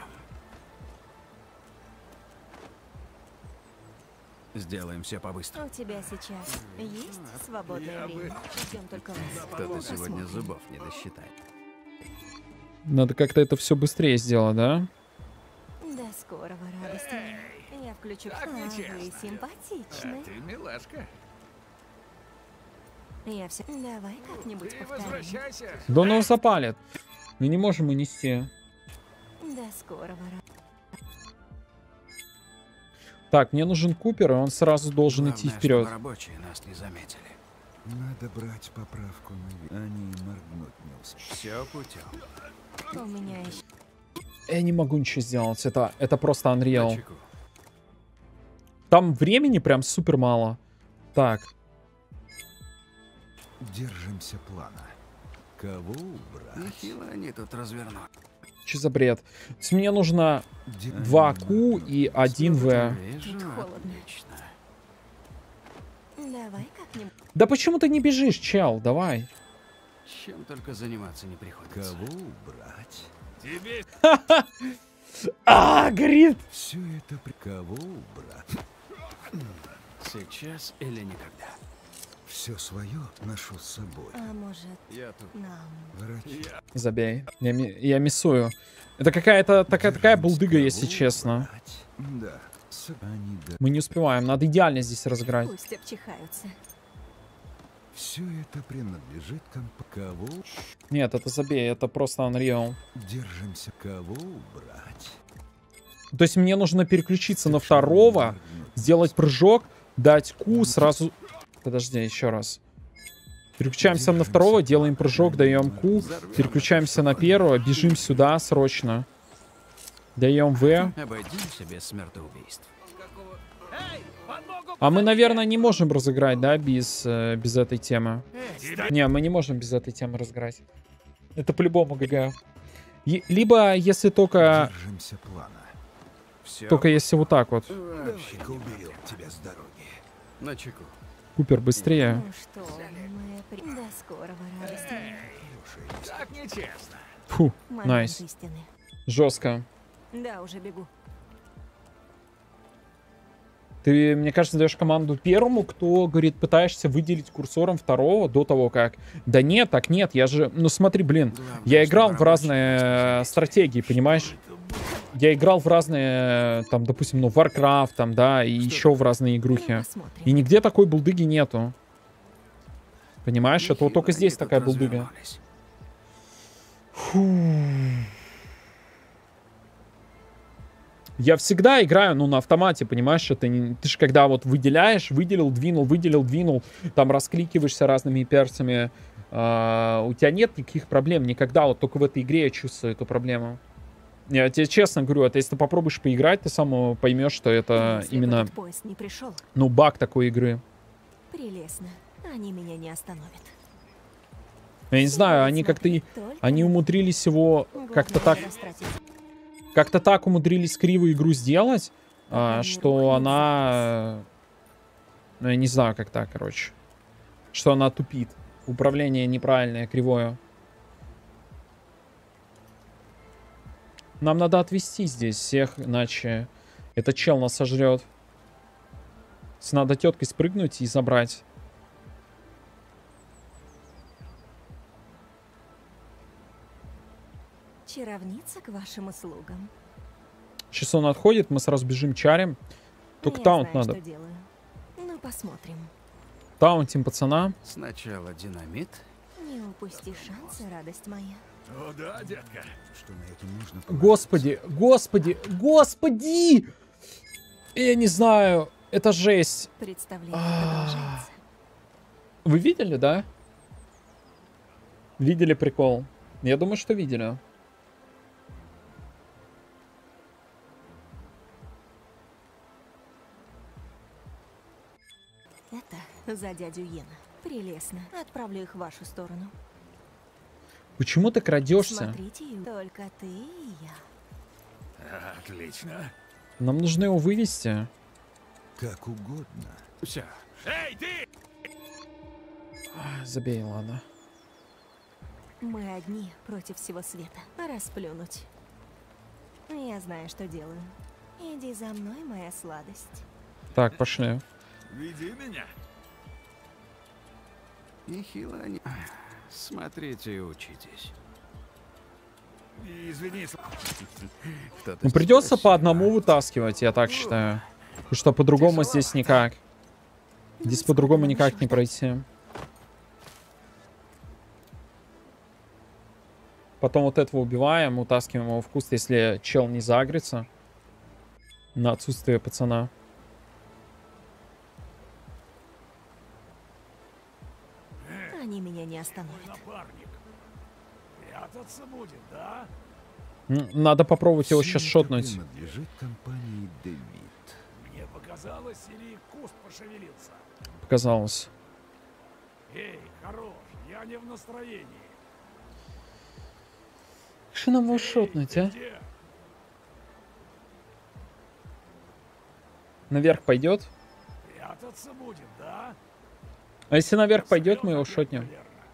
Сделаем все по-быстрому. У тебя сейчас есть свободное время? Ждем только вас. Кто-то сегодня Посмотрим. зубов не досчитает. Надо как-то это все быстрее сделать, да? До скорого, радость моя. Я выключу. Так А, вы нечестно. симпатичны. А ты милашка. Я все. Давай как-нибудь Ты повторим. возвращайся. Да он его запалит. Мы не можем унести. До скорого. Так, мне нужен Купер, и он сразу должен Главное, идти чтобы вперед. рабочие нас не заметили. Надо брать поправку на ви... Они и моргнуть не успеют. Все путем. У меня еще. Я не могу ничего сделать. Это, это просто Unreal. Чеку. Там времени прям супер мало. Так. Держимся плана. Кого убрать? Нехило они тут развернули. Что за бред? То есть мне нужно Де- два Они Q моргнут. и один V. Вижу, Тут холодно. отлично. Давай как-нибудь. Да почему ты не бежишь, чел? Давай. Чем только заниматься не приходится. Кого убрать? Тебе А, горит! Все это при... Кого убрать? Сейчас или никогда. Все свое ношу с собой. А может, Я тут. нам. Врачи. Забей. Я, ми- я миссую. Это какая-то такая, такая булдыга, если Кого честно. убрать? Да. С... Они да. Мы не успеваем. Надо идеально здесь разыграть. Пусть обчихаются. Все это принадлежит комп... Кого? Нет, это забей. Это просто Unreal. Держимся. Кого убрать? То есть мне нужно переключиться на второго, Моргнуть. сделать прыжок, дать Q, сразу... Подожди, еще раз. Переключаемся на второго, делаем прыжок, даем Q, переключаемся на первого, бежим сюда срочно. Даем V. Обойдемся без смертоубийств. А мы, наверное, не можем разыграть, да, без, э, без этой темы. Не, мы не можем без этой темы разыграть. Это по-любому ГГ. Е- Либо, если только... Держимся плана. Все. Только если вот так вот. Давай-ка уберем тебя с дороги. На чеку. Купер, быстрее. Ну что, мы при... До скорого, радости. так нечестно. Фу, Момент найс. истины. Жестко. Да, уже бегу. Ты, мне кажется, даешь команду первому, кто, говорит, пытаешься выделить курсором второго до того, как... Да нет, так нет, я же... Ну смотри, блин, Главное, я играл чтобы в разные рабочие нас не э, заметили. стратегии, понимаешь? Я играл в разные, там, допустим, ну, Warcraft, там, да, и еще в разные игрухи. Ну, посмотрим. И нигде такой булдыги нету. Понимаешь, это вот Нехило только здесь они тут такая булдыга. развернулись. Фу. Я всегда играю, ну, на автомате, понимаешь, это не... Ты же когда вот выделяешь, выделил, двинул, выделил, двинул, там раскликиваешься разными перцами, а, у тебя нет никаких проблем никогда, вот только в этой игре я чувствую эту проблему. Я тебе честно говорю, это если ты попробуешь поиграть, ты сам поймешь, что это Если бы именно, этот поезд не пришел, ну, баг такой игры. прелестно. Они меня не остановят. Я не знаю, они как-то, и- они умудрились его как-то так... Как-то так умудрились криво игру сделать, а, что она... Ну, я не знаю, как так, короче. Что она тупит. Управление неправильное, кривое. Нам надо отвести здесь всех, иначе этот чел нас сожрет. Если надо теткой спрыгнуть и забрать. Чаровница к вашим услугам. Сейчас он отходит, мы сразу бежим, чарим. Только Я таунт знаю, надо. что делаю. Ну, посмотрим. Таунтим пацана. Сначала динамит. Не упусти шанса, радость моя. О, да, детка. Что на этом нужно? Господи, господи, господи! Я не знаю, это жесть. Представление А. продолжается. Вы видели, да? Видели прикол? Я думаю, что видели. Это за дядю Йена. Прелестно. Отправлю их в вашу сторону. Почему ты крадешься? Смотрите, Ю- только ты и я. Отлично. Нам нужно его вывести. Как угодно. Все. Эй, ты! А, забей, ладно. Мы одни против всего света. Расплюнуть. Я знаю, что делаю. Иди за мной, моя сладость. Так, пошли. Веди меня. Нехило они. Смотрите и учитесь. Извини, Кто-то Ну, придется здесь? по одному вытаскивать, я так считаю. Потому что по-другому здесь никак. Здесь по-другому никак не пройти. Потом вот этого убиваем, утаскиваем его в куст, если чел не загрится на отсутствие пацана. Они меня не остановят. Прятаться будет, да? Надо попробовать его сейчас шотнуть. Принадлежит компании Дэвид. Мне показалось, или куст пошевелился? Показалось. Эй, хорош, я не в настроении. Что нам его шотнуть, а? Где? Наверх пойдет? Прятаться будет, да? А если наверх пойдет, мы его шотнем.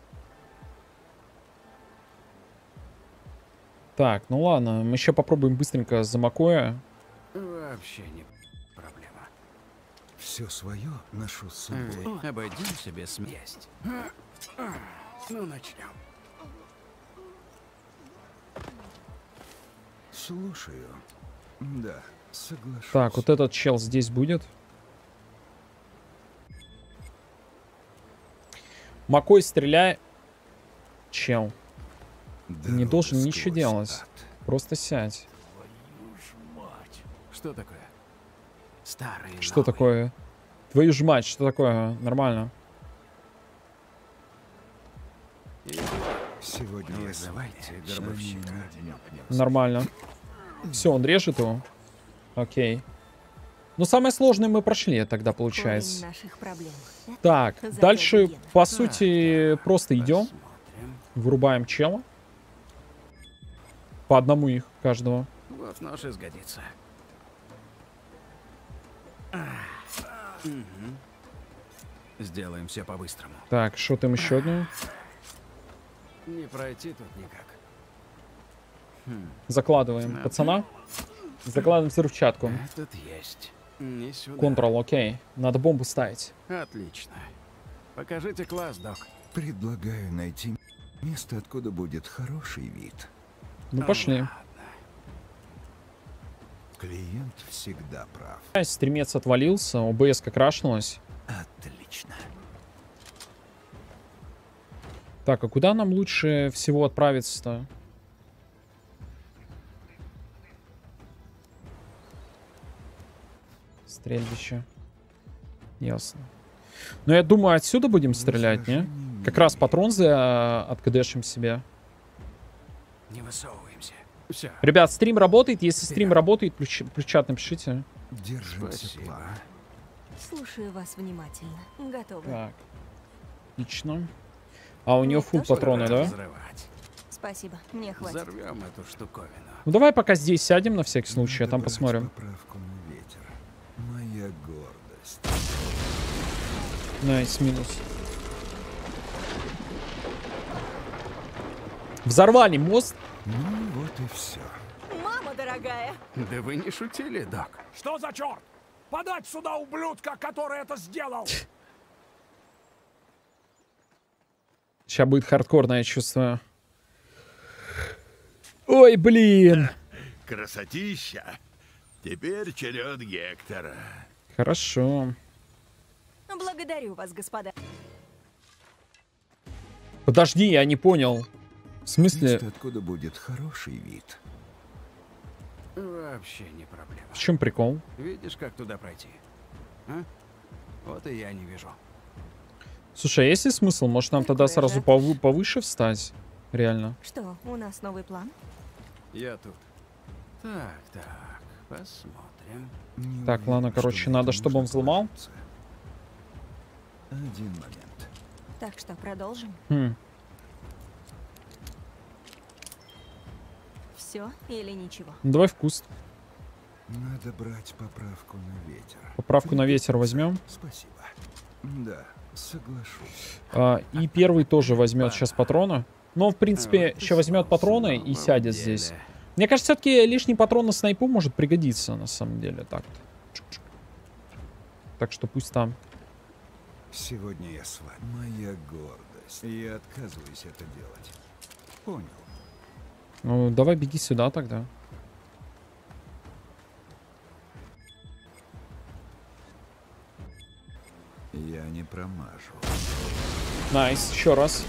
Так, ну ладно, мы еще попробуем быстренько за Макоя. Вообще не проблема. Все свое ношу с собой. Обойдемся без сместь. Ну, начнем. Слушаю. Да, соглашусь. Так, вот этот чел здесь будет. Макой, стреляй. Чел. Ты не должен ничего делать. Ад. Просто сядь. Что такое? Старые Что новые. такое? Твою ж мать, что такое? Нормально. Сегодня вызывайте гробовщика. Нормально. Все, он режет его. Окей. Ну, самое сложное мы прошли тогда, получается. Так, дальше, по сути, просто идем. Вырубаем чела. По одному их, каждого. Вот нож и сгодится. Угу. Сделаем все по-быстрому. Так, что там еще одну? Не пройти тут никак. Хм. Закладываем а пацана. Закладываем взрывчатку. Этот есть. Не сюда. Контрол, окей. Надо бомбу ставить. Отлично. Покажите класс, док. Предлагаю найти место, откуда будет хороший вид. Ну, пошли. Клиент всегда прав. Стримец отвалился, ОБС-ка крашнулась. Отлично. Так, а куда нам лучше всего отправиться-то? Стрельбище. Ясно. Но я думаю, отсюда будем стрелять, не? Как раз патрон за откдешим себе. Не высовываемся. Все. Ребят, стрим работает. Если стрим работает, в чат напишите. Держимся плана. Слушаю вас внимательно. Готовы. Так. Отлично. А у нее фул патроны, да? Взрывать. Спасибо, мне хватит. Взорвем эту штуковину. Ну давай пока здесь сядем на всякий случай, а там посмотрим. На ветер. Моя гордость. Найс, минус. Взорвали мост. Ну вот и все. Мама дорогая. Да вы не шутили, док. Что за черт? Подать сюда ублюдка, который это сделал. Сейчас будет хардкорное, я чувствую. Ой, блин. Красотища. Теперь черед Гектора. Хорошо. Благодарю вас, господа. Подожди, я не понял. В смысле? Место, откуда будет хороший вид. Вообще не проблема. В чем прикол? Видишь, как туда пройти? А? Вот и я не вижу. Слушай, а есть ли смысл? Может, нам тогда сразу повы повыше встать? Реально. Что, у нас новый план? Я тут. Так, так, посмотрим. Не Так, уверен, ладно, короче, что надо, это чтобы он может взломал. сложиться. Один момент. Так что, продолжим? Хм. Все или ничего? Ну, давай в куст. Надо брать поправку на ветер. Поправку на ветер возьмем. Спасибо. Да, соглашусь. А, и первый тоже возьмет сейчас патрона. Но, в принципе, еще возьмет патроны и сядет здесь. Мне кажется, все-таки лишний патрон на снайпу может пригодиться, на самом деле. Так, так что пусть там. Сегодня я с вами. Моя гордость. Я отказываюсь это делать. Понял. Ну, давай беги сюда тогда. Найс, еще раз.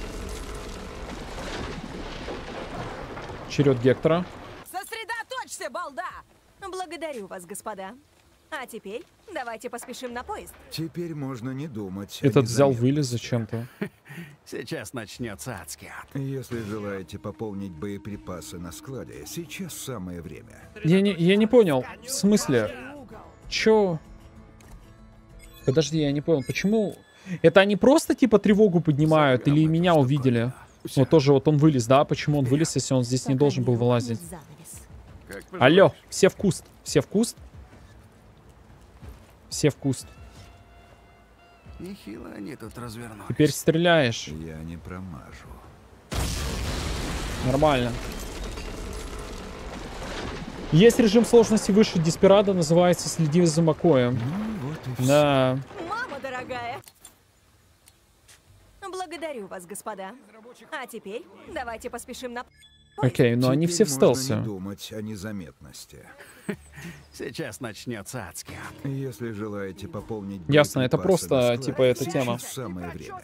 Черед Гектора. Сосредоточься, балда! Благодарю вас, господа. А теперь давайте поспешим на поезд. Теперь можно не думать. Этот взял вылез зачем-то. Сейчас начнется адский ад. Если желаете пополнить боеприпасы на складе, сейчас самое время. Я не, я не понял. В смысле? Чё? Подожди, я не понял. Почему? Это они просто типа тревогу поднимают или меня увидели? Вот тоже вот он вылез, да? Почему он вылез, если он здесь не должен был вылазить? Алло, все в куст. Все в куст? Все в куст. Нехило они тут развернулись. Теперь стреляешь. Я не промажу. Нормально. Есть режим сложности выше Деспирадо, называется «Следи за Макоем». Ну, вот и да. Мама дорогая. Благодарю вас, господа. А теперь давайте поспешим на... Окей, но они все в стелсе. Можно не думать о незаметности. Сейчас начнется адский ад. Если желаете пополнить... Ясно, это просто, склад, типа, эта тема. Самое время.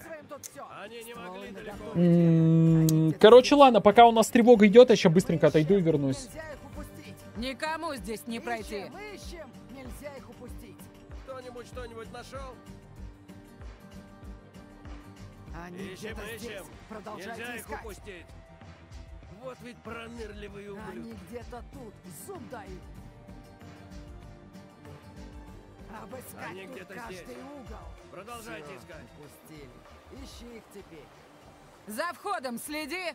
М-м-м, короче, ладно, пока у нас тревога идет, я сейчас быстренько отойду и вернусь. Никому здесь не пройти. Нельзя их упустить. Кто-нибудь что-нибудь нашел? Они ищем, ищем. Продолжайте Нельзя искать. Их упустить. Вот ведь пронырливые ублюдки. Они где-то тут. Зуб дают. Обыскать Они тут каждый здесь. Угол. Продолжайте Все, искать. Упустили. Ищи их теперь. За входом следи.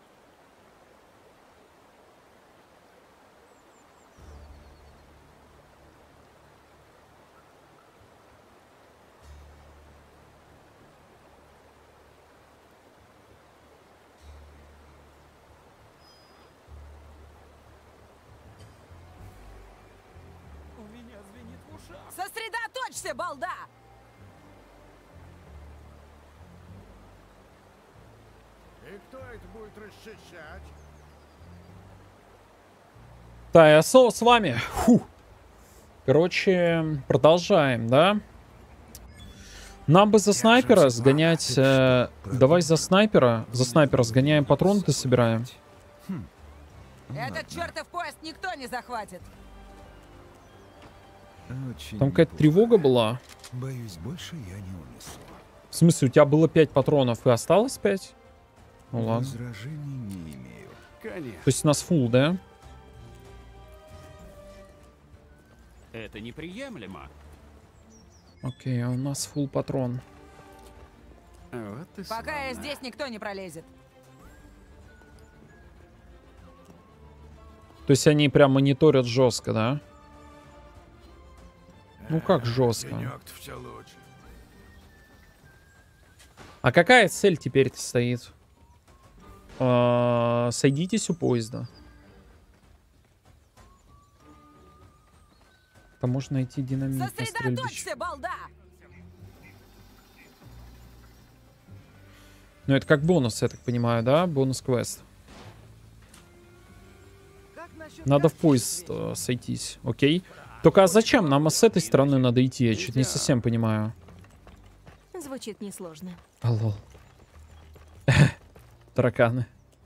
Сосредоточься, балда! И кто это будет расчищать? Да, я снова с вами. Фу. Короче, продолжаем, да? Нам бы за снайпера сгонять... Э, давай за снайпера. За снайпера сгоняем, патроны-то собираем. Хм. Этот чертов поезд никто не захватит. Очень Там какая-то тревога была. Боюсь, больше я не унесу. В смысле, у тебя было пять патронов и осталось пять? Ну ладно. Возражений не имею. Конечно. То есть у нас фулл, да? Это неприемлемо. Окей, а у нас фулл патрон. Вот и Пока я славно. здесь, никто не пролезет. То есть они прям мониторят жестко, да? Ну как жестко? Все лучше. А какая цель теперь-то стоит? А, сойдитесь у поезда. Там можно найти динамит на стрельбище. Сосредоточься, балда! Ну это как бонус, я так понимаю, да? Бонус-квест. Надо в поезд э, сойтись, окей? Только а зачем? Нам с этой стороны надо идти, я чуть не совсем понимаю. Звучит несложно. Алло. Тараканы.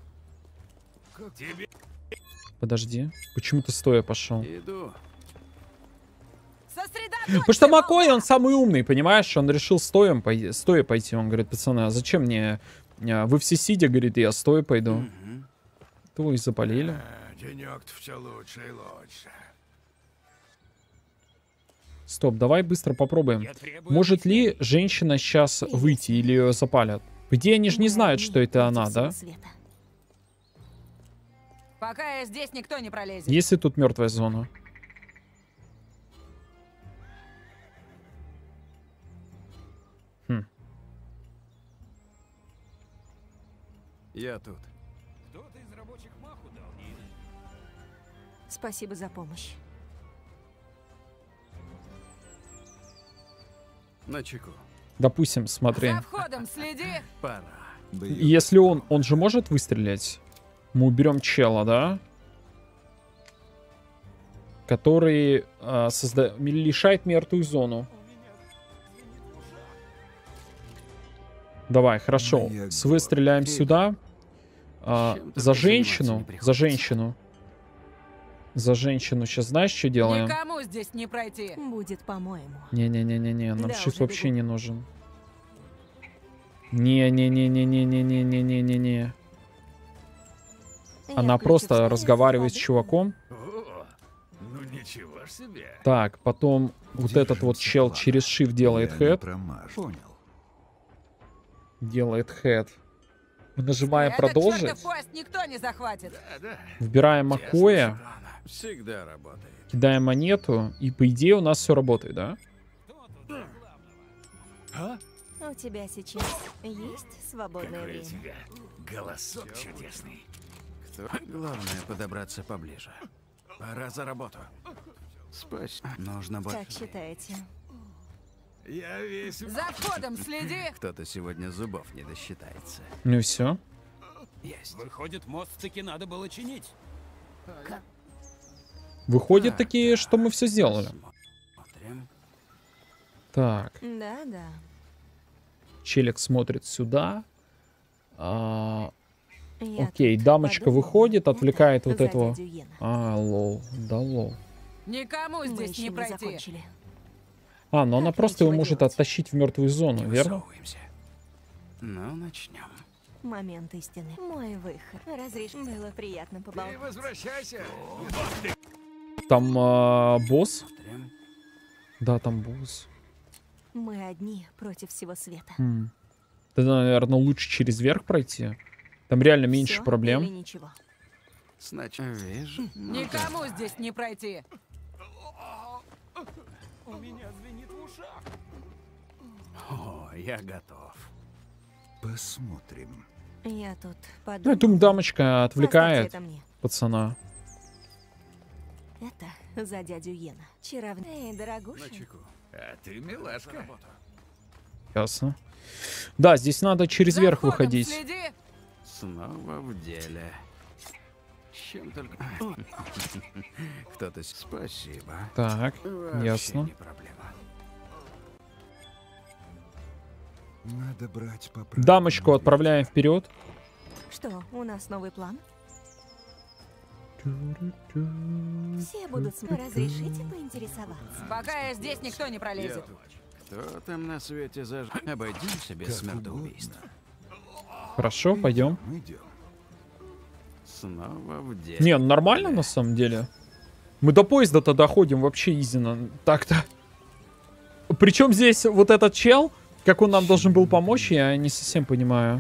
Подожди. Почему ты стоя пошел? Иду. Потому что Маккой, он самый умный, понимаешь? Он решил стоем пойти, стоя пойти. Он говорит, пацаны, а зачем мне... Вы все сидя, говорит, я стоя пойду. Угу. То и запалили. Денек-то все лучше и лучше. Стоп, давай быстро попробуем. Может ли женщина сейчас выйти или ее запалят? Где они же не знают, что это она, да? Пока я здесь, никто не пролезет. Есть ли тут мертвая зона? Хм. Я тут. Кто-то из рабочих маху дал, Нина. Спасибо за помощь. На чеку. Допустим, смотри. За входом следи. Пора. Если он, он же может выстрелять? Мы уберем чела, да? Который э, созда... лишает мертвую зону. Давай, хорошо. С вы стреляем сюда. А, за женщину. За женщину. За женщину. Сейчас знаешь, что делаем? Никому здесь не пройти. Будет, по-моему. Не-не-не-не-не. Нам Да, щит уже вообще бегу. не нужен. Не-не-не-не-не-не-не-не-не-не. Я Она включу просто вспышку разговаривает с воды. чуваком. О, ну ничего ж себе. Так, потом вот этот вот чел через shift делает Я не head. промажу. Понял. Делает head. Мы нажимаем Этот продолжить. чертов поезд никто не захватит. Выбираем Макоя. Всегда работает. Кидаем монету. И по идее у нас все работает, да? У тебя сейчас есть свободное Какой у время? тебя голосок чудесный. Кто? Главное подобраться поближе. Пора за работу. Спасибо. Нужно больше. Как считаете? Я весь... За входом следи. Кто-то сегодня зубов не досчитается. Ну и все. Есть. Выходит, мост таки надо было чинить. Выходит такие, что мы все сделали. Смотрим. Так. Да, да. Челик смотрит сюда. А, Я окей, тут дамочка подумала, выходит, отвлекает это вот за этого. дядю Йена. А, лол. Да лол. Никому Мы здесь еще не не пройти. закончили. А, но она Так, просто его нечего может делать. оттащить в мертвую зону, верно? Высовываемся. Ну, начнем. Момент истины. Мой выход. Разреш. Было приятно Ты поболтать. возвращайся. Там а, босс? Смотрим. Да, там босс. Мы одни против всего света. Хм. Тогда, наверное, лучше через верх пройти. Там реально меньше Всё или проблем. ничего? Сначала вижу. Ну, Никому давай. здесь не пройти. У меня звенит в ушах. О, я готов. Посмотрим. Я тут Ну, подумала. я думаю, дамочка Оставьте отвлекает это мне. пацана. Это за дядю Йена. Чаровн... Эй, дорогуша. А ты милашка. Ясно. Да, здесь надо через За верх входом выходить. следи. Снова в деле. Чем только... Кто-то... с- Спасибо. Так, Вообще ясно. не проблема. Надо брать по правилам. Дамочку отправляем вперед. Что, у нас новый план? Все будут смотреть. Разрешите поинтересоваться? Пока я здесь, никто не пролезет. Кто там на свете заж... Обойдемся без смертоубийства. Хорошо, пойдем. Идем. Снова в деле. Не, ну нормально на самом деле. Мы до поезда-то доходим вообще изина. Так-то. Причем здесь вот этот чел, как он нам должен был помочь, я не совсем понимаю.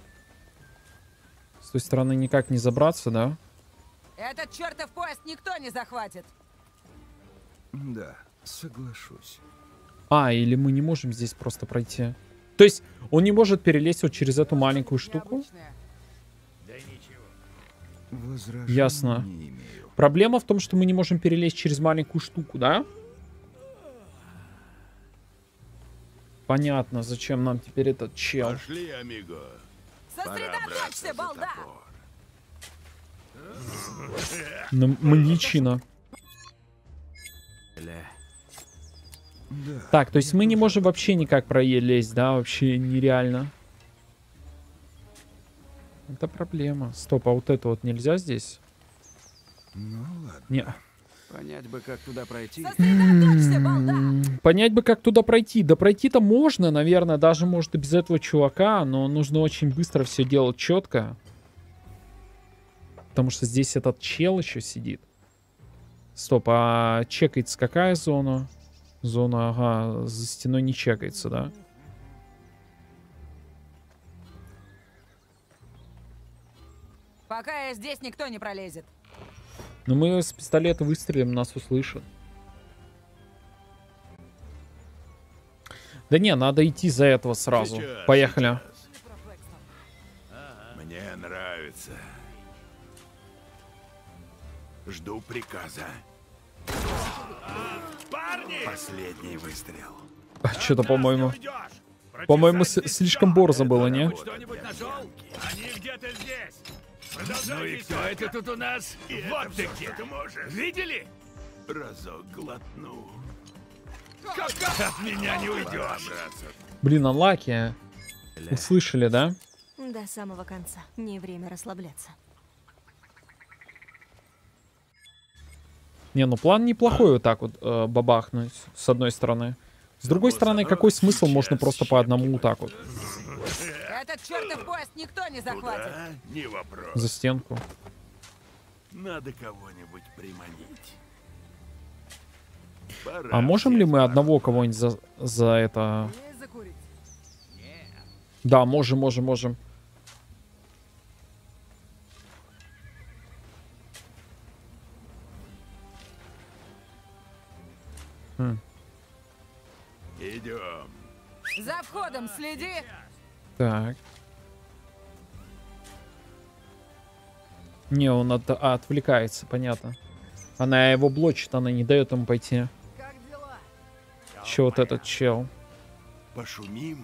С той стороны никак не забраться, да? Этот чертов поезд никто не захватит. Да, соглашусь. А, или мы не можем здесь просто пройти. То есть он не может перелезть вот через эту маленькую штуку? Необычное. Возражений Ясно. не имею. Проблема в том, что мы не можем перелезть через маленькую штуку, да? Понятно, зачем нам теперь этот чел. Пошли, амиго. Пора Сосредоточься, браться за балда. топор. Н- Мничина. Да. Так, то есть мы не можем вообще никак пролезть, да? Вообще нереально. Это проблема. Стоп, а вот это вот нельзя здесь? Ну ладно. Не. Понять бы, как туда пройти. Сосредоточься, балда. Понять бы, как туда пройти. Да пройти-то можно, наверное, даже может и без этого чувака, но нужно очень быстро все делать четко. Потому что здесь этот чел еще сидит. Стоп, а чекается какая зона? Зона, ага, за стеной не чекается, да? Пока я здесь, никто не пролезет. Но мы с пистолета выстрелим, нас услышат. Да не, надо идти за этого сразу. Сейчас, Поехали. сейчас. Мне нравится. Жду приказа. Парни! Последний выстрел. Что-то, по-моему... По-моему, с- слишком борзо было, не? Что-нибудь нашел? Они где-то здесь. Ну и кто это тут у нас? Вот ты где. Видели? Разок глотну. От меня не уйдешь. Блин, анлаки. Услышали, да? До самого конца. Не время расслабляться. Не, ну план неплохой вот так вот э, бабахнуть, с одной стороны. С другой стороны, какой смысл, можно просто по одному вот так вот. Этот чертов поезд никто не захватит. Туда не вопрос. За стенку. Надо кого-нибудь приманить. Пора А можем ли мы одного кого-нибудь за, за это... Да, можем, можем, можем. Хм. Идем. За входом следи. Так. Не, он от, а, отвлекается, понятно. Она его блочит, она не дает ему пойти. Че вот этот чел? Пошумим.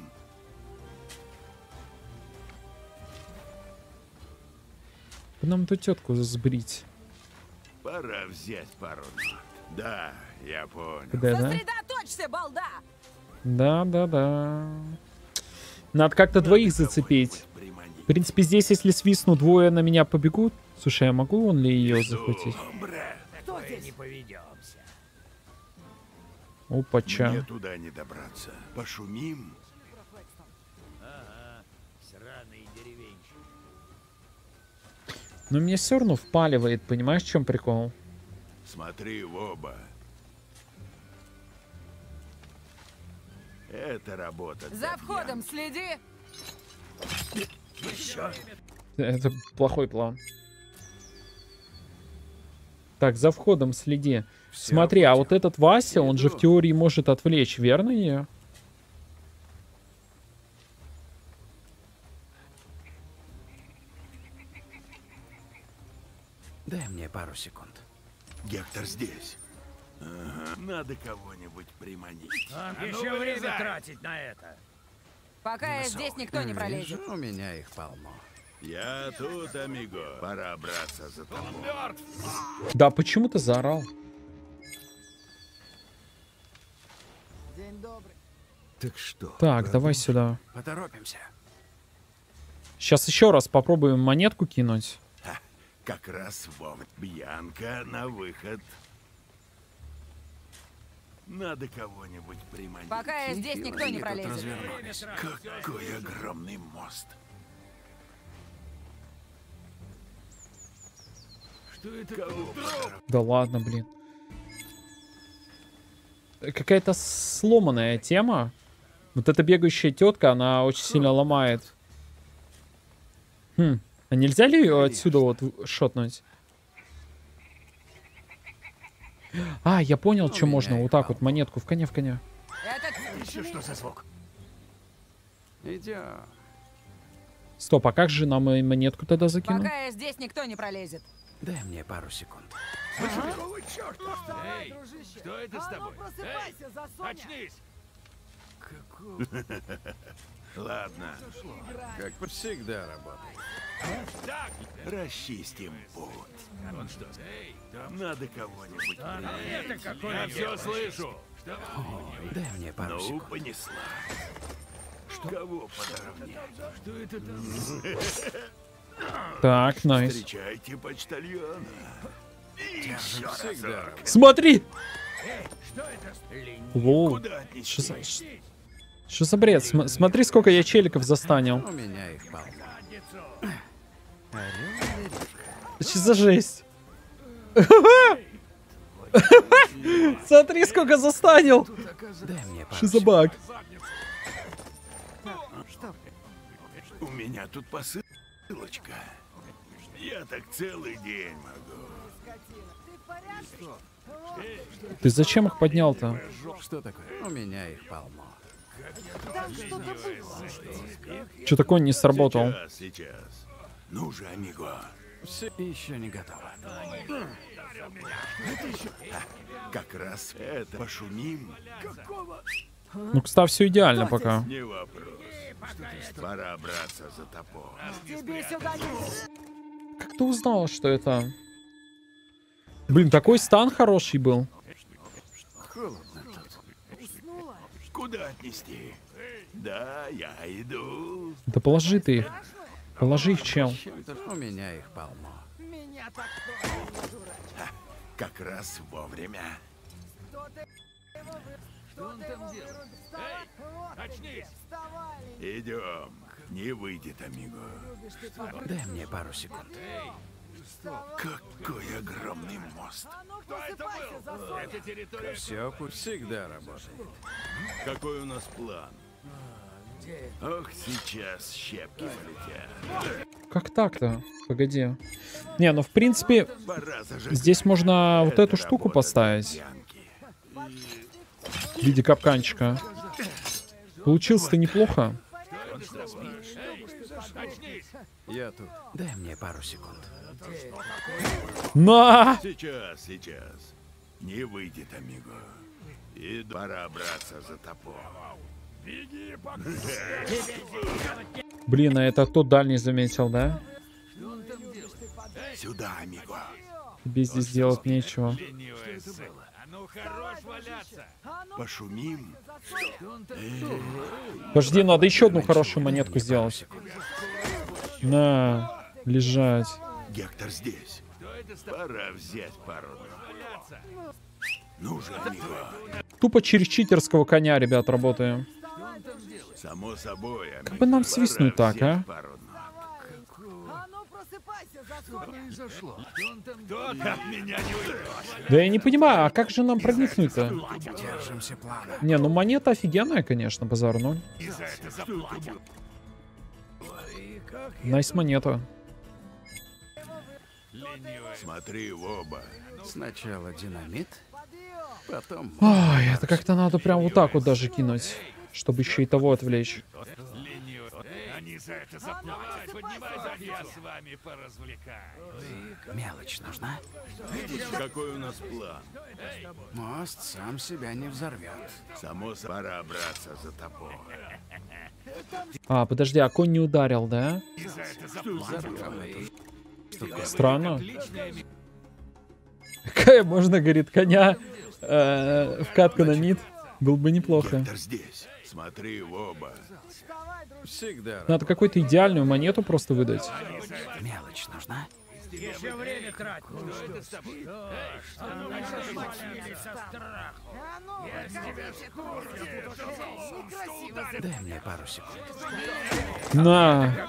Нам ту тетку сбрить. Пора взять пару нот. Да, я понял. Да, да? Сосредоточься, балда! Да, да, да. Надо как-то двоих зацепить. В принципе, здесь, если свистну, двое на меня побегут. Слушай, я могу он ли ее захватить? Кто здесь? Не поведемся. Опача. Мне туда не добраться. Пошумим. Ага, сраный деревенщик. Но меня все равно впаливает, понимаешь, в чем прикол? Смотри в оба. Это работа. За входом следи. Еще. Это плохой план. Так, за входом следи. Все Смотри, а вот этот Вася, он же в теории может отвлечь, верно ее? Дай мне пару секунд. Гектор здесь. Ага, надо кого-нибудь приманить. А ну, еще время тратить на это. Пока я здесь, никто не пролезет. У меня их полно. Я тут, амиго. Пора браться за тобой. Да, почему ты заорал? День добрый. Так что? Так, давай сюда. Поторопимся. Сейчас еще раз попробуем монетку кинуть. Ха, как раз вовремя. Бьянка на выход. Надо кого-нибудь приманить. Пока я здесь, никто не пролезет. Какой огромный мост. Что это? Кого? Да ладно, блин. Какая-то сломанная тема. Вот эта бегающая тетка, она очень сильно ломает. Хм. А нельзя ли ее отсюда вот шотнуть? А, я понял, что можно. Вот так вот монетку в коне, в коне. Еще что за звук? Идем. Стоп, а как же нам и монетку тогда закинуть? Пока я здесь, никто не пролезет. Дай мне пару секунд. Какого черта? Эй, дружище, что это с тобой? Просыпайся, засоня. Очнись! Ладно. Как всегда работает. Так, расчистим путь. Он что? Эй, там надо кого-нибудь. Это какой Я все слышу. Что? Дай мне пару Ну, секунд. понесла. Что? Кого подровнять? Что это там? Так, найс. Встречайте почтальона. Держим всегда. Смотри! Эй, что это? Лол. Куда отнести? Что за, ш- что за бред? См- смотри, сколько я челиков застанил. У меня их полно. Что за жесть? Смотри, сколько застанил. Дай мне пару Что за баг? У меня тут посылочка. Я так целый день могу. Ты зачем их поднял-то? Что такое? У меня их полно. Что такое не сработал? Сейчас, сейчас. Ну же, амиго. Все еще не готово. Как раз это. Пошумим. Ну, кстати, все идеально пока. Не вопрос. Пора браться за топор. Тебе сюда не... Как ты узнал, что это? Блин, такой стан хороший был. Холодно тут. Куда отнести? Да, я иду. Да положи ты их. Положи их, чел. У меня их полно. Меня так тоже не дурак. Как раз вовремя. Что ты... Что он там делает? Эй, очнись! Идем. Не выйдет, амиго. Дай мне пару секунд. Какой огромный мост. Кто это был? Это территория... Все всегда работает. Какой у нас план? Ох, сейчас щепки полетят. Как так-то? Погоди. Не, ну в принципе, Пора зажигать. здесь можно вот Это эту штуку работа поставить. Янки. В виде капканчика. Получилось-то неплохо. Я тут. Дай мне пару секунд. На! Сейчас, сейчас. Не выйдет, амиго. И пора браться за топор. Беги, Блин, а это тот дальний заметил, да? Сюда, амиго. Тебе здесь делать нечего. Пошумим. Подожди, надо еще одну хорошую монетку сделать. На, лежать. Гектор здесь. Пора взять пару. Ну же, амиго. Тупо через читерского коня, ребят, работаем. Само собой, амиго. Как бы нам свистнуть так, а? А ну просыпайся, за произошло. Кто там меня не уйдет? Да я не понимаю, а как же нам проникнуть-то? Держимся плана. Не, ну монета офигенная, конечно, базар ноль. И за это заплатят. Найс монета. Смотри в оба. Сначала динамит, потом... Ой, это как-то надо прям вот так вот даже кинуть, чтобы еще и того отвлечь. Они за это заплатят. Поднимай, я с вами поразвлекаюсь. Мелочь нужна? Какой у нас план? Мост сам себя не взорвет. Само собой, пора браться за топор. А, подожди, а конь не ударил, да? И за это заплатят. Странно. Какая можно, говорит, коня э, в катку на мид? Был бы неплохо. Гектор здесь. Смотри в оба. Всегда. Надо какую-то идеальную монету просто выдать. Мелочь нужна? Еще время тратить. Что это с тобой? Эй, что ну вы зашвалились со страху? А ну, Я с тебя некрасиво. Дай мне пару секунд. На.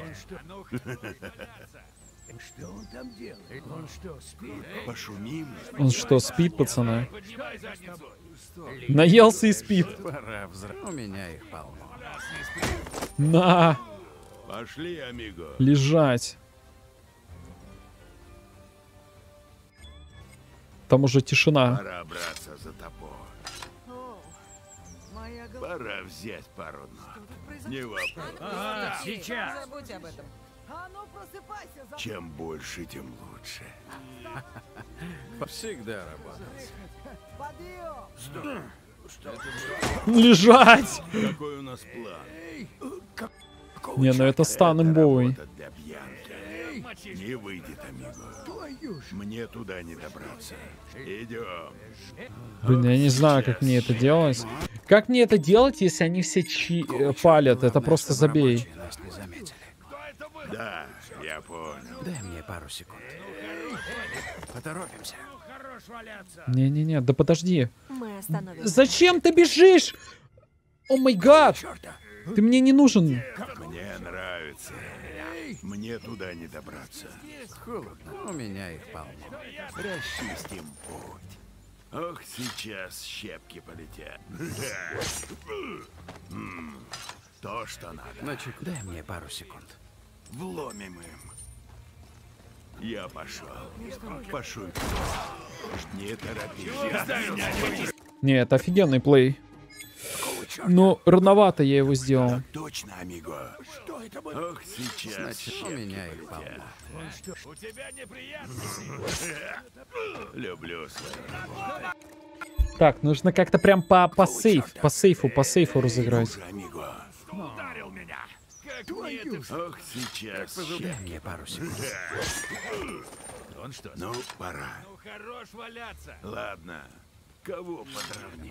Что он там делает? Он что, спит? Пошумим. Он что, спит, пацаны? Наелся и спит. Пора взрыв. У меня их полно. На. Пошли, амиго. Лежать. Там уже тишина. Пора браться за топор. Пора взять пару ног. Не вопрос. Ага, сейчас. Забудь об этом. А ну просыпайся, за... Чем больше, тем лучше. Всегда работает. Подъем! Лежать! Какой у нас план? Не, ну это стан имбовый. Работа для Бьянки. Не выйдет, амиго. Мне туда не добраться. Идем. Блин, я не знаю, как мне это делать. Как мне это делать, если они все чи э, палят? Это просто забей. Нас не заметили. Да, я понял. Дай мне пару секунд. Поторопимся. Хорош валяться. Не-не-не, да подожди. Мы остановимся. Зачем ты бежишь? О май гад! Ты мне не нужен. Мне нравится. Мне туда не добраться. Холодно. У меня их полно. Расчистим путь. Ох, сейчас щепки полетят. М, То, что надо. Значит, дай мне пару секунд. Вломим им. Я пошел. Пошуй. Не торопись. Не, это офигенный плей. Но рановато я его сделал. Точно, амиго. Что это было? Ох, сейчас. Значит, у меня их полно. У тебя неприятности. Люблю свою. Так, нужно как-то прям по, по сейф, по сейфу, по сейфу разыграть. Ударил меня. Как мне это... Ох, сейчас. Дай мне пару секунд. Он что? Ну, пора. Ну, хорош валяться. Ладно. Кого потравнее?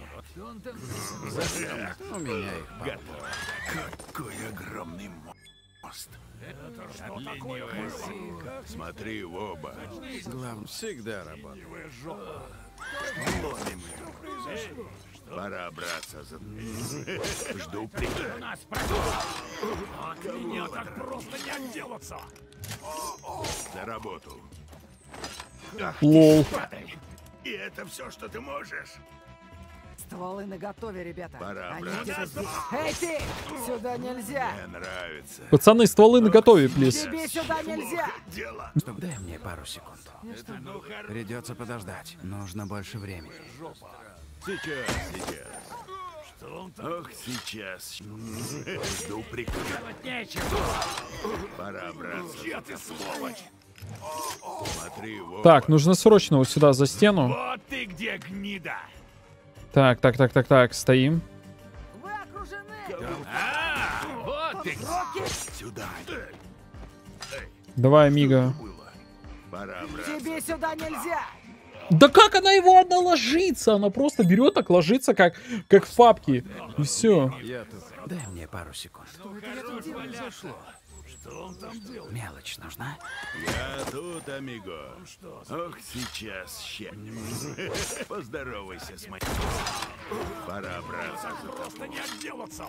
У меня их готово. Какой огромный мост. Это что такое? Смотри в оба. Главное, всегда работает. Ловим его. Пора браться за... Жду приказа. От меня так просто не отделаться. За работу. Лол. И это все, что ты можешь? Стволы наготове, ребята. Пора Они браться. где-то здесь. Эй, ты! Сюда нельзя! Мне нравится. Пацаны, стволы наготове, плиз. Тебе сюда нельзя! Стоп, дай мне пару секунд. Придется подождать. Нужно больше времени. Сейчас, сейчас. Ох, сейчас. Жду приказа. Пора браться. Где ты, сволочь? Смотри, вот. Так, нужно срочно вот сюда за стену. Вот ты где, гнида. Так, так, так, так, так, стоим. Вы окружены! А, вот ты. Сюда. Давай, Мига. Пора браться. Тебе сюда нельзя! Да как она его, она ложится? Она просто берет, так ложится, как, как в папке. И все. Я тут. Дай мне пару секунд. Что он там делает? Мелочь нужна? Я тут, амиго. Ох, сейчас щекнем. Поздоровайся с моим. Пора браться за Просто не отделаться.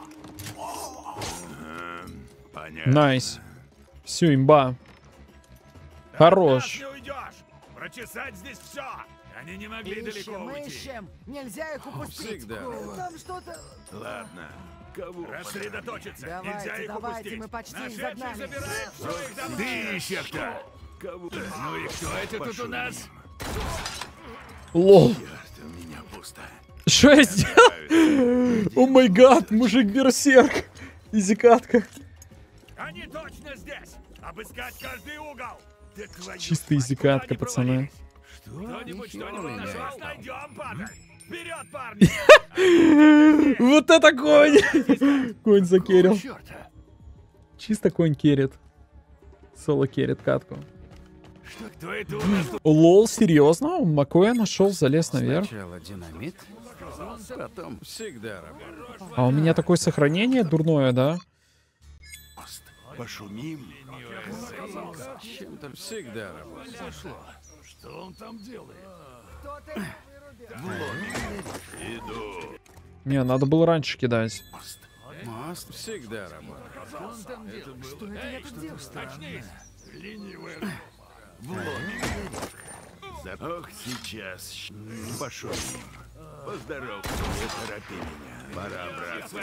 Понятно. Найс. Все, имба. Хорош. Не уйдешь. Прочесать здесь все. Они не могли далеко Ищем, уйти. ищем! Нельзя их упустить! Всегда. Там что-то... Ладно. Кого? Рассредоточиться. Давайте, Нельзя их давайте, упустить. мы почти их Нашедший загнали. забирает все их домой. Ты еще кто? Кого? Ну и кто это тут у нас? Лол. Ярд, у меня пусто. Что я сделал? О май гад, мужик берсерк. Изикатка. Они точно здесь. Обыскать каждый угол. Чистая изикатка, пацаны. Кто-нибудь что-нибудь нашел? Найдем, падаль. Вперед, парни! Вот это конь! Конь закерил. Чисто конь керит. Соло керит катку. Кто это у нас тут? Лол, серьезно? Макоя нашел, залез наверх. Сначала динамит, потом всегда работает. А у меня такое сохранение дурное, да? Пошумим. Чем-то всегда работает. Что он там делает? Кто ты? Иду. Не, надо было раньше кидать. Мост всегда работает. Что это я тут делаю? Очнись. Ленивая. Ох, сейчас. Пошумим. Поздоровайся, не торопи меня. Пора браться.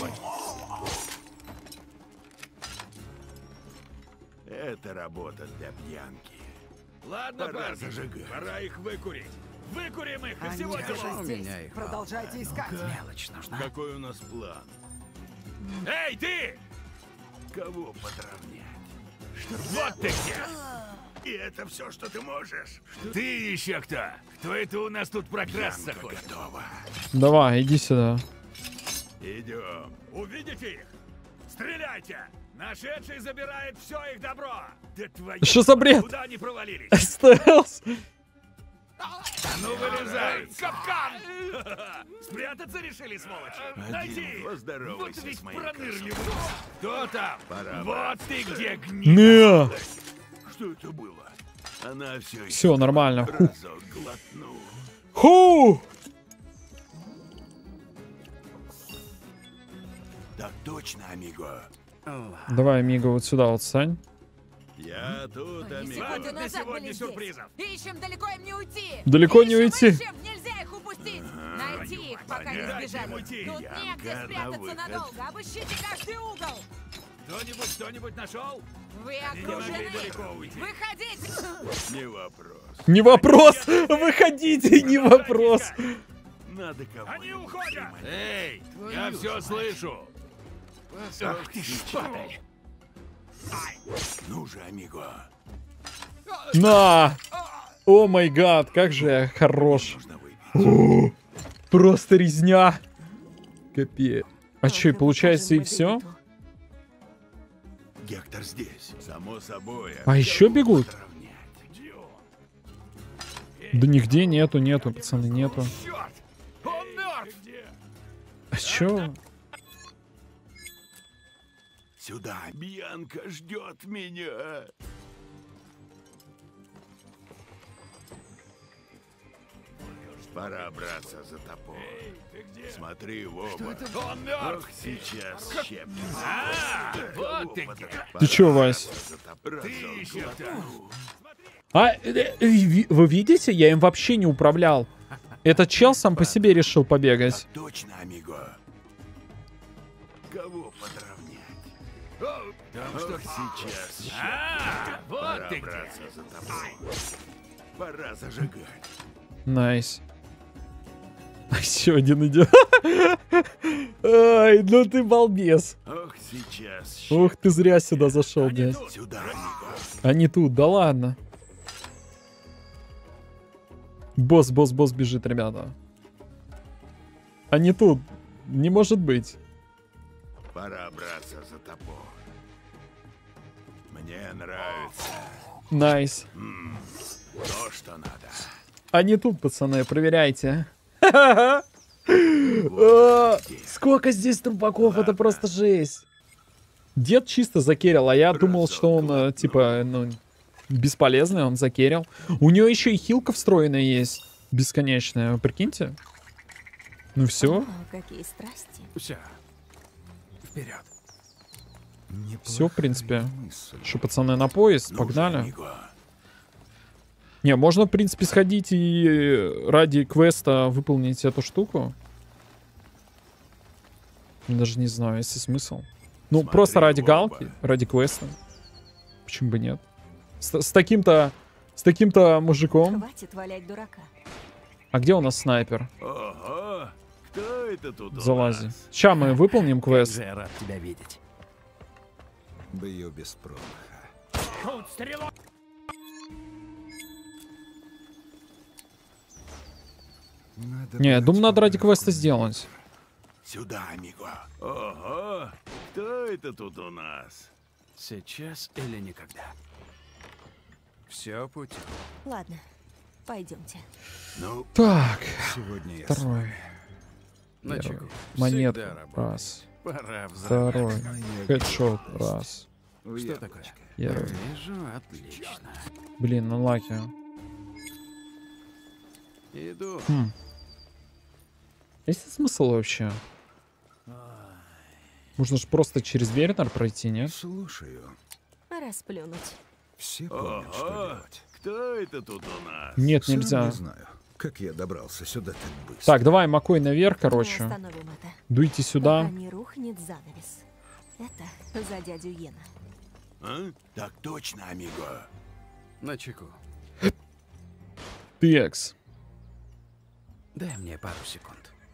Это работа для пьянки. Ладно, Пора парни, пора их выкурить. Выкурим их, и Они всего где-то делов. здесь. меня их Продолжайте искать. Мелочь нужна. Какой у нас план? Эй, ты! Кого потравнять? Что? Вот ты где! И это все, что ты можешь? Что? Ты еще кто? Кто это у нас тут прокрасться хочет? Готово. Давай, иди сюда. Идем. Увидите их? Стреляйте! Нашедший забирает все их добро. Да твою... Что за бред? Куда они провалились? Стелс. Ну вылезай! Капкан! Спрятаться решили, сволочи? Найди! Вот ведь пронырливый! Кто там? Вот ты где, гнида! Не. Что это было? Она все Все, нормально. Ху. разок глотнула. Ху. Так точно, амиго. Давай, Мига, вот сюда вот стань. Я тут, амиго. Секунду назад сегодня были сюрпризов. здесь. Ищем, далеко им не уйти. Далеко не Ищем, уйти. ищем, нельзя их упустить. Найти их, пока не понятно. сбежали. Уйти. Тут Ямка негде на спрятаться выход. надолго. Обыщите каждый угол. Кто-нибудь что-нибудь нашел? Вы Они не могли окружены. далеко уйти. Выходите. Не вопрос. Не вопрос. Выходите, не вопрос. Надо кого-нибудь. Они уходят! Эй, я все слышу. Ах ты ж падаль. Ну же, амиго. На. О май гад, как же я хорош. О, просто резня. Капец. А что, получается и все? Гектор здесь, само собой. А еще бегут? Да нигде нету, нету, пацаны, нету. Черт! чё? Сюда, Бьянка ждет меня. Пора браться за топор. Смотри в оба. Он мертв. Ох, сейчас щепки. А, вот ты где. Ты чё, Вась? Ты еще там. А, э, э, ви- вы видите, я им вообще не управлял. Этот чел сам по себе решил побегать. Точно, амиго. Кого подровнять? Там что Ох, сейчас щепки. А, вот Пора ты где. браться за топор. Пора зажигать. Найс. Еще один идет. Ай, ну ты балбес. Ох, сейчас. Ух, ты зря сюда зашел, блядь. Сюда, амиго. А не тут, да ладно. Босс, босс, босс бежит, ребята. А не тут. Не может быть. Пора браться за топор. Мне нравится. Найс. М, то, что надо. А не тут, пацаны, проверяйте. О, сколько здесь трупаков, это просто жесть. Дед чисто закерил, а я думал, что он, э, типа, ну, бесполезный, он закерил. У него еще и хилка встроенная есть, бесконечная, вы прикиньте. Ну все, О, какие страсти. Все. Вперед. все, в принципе. Что, пацаны, на поезд, погнали. Не, можно, в принципе, сходить и ради квеста выполнить эту штуку. Даже не знаю, есть ли смысл. Ну, Смотри, просто ради оба. галки, ради квеста. Почему бы нет? С, с таким-то, с таким-то мужиком. Хватит валять дурака. А где у нас снайпер? Ого, кто это тут у Залази. нас? Сейчас мы выполним квест. Как же я рад тебя видеть. Бью без промаха. Тут стрелок. Надо Не, я брать думаю, надо ради подарок. квеста сделать. Сюда, амиго. Ого, кто это тут у нас? Сейчас или никогда. Все путем. Ладно, пойдемте. Ну, Так, Сегодня я второй. На Первый. чеку. Монетку. Всегда работает. Раз. Пора Второй. взорвать. Хедшот. Раз. Что такое? Первый. Вижу, отлично. Блин, на лаке. Иду. Хм. Есть ли смысл вообще? Можно же просто через Вернер пройти, нет? Слушаю. Расплюнуть. Все помнят, что ого, делать. кто это тут у нас? Нет, Сам нельзя. не знаю, как я добрался сюда так быстро. Так, давай, Макой наверх, Мы короче. остановим это. Дуйте сюда. Пока не рухнет занавес. Это за дядю Йена. А? Так точно, амиго. На чеку. Текс. Дай мне пару секунд.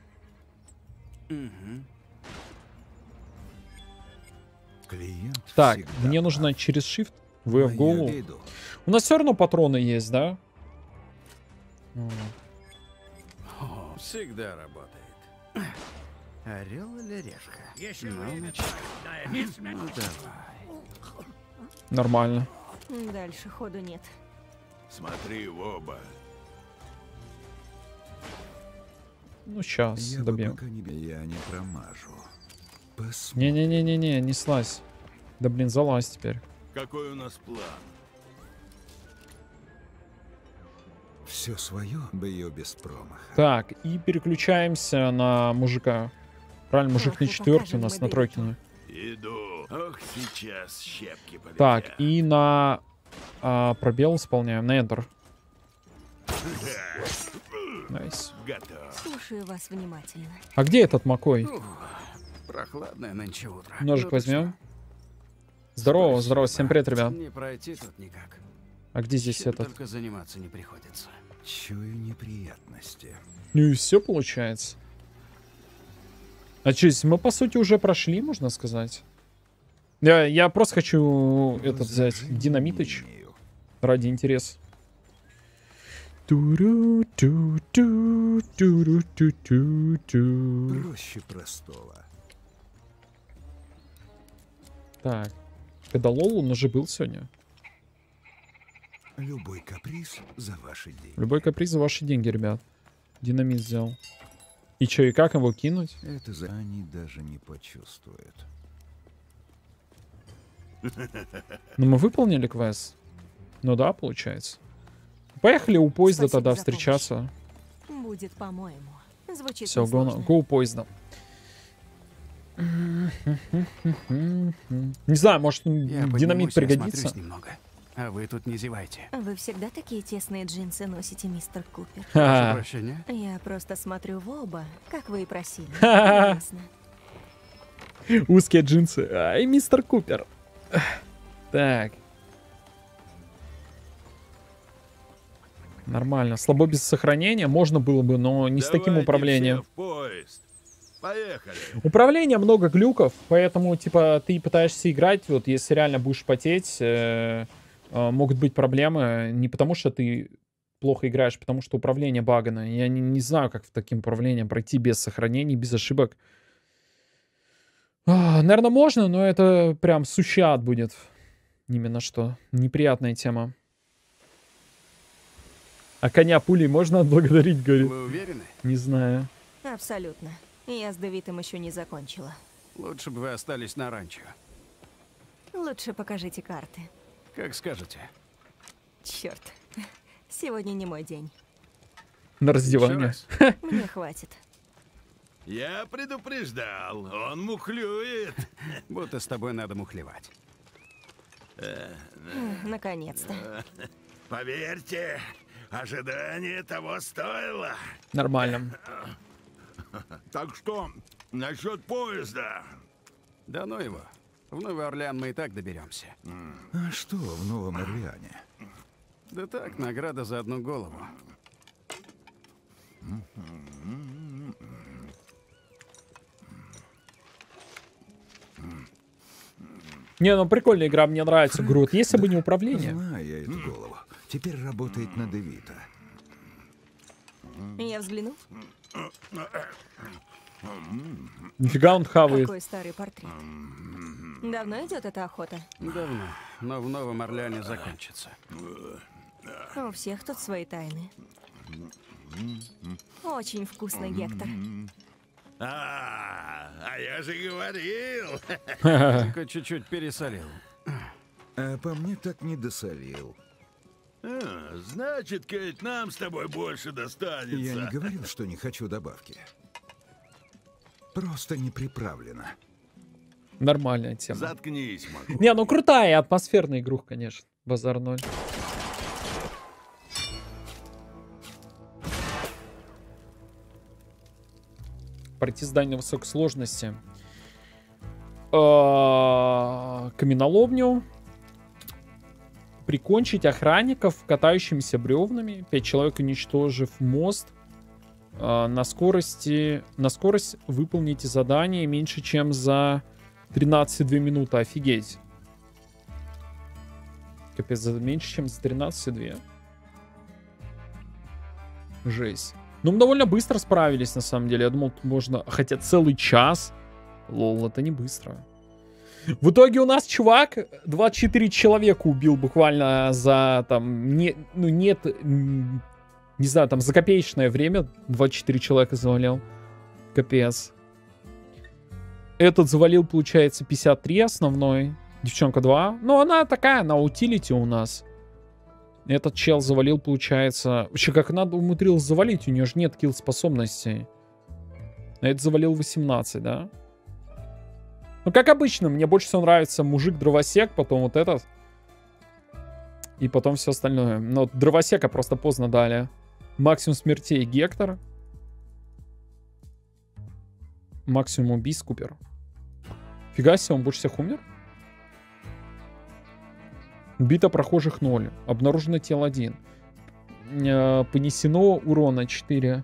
Угу. Клиент Так, всегда мне прав. нужно через Shift Но В в я голову. иду. У нас все равно патроны есть, да? М. О, всегда работает. Орел или решка? Еще Ну, время. начинай. Да, отлично. Ну, давай. Нормально. Дальше ходу нет. Смотри в оба. Ну, сейчас Я бы добьем. пока не... Я не промажу. Посмотрим. Не-не-не-не-не, не слазь. Да блин, залазь теперь. Какой у нас план? Все свое бью без промаха. Так, и переключаемся на мужика. Правильно, мужик Ох, на ну четверке у покажем нас на мы тройке. Бериту. не. Иду. Ох, сейчас щепки полетят. Так, и на а, пробел исполняем, на Enter. Найс. Готов. Слушаю вас внимательно. А где этот Макой? Ух, прохладное нынче утро. Ножик Ну, ты возьмем. что? Здорово, Спасибо. здорово, всем привет, ребят. Не пройти тут никак. А где здесь Чем этот? только заниматься не приходится. Чую неприятности. Ну и все получается. А что, здесь мы по сути уже прошли, можно сказать. Я, я просто хочу этот взять динамитыч ради интереса. Ту-ру-ту-ту-ту-ру-ту-ту-ту. Проще простого. Так, когда Лол, он уже был сегодня. Любой каприз за ваши деньги. Любой каприз за ваши деньги, ребят. Динамит взял. И чё, и как его кинуть? Это за... Они даже не почувствуют. Ну, мы выполнили квест. Ну да, получается. Поехали у поезда Спасибо тогда за встречаться. Будет, по-моему. Звучит Все, го, несложно. го у поезда. Не знаю, может, Я динамит поднимусь и пригодится. осмотрюсь немного. А вы тут не зевайте. Вы всегда такие тесные джинсы носите, мистер Купер? Ха. Прошу прощения. Я просто смотрю в оба, как вы и просили. Ха. Ясно. Узкие джинсы. Ай, мистер Купер. Так. Нормально. Слабо без сохранения можно было бы, но не с таким управлением. В поезд. Поехали. Управление много глюков, поэтому, типа, ты пытаешься играть, вот, если реально будешь потеть, э, э, могут быть проблемы. Не потому, что ты плохо играешь, потому что управление багано. Я не, не знаю, как в таким управлением пройти без сохранений, без ошибок. А, наверное, можно, но это прям сущий ад будет. Именно что. Неприятная тема. А коня пулей можно отблагодарить, говорит? Вы уверены? Не знаю. Абсолютно. Я с Давидом еще не закончила. Лучше бы вы остались на ранчо. Лучше покажите карты. Как скажете. Черт. Сегодня не мой день. На раздевание. Мне хватит. Я предупреждал, он мухлюет. Будто с тобой надо мухлевать. Наконец-то. Поверьте, ожидание того стоило. Нормально. Так что, насчет поезда? Да ну его. В Новый Орлеан мы и так доберемся. А что в Новом Орлеане? Да так, награда за одну голову. Не, ну прикольная игра, мне нравится. Грут, если бы не управление. Знаю я эту голову. Теперь работает на Девита. Я взгляну. Нифига он хавает. Какой старый портрет. Давно идет эта охота? Давно, но в Новом Орлеане закончится. У всех тут свои тайны. Очень вкусно, Гектор. А, а я же говорил. Только чуть-чуть пересолил. А по мне так не досолил. А, значит, Кейт, нам с тобой больше достанется. Я не говорил, что не хочу добавки. Просто не приправлено. Нормальная тема. Заткнись, могу. Не, ну крутая атмосферная игруха, конечно. Базар ноль. Пройти здание высокой сложности. Каменоломню. Прикончить охранников, катающимися бревнами. Пять человек, уничтожив мост. На скорости... На скорость выполните задание меньше, чем за тринадцать две минуты. Офигеть. Капец, за меньше, чем за тринадцать две. Жесть. Ну, мы довольно быстро справились, на самом деле. Я думал, тут можно... Хотя целый час. Лол, это не быстро. В итоге у нас чувак двадцать четыре человека убил буквально за, там, не, ну, нет, не знаю, там, за копеечное время двадцать четыре человека завалил. Капец. Этот завалил, получается, пятьдесят три основной. Девчонка два. Ну, она такая, на утилити у нас. Этот чел завалил, получается... Вообще, как надо умудрилась завалить? У нее же нет килл-способностей. А этот завалил восемнадцать, да? Ну, как обычно, мне больше всего нравится мужик-дровосек, потом вот этот. И потом все остальное. Но дровосека просто поздно дали. Максимум смертей Гектор. Максимум убийств Купер. Фига себе, он больше всех умер? Убито прохожих ноль. Обнаружено тело один. Понесено урона четыре.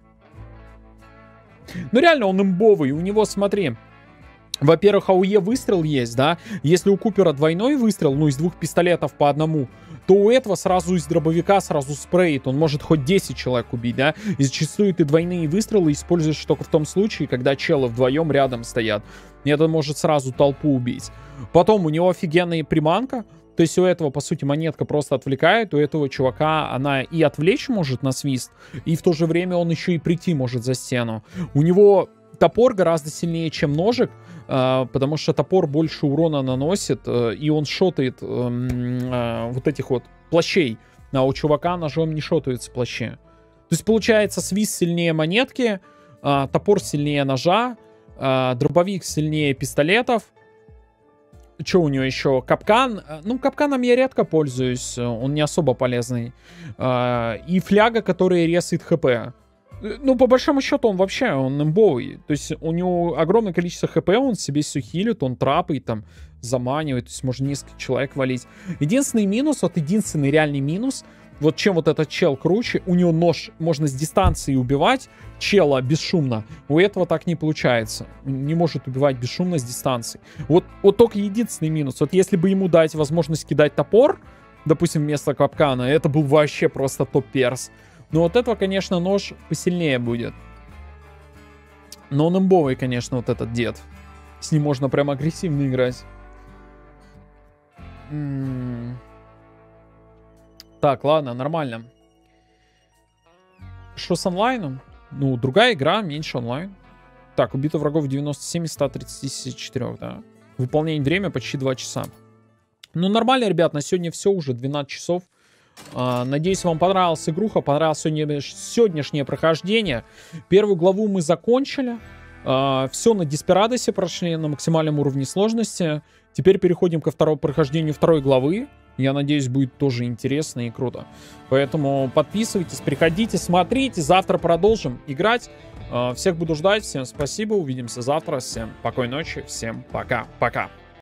Ну реально он имбовый. У него, смотри. Во-первых, АУЕ выстрел есть, да? Если у Купера двойной выстрел, ну из двух пистолетов по одному, то у этого сразу из дробовика сразу спреет. Он может хоть десять человек убить, да? И зачастую ты двойные выстрелы используешь только в том случае, когда челы вдвоем рядом стоят. И это может сразу толпу убить. Потом у него офигенная приманка. То есть у этого, по сути, монетка просто отвлекает. У этого чувака она и отвлечь может на свист, и в то же время он еще и прийти может за стену. У него топор гораздо сильнее, чем ножик, э, потому что топор больше урона наносит, э, и он шотает э, э, вот этих вот плащей. А у чувака ножом не шотаются плащи. То есть получается свист сильнее монетки, э, топор сильнее ножа, э, дробовик сильнее пистолетов. Что у него еще? Капкан. Ну, капканом я редко пользуюсь. Он не особо полезный. И фляга, которая ресает хп. Ну, по большому счету, он вообще, он имбовый. То есть у него огромное количество хп, он себе все хилит, он трапает, там, заманивает. То есть можно несколько человек валить. Единственный минус, вот единственный реальный минус, вот чем вот этот чел круче, у него нож можно с дистанции убивать чела бесшумно. У этого так не получается. Не может убивать бесшумно с дистанции. Вот, вот только единственный минус. Вот если бы ему дать возможность кидать топор, допустим, вместо капкана, это был вообще просто топ-перс. Но вот этого, конечно, нож посильнее будет. Но он имбовый, конечно, вот этот дед. С ним можно прям агрессивно играть. М-м- Так, ладно, нормально. Что с онлайном? Ну, другая игра, меньше онлайн. Так, убито врагов девяносто семь из ста тридцати четырёх, да. Выполнение время почти два часа. Ну, нормально, ребят, на сегодня все, уже двенадцать часов. А, надеюсь, вам понравилась игруха, понравилось сегодня, сегодняшнее прохождение. Первую главу мы закончили. А, все на Деспирадосе прошли, на максимальном уровне сложности. Теперь переходим ко второму прохождению второй главы. Я надеюсь, будет тоже интересно и круто. Поэтому подписывайтесь, приходите, смотрите. Завтра продолжим играть. Всех буду ждать. Всем спасибо. Увидимся завтра. Всем спокойной ночи. Всем пока. Пока.